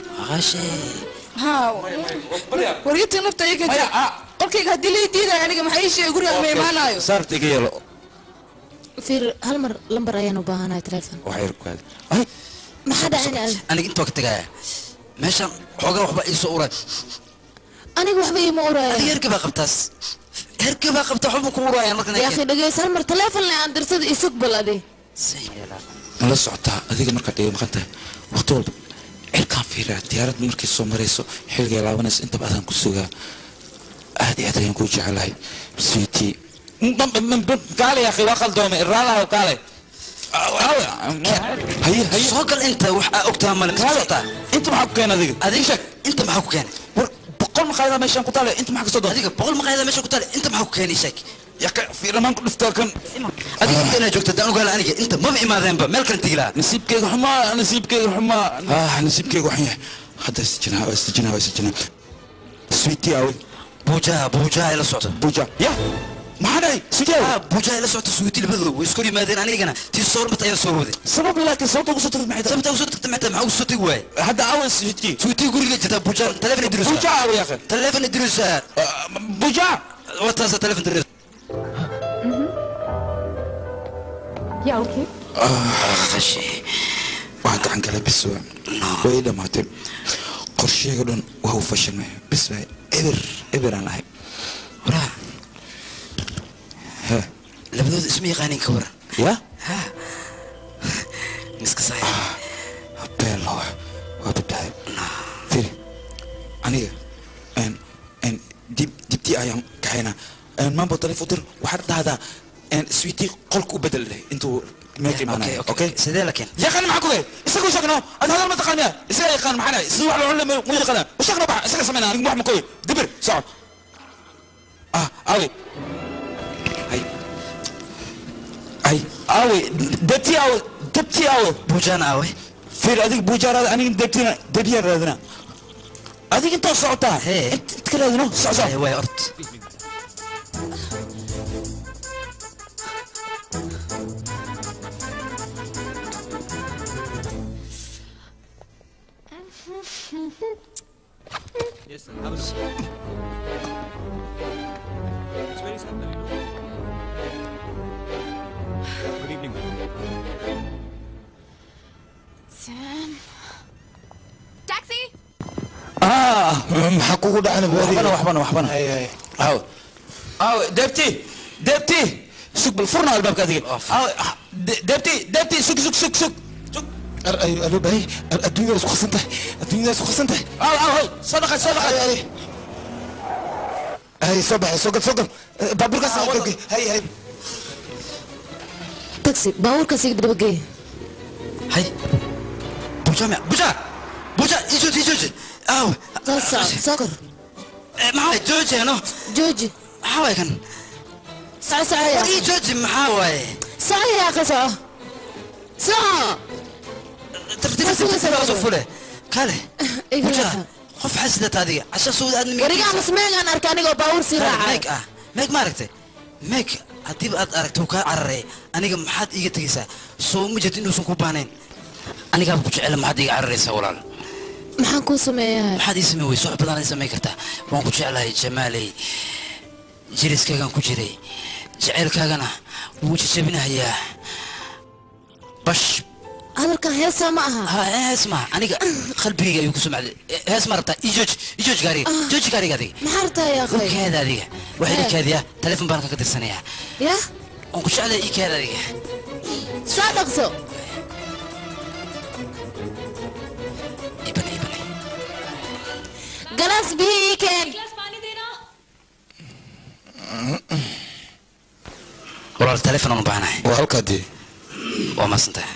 ha wariyada nafta iga jira qolkayga hadii la diiday aniga maxay ii sheegay guriga ma imaanayo saarta iga yeelo fiir hal mar lambar ayaan u baahanahay teleefon waxay rukaad ay maxaa dhacay aniga inta ka tagaya meeshan xoogaa waxba ii soo uray aniga waxba iima uraya heerka baa qabtaas heerka baa qabta waxba ku uraya markan yaa akhi dhageys hal mar teleefon la aan dirsada isug balade la socotaa adiga marka dhigo maqanta waqti walba cirkaan fiiraa diyaarad markay soo marayso xilliga laabanayso inta badan ku sugaa aad iyo aad ayaan ku jecelahay sweetie قال يا اخي واخل دومي الراله وقال هي سوقل انت وقتها مالك سوقتها انت معك كان هذيك هذيك انت معك كان بقول مقايضه ماشي نقطع انت معك صدق هذيك بقول مقايضه ماشي نقطع انت معك كان يشك يا اخي في لما نقول افتكر كان هذيك انت انا جوكت انا قال انا انت ما في ما ذنب مالك انت لا نسيبك حما نسيبك حما نسيبك وحيه حتى استجنا سويتي اوي بوجا الى صوت بوجا يا ما حدا سجل بوجا الى صوت سويتي البدو ويسكري مادين انا انا تي صور متى سوودي سبب لكن صوتك وصوت معي سبب صوتك معي مع صوتي واي هذا اول سويتي يقول لي جدا بوجا تلفن يدرس بوجا يا اخي تلفن يدرس بوجا وتاس تلفن يدرس يا اوكي خشي واحد عن كلام بس وإذا ما تم قرشي يقولون وهو فشل معي بس إبر أنا هاي ورا ها لبدو اسمي غاني كورا يا ها مسك صحيح بيلو وبداي فيري أنا إن دبتي أيام كهينا إن ما بطل فطر وحد هذا إن سويتي قلك وبدل له أنتوا ماشي معنا اوكي سيدي لكن يا اخي انا معكم ايه اسكو شكنو انا هذا ما تقنيا اسكو يا خان معنا اسكو على العلم مو يقنا وشكنا بقى اسكو سمعنا نروح مكوي دبر صعب اوي هاي اوي دبتي اوي بوجان اوي فير اديك بوجار انا دبتي رادنا اديك انت صوتها انت كده نو صوت وي ارت Yes, sir. Have a seat. It's very sad, you know. Good evening, ma'am. Sam. Taxi. محقوق ده انا بوري وحبنا هاو دبتي سوق بالفرن على الباب كذي دبتي سوق الو باي الدنيا اسكو خسنته هاي صدقه هاي صبح سوق بابور كاس هاي تاكسي باور كاسي دبقي هاي بوجا يجوج او سكر معاي جوجي انا جوجي حاوي كان ساعة يا اي جوجي محاوي ساعة يا أخي ساعة ترتيب فله كاله بوجا خوف حسدت هذه عشان سود ادمي ورجع مسمعك انا اركاني باور سيراعه ميك ما aragtay ميك hadii aad aragto ka cararay aniga maxaad iga tagaysaa soo ma jeed inuu ku baaneen aniga ku jecel maxaad iga cararaysaa walaal maxaan ku sameeyaa maxaad ii sameeyay soo badan ay sameey kartaa waan ku jecelahay jamaalay jiriskaagan ku jiray jecelkaagana wuu jabinayaa bash hadalkan heesa ma aha اسمع aniga qalbigayga ayuu ku sumcday hees marta ijooj gaariga adiga maxaa rabtaa yaa akhay keeda adiga waxay kaadiya telefoon baan ka dirsanaya ya aan ku jeclay ii keeda adiga soo dhaqso ibani galaas bihi keen walaal telefoon aan u baahanahay waa halkaadii waa masantahay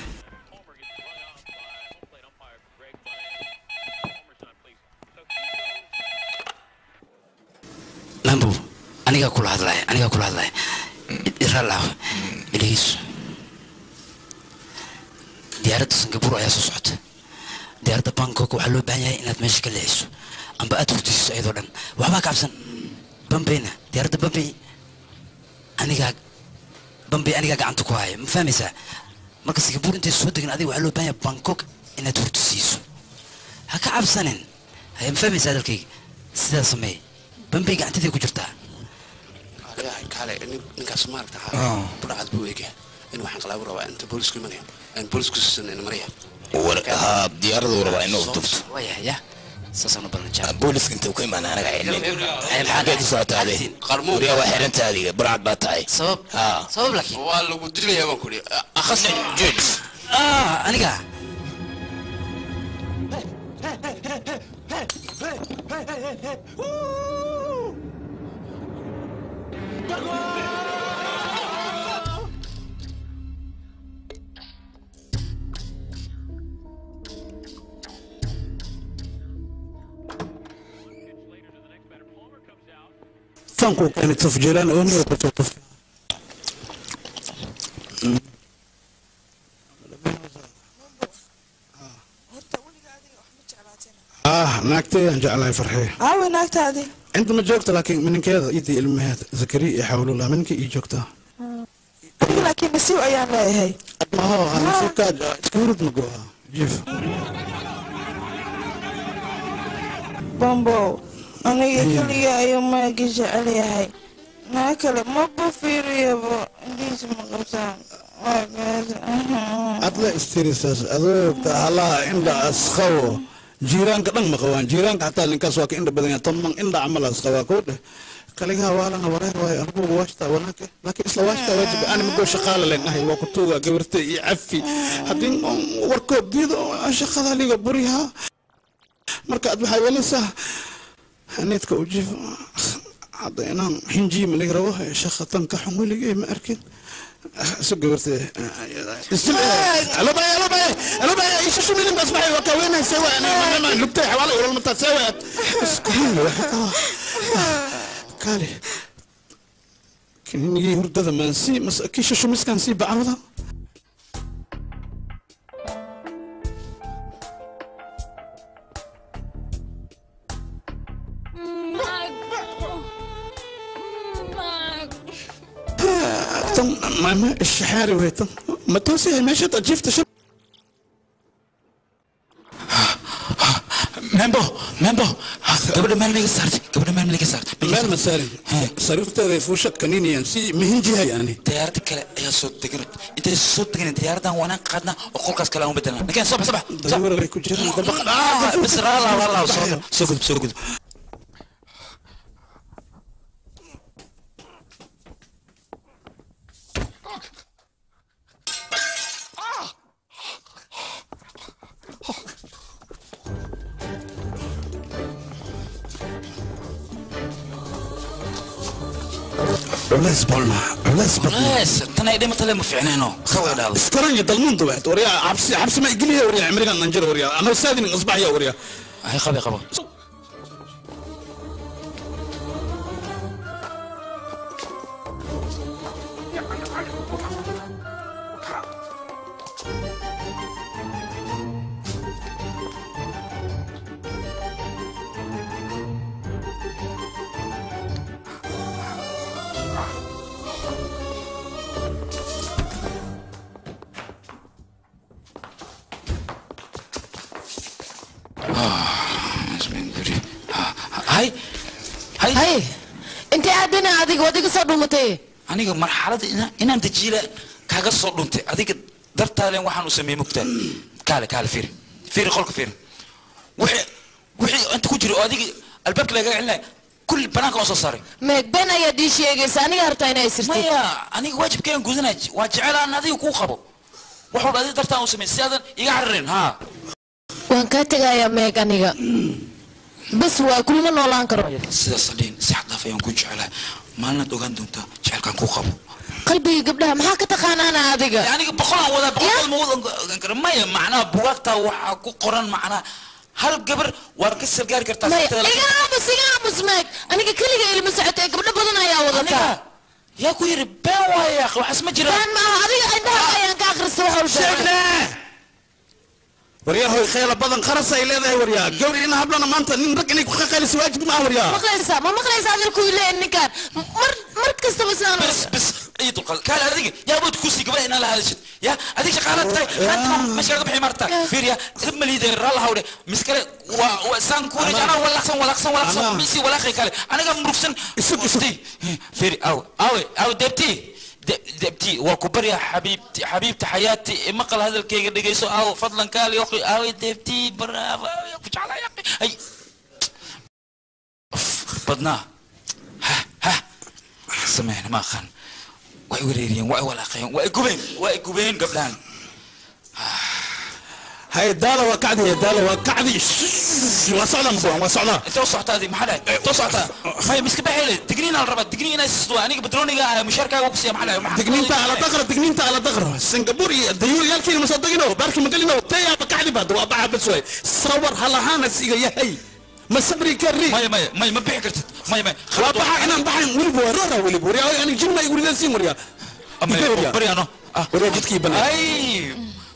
lambu aniga kula hadlay iralaw biliis diyaaradda Singapore ayaa soo socota diyaaradda Bangkok waxaa loo baahan yahay inaad meesha ka leexso amba aad hurtiso ayadoo dhan waxba ka cabsan Bombay diyaaradda Bombay aniga gacanta ku haya ma fahmaysaa marka Singapore intay soo degan adiga waxaa loo baahan yahay Bangkok inaad hurtisiiso ha ka cabsanin hay ma fahmaysaa dalkayga sidaas sameey Bombay gacantadii ku jirtaa kale ninkaas ma aragtaa burcad buu eegay in waxaan qalab rabaa inta booliisku imanaya aan booliisku sisan maraya warka diyaaradu rabaa inuu tufto waya sasana balan jaa booliisku inta ku imaan anaga ilmin ay maxaa ka socotay qarmo riya waa xirantaa adiga burcad baa tahay sabab laakiin waa lagu dilayaa baan ku ri akhas jid aniga فانكو كانت تفجيران أمي وكتوقف ناكتي جعلها فرحية ناكتي هذه انت ما جوكت لكن من كذا يدي المهات زكريا يحاولوا لها منك يجوكتها لكن نسيو ايام لا هي ما هو انا في كاد تكورد نقوها جيف بامبو انا يكلي ايام ما اجي عليها ناكل ما بفير يابا انجيز مقرصان أطلع استرساس أضرب تعالى عند أسخو جيران كلام مخوان جيران حتى لنكاس واك عند بدنيا طمن عند عمل أسخوا كوده كلها والا نوراه واي أربو واشتا ولكن إسلا واشتا واجب أنا مقول شغالة لأنها هي وقتوها قبرتي يعفي حدين وركوب ديدو شغالة لي قبريها مركا أدبحا ولسا هنيتك وجيف عضينا حنجي من يقروها شخطن كحمولي ما أركن سوق ورثة الو باي ايش شو من بسمعي وكوينه سوا انا ما لبتي حوالي ولا المتا سوا اسكن كالي كنيجي هردة ما نسي كيش شو مسكن نسي بعرضها ما الشحاري وهيتم ما توسي ماشي تجيف تشوف مامبو قبل ما نلقى صارت مال مساري صرفت فوشك كنيني ينسي مهنجيها يعني ديارتك كلا يا صوت دقنت انت صوت دقنت ديارتنا وانا قادنا وقول كاس كلام بدلنا لكن صبح دور ريكو جرا بس والله سوق علاس تنا يدي مثلا ما في عينينه خوي هذا سكران يضلمون دوحت وريا عبس ما يقول لي وريا عمري ننجر وريا انا استاذني اصبح يا وريا هاي خبي هاي انت عادنا اديك وديك صدمتي aniga marxalada inaan dajiila kaaga soo dhuntay adiga dartaaleen waxaan u sameeyay mugtaa kaale fiiri qolka fiiri wixii inta ku jiro oo adiga albaabka laga celinay كل بناك وصل صاري ما بنا يا دي شيء ثاني هرتاينا يصير مايا أنا واجب كان جوزنا واجعل أنا ذي وكو خبو وحول هذه درتها وسمي سيادة يقعرن ها وان كاتجا يا ميكانيكا بس وكل من ولا انكر سيدا صدين سحنا في يوم كنت على ما لنا دوغان دونتا شعر كان كو خبو قلبي قبلها ما كتقانا انا هذيك يعني بقولها ولا بقول الموضوع ما معناه بوقتها وحكو قرن معناه هل قبر واركسر قاري كرتا إيقامس ماك أنا كلي اللي مساعدتي قبل بدنا يا وضعتها يا كوير باوا يا أخي وحس مجرى كان ما هذه عندها أيام كآخر السوحة شغلة وريا هو خيال بدن خرسة إلى ذا وريا قبل إن هبلنا ما أنت نرك إنك خيال سواج ما وريا ما مخلص هذا الكويل إني كان مركز تبصنا بس أي تقول كان هذيك يا بود كوسي قبل إن الله هذا الشيء يا هذيك شغالات كانت مش قاعد بحي مرتا فيريا رب لي ذي رالها وده مسكلة وسان كوري أنا ولا أحسن ميسي ولا خي كله أنا قام مركزن استي فيري أو دبتي وكبر يا حبيبتي حياتي مقل هذا الكيك اللي جيسو أو فضلا قال يا أخي أو دبتي برافو يا أخي على يا أخي هاي بدنا ها سمعنا ما خان وعيوريرين وعيولاقين وعيقوبين قبلان هاي الدالة وكعدي وصعنا انت وصعت هذه محلها توصعتها هاي مسك بحيلة تقنينا الربط تقنينا السدوة أنا بدروني مشاركة وقسية محلها تقنينتا على ضغرة سنغابوري الديور يالكي المصدقينه باركي مقالينه تيا بكعدي بعد وابعها بسوي صور هلاهانا سيغا يا هاي ما صبري كري ما بيحكرت ما وابعها انا بحي ولبو ريا يعني جملة يقول لنا سيموريا بريانو وريا جدكي بنا اي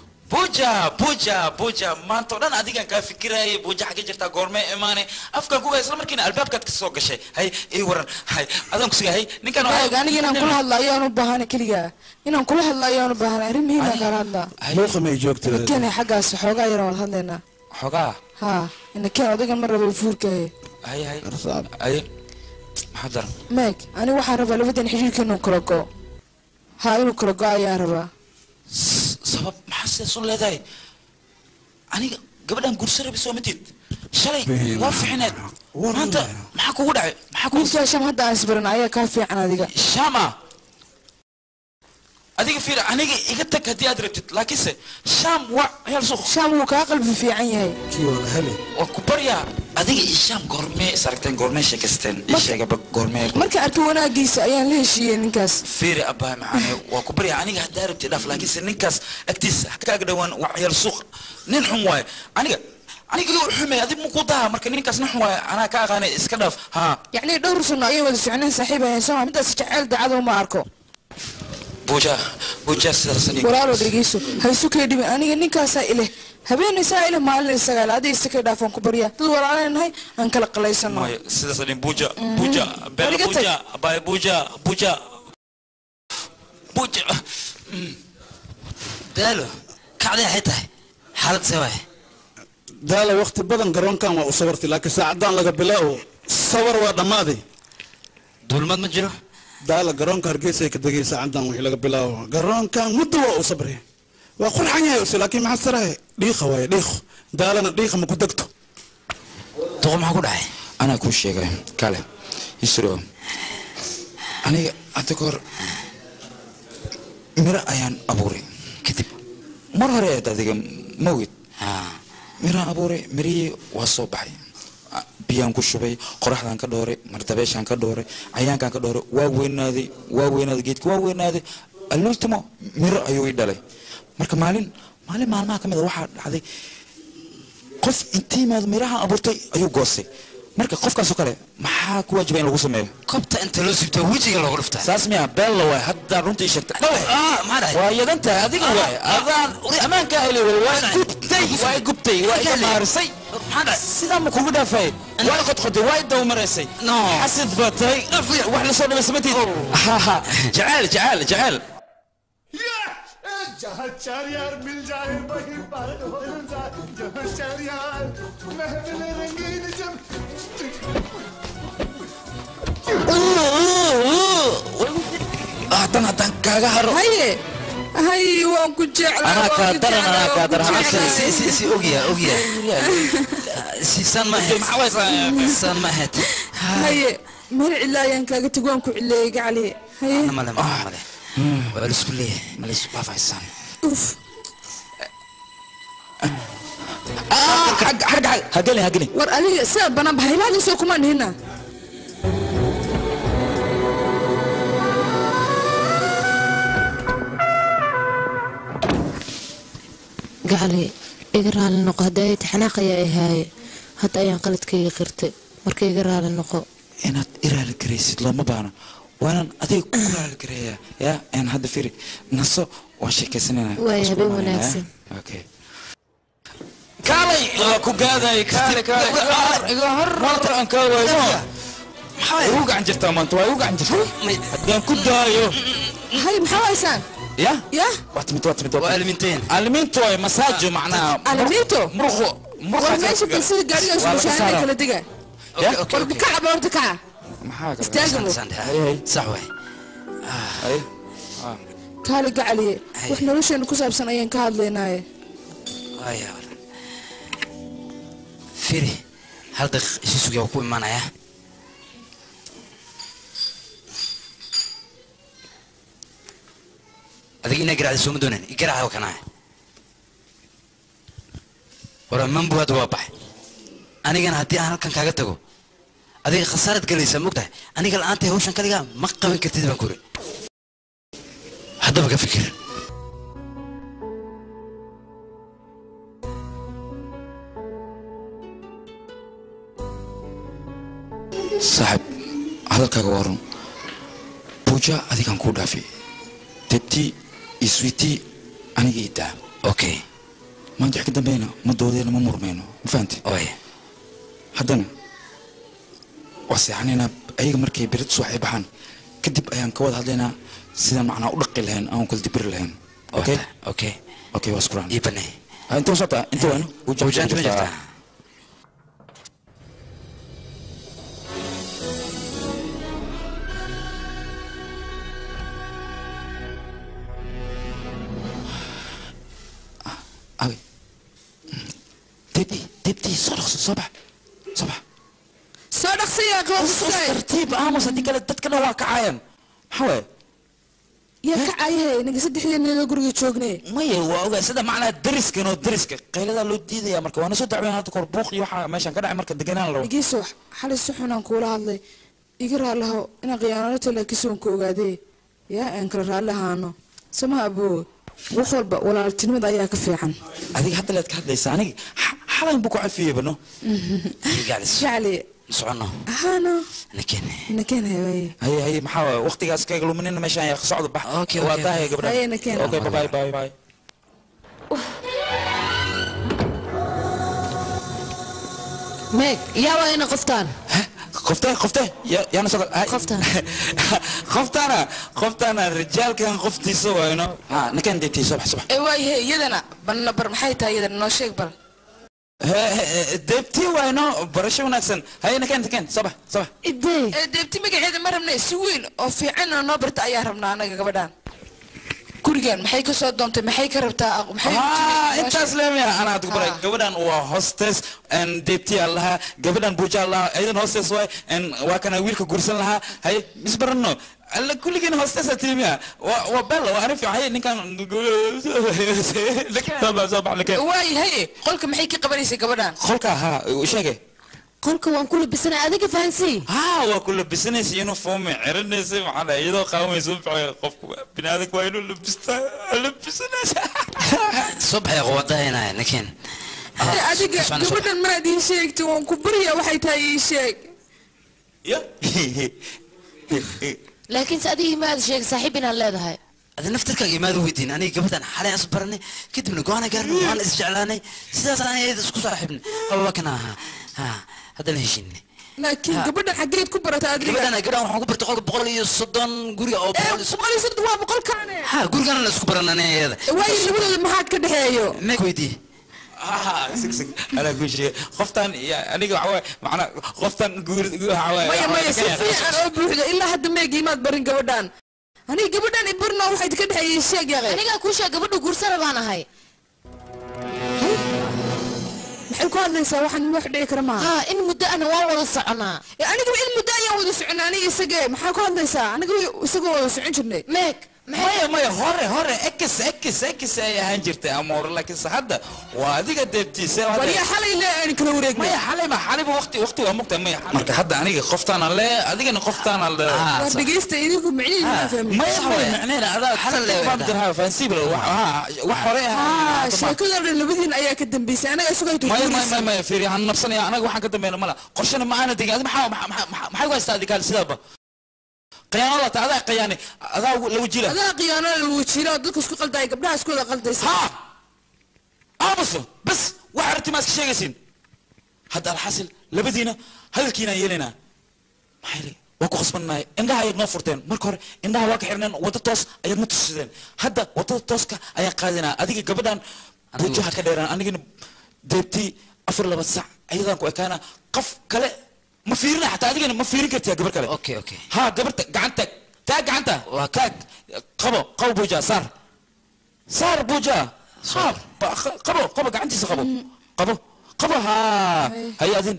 بوجا ما انت ودان adiga ka fikiray booja xagee jirta goorme imaane afka ku isla markiina albaabka ka soo gashay hay ee waran hay adan ku sigahay ninkan aniga inaan kula hadlayo aan u baahan kaliya inaan kula hadlayo aan u baahan arin muhiim ah ka hadla loo qamay joogtada kan xagaas xogaa yar wada hadlayna xogaa ha in kan odagan mar rabo fuurkay hay maxadar meek ani waxa rabaa labadan xiriirkeenu kala go ha inuu kala go ayaa rabaa sabab maxaa soo leedahay aniga gabadhan gursare bisoo matid shalay waa fiicneed maanta maxaa kugu dhacay ninka sham hadda asbaran ayaa ka fiican adiga shama adiga fiir aniga iga tag hadii aad rabtid laakiinse sham waa yar suuq sham wuu ka qalbi fiican yahay kii wala heli waa ku barya adiga sham goorme saragteen goorme sheekasteen sheega goorme marka arki wanaagiisa ayaan la heshiiyay ninkaas fiir abaa macane waa ku barya aniga hadda rabtid dhaf laakiinse ninkaas agtiisa ka agdhawaan waa yar suuq nin xun waay aniga aniga loo xumay adig ma ku daa marka ninkaas nax waa anaa ka aqaanay iska dhaaf ha يعني دور سنة أي ولا سعنين صاحبها يا سما متى سجعل دعوة ما أركو بوجا سرسني ولا لو دقيسو هيسو كيدي أنا جنين كاسا إله هبين سائله ما له سجال هذا يستكيد عفون كبريا تدور على هاي أنكل قليسا ما سرسني بوجا بلا بوجا باي بوجا دالو كعدي حيته حالة سواي daala waqti badan garoonkan waa u sawartay laakiin saacadan laga bilaabo sawar waa dhamaaday dulmad ma jiro daala garoonka hargeysa ay ka degay saacadan wixii laga bilaabo garoonkan muddo waa u sabray waa qurxan yahay oo laakiin maxaa sarahay dhiiqa waay dhiiqo daalana dhiiqa ma ku degto toqo maxaa ku dhacay anaa kuu sheegay kale isro aniga hadda kahor miro ayaan abuuray kadib mar hore adiga mawid miraan abuuray mirihii waa soo baxay biyaan ku shubay qoraxdaan ka dhooray mardabeeshaan ka dhooray cayaankaan ka dhooray waa weynaaday geedka waa weynaaday alultimo miro ayuu ii dhalay marka maalin maalmaha ka mid a waxaa dhacday qof intii yimaado mirahaan abuurtay ayuu goostay marka qofkaasoo kale maxaa ku waajiba in lagu sameeyo kobta inta loo sibto wejiga loogu dhuftaa saas miya bella waay haddaa runtii sheegtay waa yadantahay adiga waay adaan ammaanka hele waa gubtay waa iga maarisay sidaa ma kugu dhaafay waa qodqoday waa idaw maraysay xasid baa tahay wax lasoo dhibay samatid jecel जहाँ चार यार मिल जाए वही बात हो जाए जहाँ चार यार महफिल रंगीन जब haddaan kaaga haro هاي وانكو جعل أنا كادر سي أوجيا سان ما سان ما هت هاي من علايان كاجا تقوانكو علاي عليه هاي أنا ماله بلس كلية ماليش بافا إنسان أوف حق هقلي ور أنا سبب أنا بهيلاني سو كمان هنا قالي اقرا النقو هداية حناقة يا هاي حتى أيان قلت كي قرتي مركي اقرا النقو inaad iraali karaysid looma baano waanaan adiga ku raali karaya ya aan hadda firi naso waan sheekaysanayna waay habeen wanaagsan okay kaalay ku gaaday kaalay iga har maanta aan ka waayo maxay ugu gacan jirtaa maanta waa ugu gacan jirtaa haddaan ku daayo هاي محاوسان يا واتمت المنتو مساجو معناها المنتو مرخو ماشي تصير قاري اسمه شاهدك ولا دقه اوكي كعب ولا كعب استاجموا صح وي كالي قعلي واحنا وش نكسب سنين كهادليناي يا فيري هل دق شي سوق يوكو إيمانايا هذيك نقرأ على سوم دونن يقرأها وكناه ورا من بود وابح أنا كان هدي أنا كان كاجتكو هذيك خسارة جلسة مقطع أنا قال أنت هوشان كلجا ما قبل كتير بكوري هذا بقى فكر صاحب هذا كاجوارون بوجا هذيك كان كودا في تبتي iswiitii aniga ii daa okay maanta wax ka dambeeyna ma doodayna ma murmayno ma fahanti haddana waa seexanaynaa ayaga markay berid soo ay baxaan kadib ayaan ka wada hadlaynaa sidaan macnaa u dhaqi lahayn aan kala dibiri lahayn okay waa skuraan ii banay inta wasata inta waano wujaanta ma jirtaa تبتي صبح صدق سيا ترتيب امس هذيك dadkana waa kacayaan maxaa يا كعايه نقي سدخدينا guriga joognay maya waa ogaa sida macnaa dariska qaylada loo diidaya marka waana soo dacween hadda kor buuq iyo waxa meeshan ka dhacay marka deganaan la igiis wax xalay suxunaan kula hadlay iga raalaho ina qiyaanada la kisoon ku ogaaday yaa aan kala raalahaano sama aboo wax walba walaaltinimada ayaa ka fiican adiga hadda leed ka hadlaysaa aniga حالا بكو عفيه بنو جالس جعلي سعنا هانا نكين هاي هي محاوى وقتي قاس كيقولوا مننا مشان يا صعد بح اوكي وضاها يا قبل هاي نكين اوكي باي باي باي ميك يا وين قفتان خفته يا انا سقط خفتانا الرجال كان خفتي سوا هنا ها نكن ديتي صبح ايوه هي يدنا بنبر maxay tahay yadana noo sheeg bal دبتي وينو برشا وناكسن هاي نكن صبح idee deebti magaceeda ma rabnay si weyn oo fiican oo noo barta ayaa rabnaa anaga gabadhaan gurigan maxay ka soo doontay maxay ka rabtaa maxay intaas leeyahay ana aad ku baray gabadhan waa hostess and deebti allaha gabadhan buuja allaha aydan hostess way and waa kana wiilka gursan lahaa hay misbarno alla kulligeen hostess tiimiya waa bal waa arif hay ninkan صباح لك waay hay qolka maxay ka qabanaysaa gabadhaan qolka ha sheegay qolka waan ku labisana adiga fahansii waa ku labisanaysa inuu foome cirinaysa maxaa iyadoo qaamayso qofku binaadamka waa inuu labisanaysa صبح يا قوتنا نكين adiga gabadhan maraad ii sheegto waan ku bariya waxay tahay ii sheeg laakiin adiga ma aad sheeg saaxiibina leedahay هذا نفترك إيماد ويدين أنا قبل أنا حاليا أصبرني كنت من قوانا قارن وأنا إسجعلاني سيدا أنا إذا سكو صاحبني هو كنا ها هذا اللي هيجيني لكن قبل حقيت كبرت أدري قبل أنا قرا وحنا كبرت بقول الصدن قري أو بقول الصدن وبقول كان ها قري أنا سكبر أنا هذا وين اللي بدو ما حد كده هيو ما كويدي سك أنا أقول شيء خفتان يا أنا قاعد معنا خفتان قول عواي ما يصير أنا أبروح إلا حد ما يجي ما تبرن قبلان أنا قبلان يبرنا واحد كده هي الشيء يا غير أنا كل شيء قبل قرصنا بنا هاي محل هذا يسوي واحد من واحد يكرمها إن مدة أنا والله صعنا أنا قبل إن مدة يا ولد صعنا أنا يسقي محل هذا يسوي أنا قبل يسقي صعين جنة ماك مايا هوري اكس يا هنجرتي امور لكن هذا واديك دبتي سوا ولي حالي لا انا كل وريق مايا حالي وقتي ومقت مايا marka hadda aniga qoftaan le adigana qoftaan le dhageysta idinku macnii ma fahmin maya macneena adaa xalal fahmtay fansibil wax hore sheekada labadiin ayaa ka dambeysay anaga isagoo tuuray maya fiiri han nafsanaya anaga waxaan ka dambeeyna mala qorshana ma aana digay maxay ku haystaa dikaal sidaba قيانة هذا قيانة هذا لو جيله هذا قيانة لو جيله ضدك اسكو قلداي قبلها اسكو قلداي بس وحرتي ماسك شيء يسين هذا الحاصل لبدينا هذا كينا يلنا ما حيلي وكو خصمنا عندها ايد نفرتين مركور عندها واقع حرنا وتتوس ايد نتسدين هذا وتتوسك اي قادنا اديك قبدان بوجهها كديران انيغن دبتي افر لبا ساعه ايضا كو كان قف كله ما فيرنا حتى هذيك ما فيرين كرت يا قبر كله اوكي ها قبرت قعنتك تاج عنته وكاك قبو بوجا صار بوجا صار قبو قعنتي قبو ها هيا اذن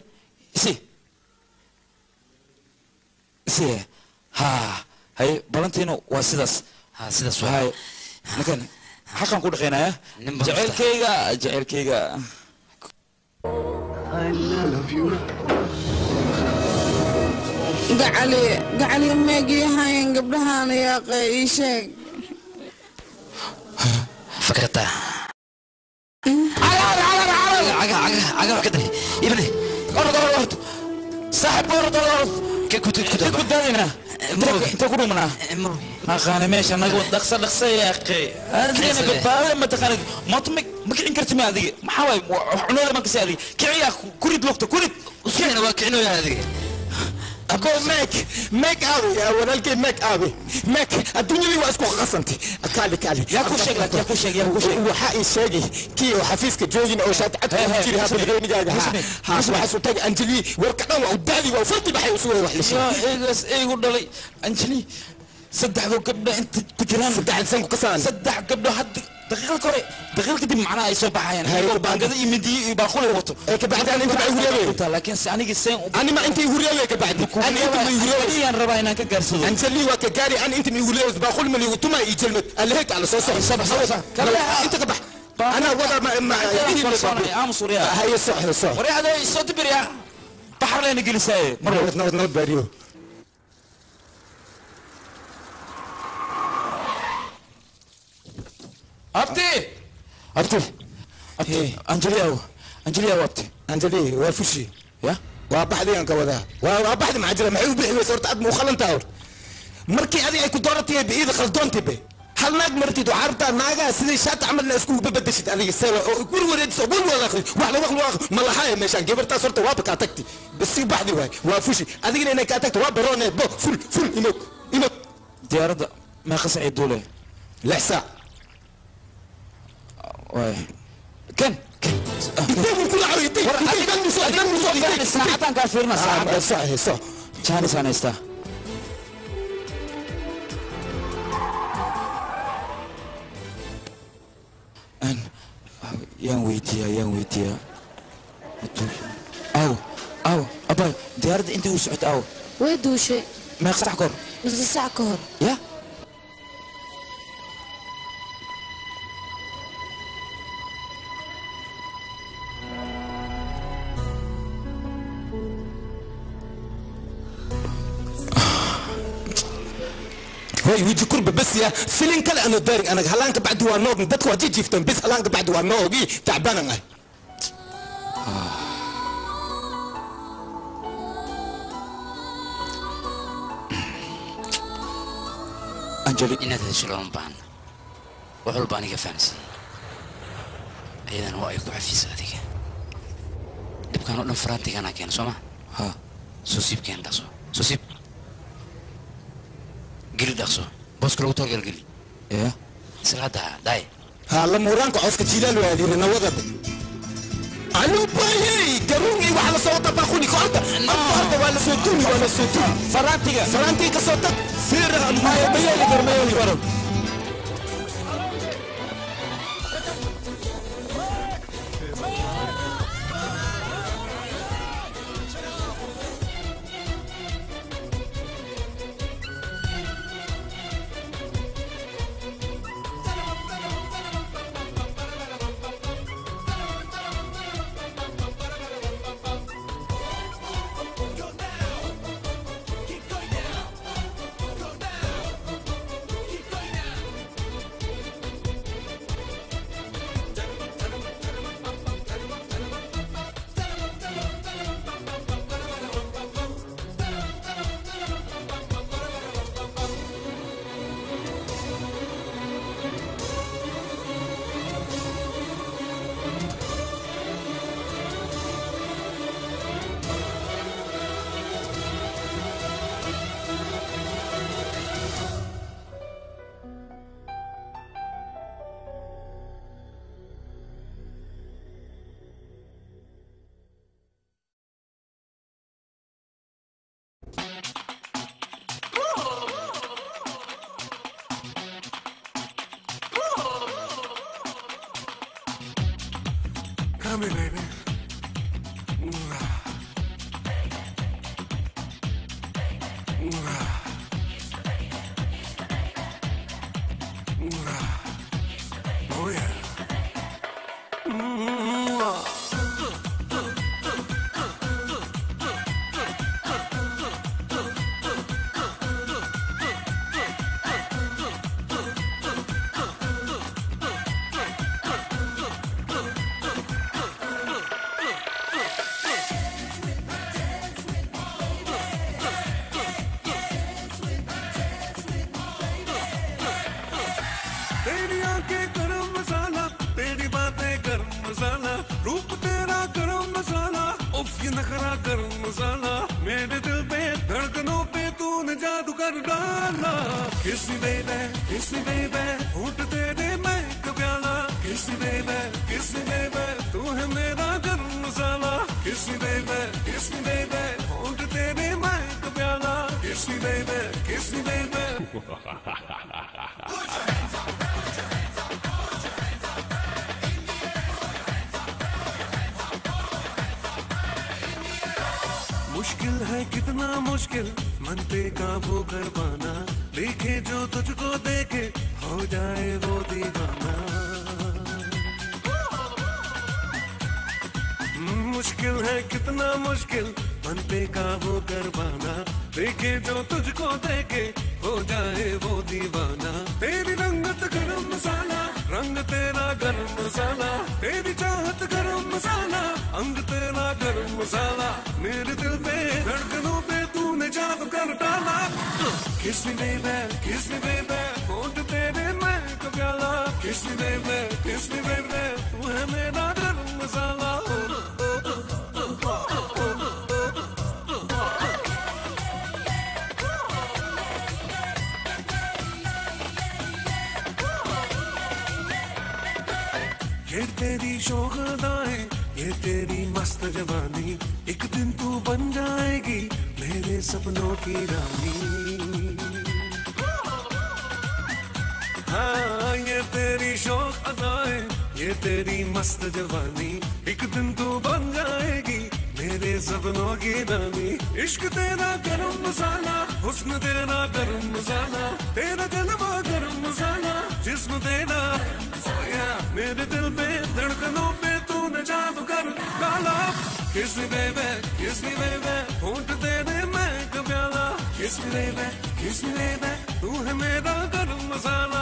سي ها هي بلانتينو واسداس ها سداس هاي لكن حقا نقول خينا جعل كيغا I love you. قعلي ماجي هاين قبلها أنا يا قيشك فكرتها عقل كده ابني أرد صاحب أرد كنت دائما انت كل منا ما خانه ماشي انا قلت دقص يا اخي انا قلت لما تخرج ما انكرت ما هذه ما حاول عنوله ما كسي هذه كعيا كريد لوقته كريد وسكينه واكعنو هذه أكو ماك أوي يا ولالك ماك أوي ماك الدنيا لي واسكو قسنتي كالي يا كل شيء وحقي شيء كي وحفيزك جوجين أو شات أتكلم كتير هذا الغني جاي حسوا تاج أنجلي وركنا وعدالي وفرتي بحي وسوي وحلش يا إيه قول لي أنجلي صدح ذو قبل أنت كجران صدح إنسان قصان صدح قبل حد دقيقة كده معناها يصبح يعني هاي بعد يمدي يباخله وقته بعد أنا أنت بعيوريا لكن أنا جسين أنا ما أنت يوريا بعد أنا أنت يوريا أنا ربعنا كجرسو أنجلي وكجاري أنا أنت يوريا باخل ملي وتما يجلمت اللي هيك على صوص صبح أنت كبح أنا وضع ما عام سوريا هاي الصح وريا هذا صوت بريا بحر لين جلسة مرة نود باريو أبتي أنجلي أنجلي يا وابتي أنجلي وافشي يا وابحدي أنك وذا وابحدي مع جرا معي وبيحوي صورت عد مخلن تاور مركي هذه أي كدورتي بإيد خلطون تبي هل ناق مرتي وعرضها ناقة سيدي شات عمل اسكو ببدشت هذه السنة كل ورد سقول ولا أخي واحد وقت ملحاية مشان جبرتها صورت وابك أتكتي بس يبحدي واي وافشي هذه إنك أتكت وابروني بو فل إنك ديارة ما خسع يدوله لحسا واي كن كل عويتي كان الساعة كافرنا الساعة صح كان سنة استا أن يان ويتيا أو أبا ديارة أنت وسعت أو ويدو شيء ما يقطع كور نص ساعة كهر يا هاي ويجي قرب بس يا فيلين كلا أنا داري أنا هلانك بعد وانوغ دتك واجي جيفتن بس هلانك بعد وانوغي تعبان أنا أنجلي إن هذا شلون بان وحول باني كفانسي أيضا هو أيكو حفيز هذيك دب كانوا نفرانتي كان كان سوما ها سوسيب كان داسو سوسيب قلي داسو بوس كلو توغل قلي إيه سلادة داي ها لما ورانك عوسك جيلال وهذه نوضب أنا باهي قروني وعلى صوت باخوني كونتا أنت ولا صوتوني فرانتي كصوتك فير ما يبين لك ما يبين Come here, baby. Oh yeah. तेरी आंखें गरम मसाला तेरी बातें गरम मसाला रूप तेरा गरम मसाला उफ ये नखरा गरम मसाला मेरे दिल पे धड़कनों पे तूने जादू कर डाला किसी बेबे होठ तेरे मैं कब्याला किसी बेबे तू है मेरा गरम मसाला किसी बेबे होठ तेरे मैं कब्याला किसी बेबे मुश्किल है कितना मुश्किल मन पे काबू कर पाना देखे जो तुझको देखे हो जाए वो दीवाना मुश्किल है कितना मुश्किल मन पे काबू कर पाना देखे जो तुझको देखे हो जाए वो दीवाना तेरी रंगत गरम मसाला रंग तेरा गरम मसाला तेरी चाहत गरम मसाला मसाला मेरे दिल पे धड़कनों पे तूने जादू कर डाला किस में बेबे होंठ तेरे मैं कब्याला किस में बेबे तू है मेरा गरम मसाला ये तेरी शौक अदाएं ये तेरी मस्त जवानी एक दिन तू बन जाएगी मेरे सपनों की रानी हाँ ये तेरी शौक अदाएं ये तेरी मस्त जवानी एक दिन तू बन जाएगी मेरे सपनों की रानी इश्क तेरा गरम मसाला हुस्न तेरा गरम मसाला तेरा जलवा गरम मसाला जिस्म तेरा मेरे दिल पे धड़कनों पे तूने जादू कर डाला किस में बेबे होंठ तेरे मैं कब्याला किस में बेबे तू है मेरा गरम मसाला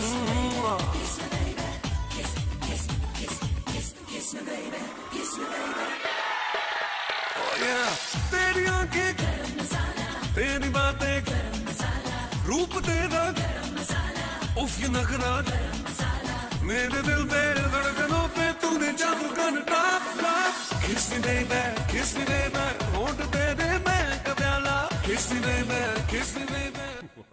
तेरी आंखें तेरी बातें रूप तेरा उफ ये नखरा मेरे दिल पे धड़कनों पे तूने जादू कर डाला किस में बेबे होंठ तेरे मैं कब्याला किस में बेबे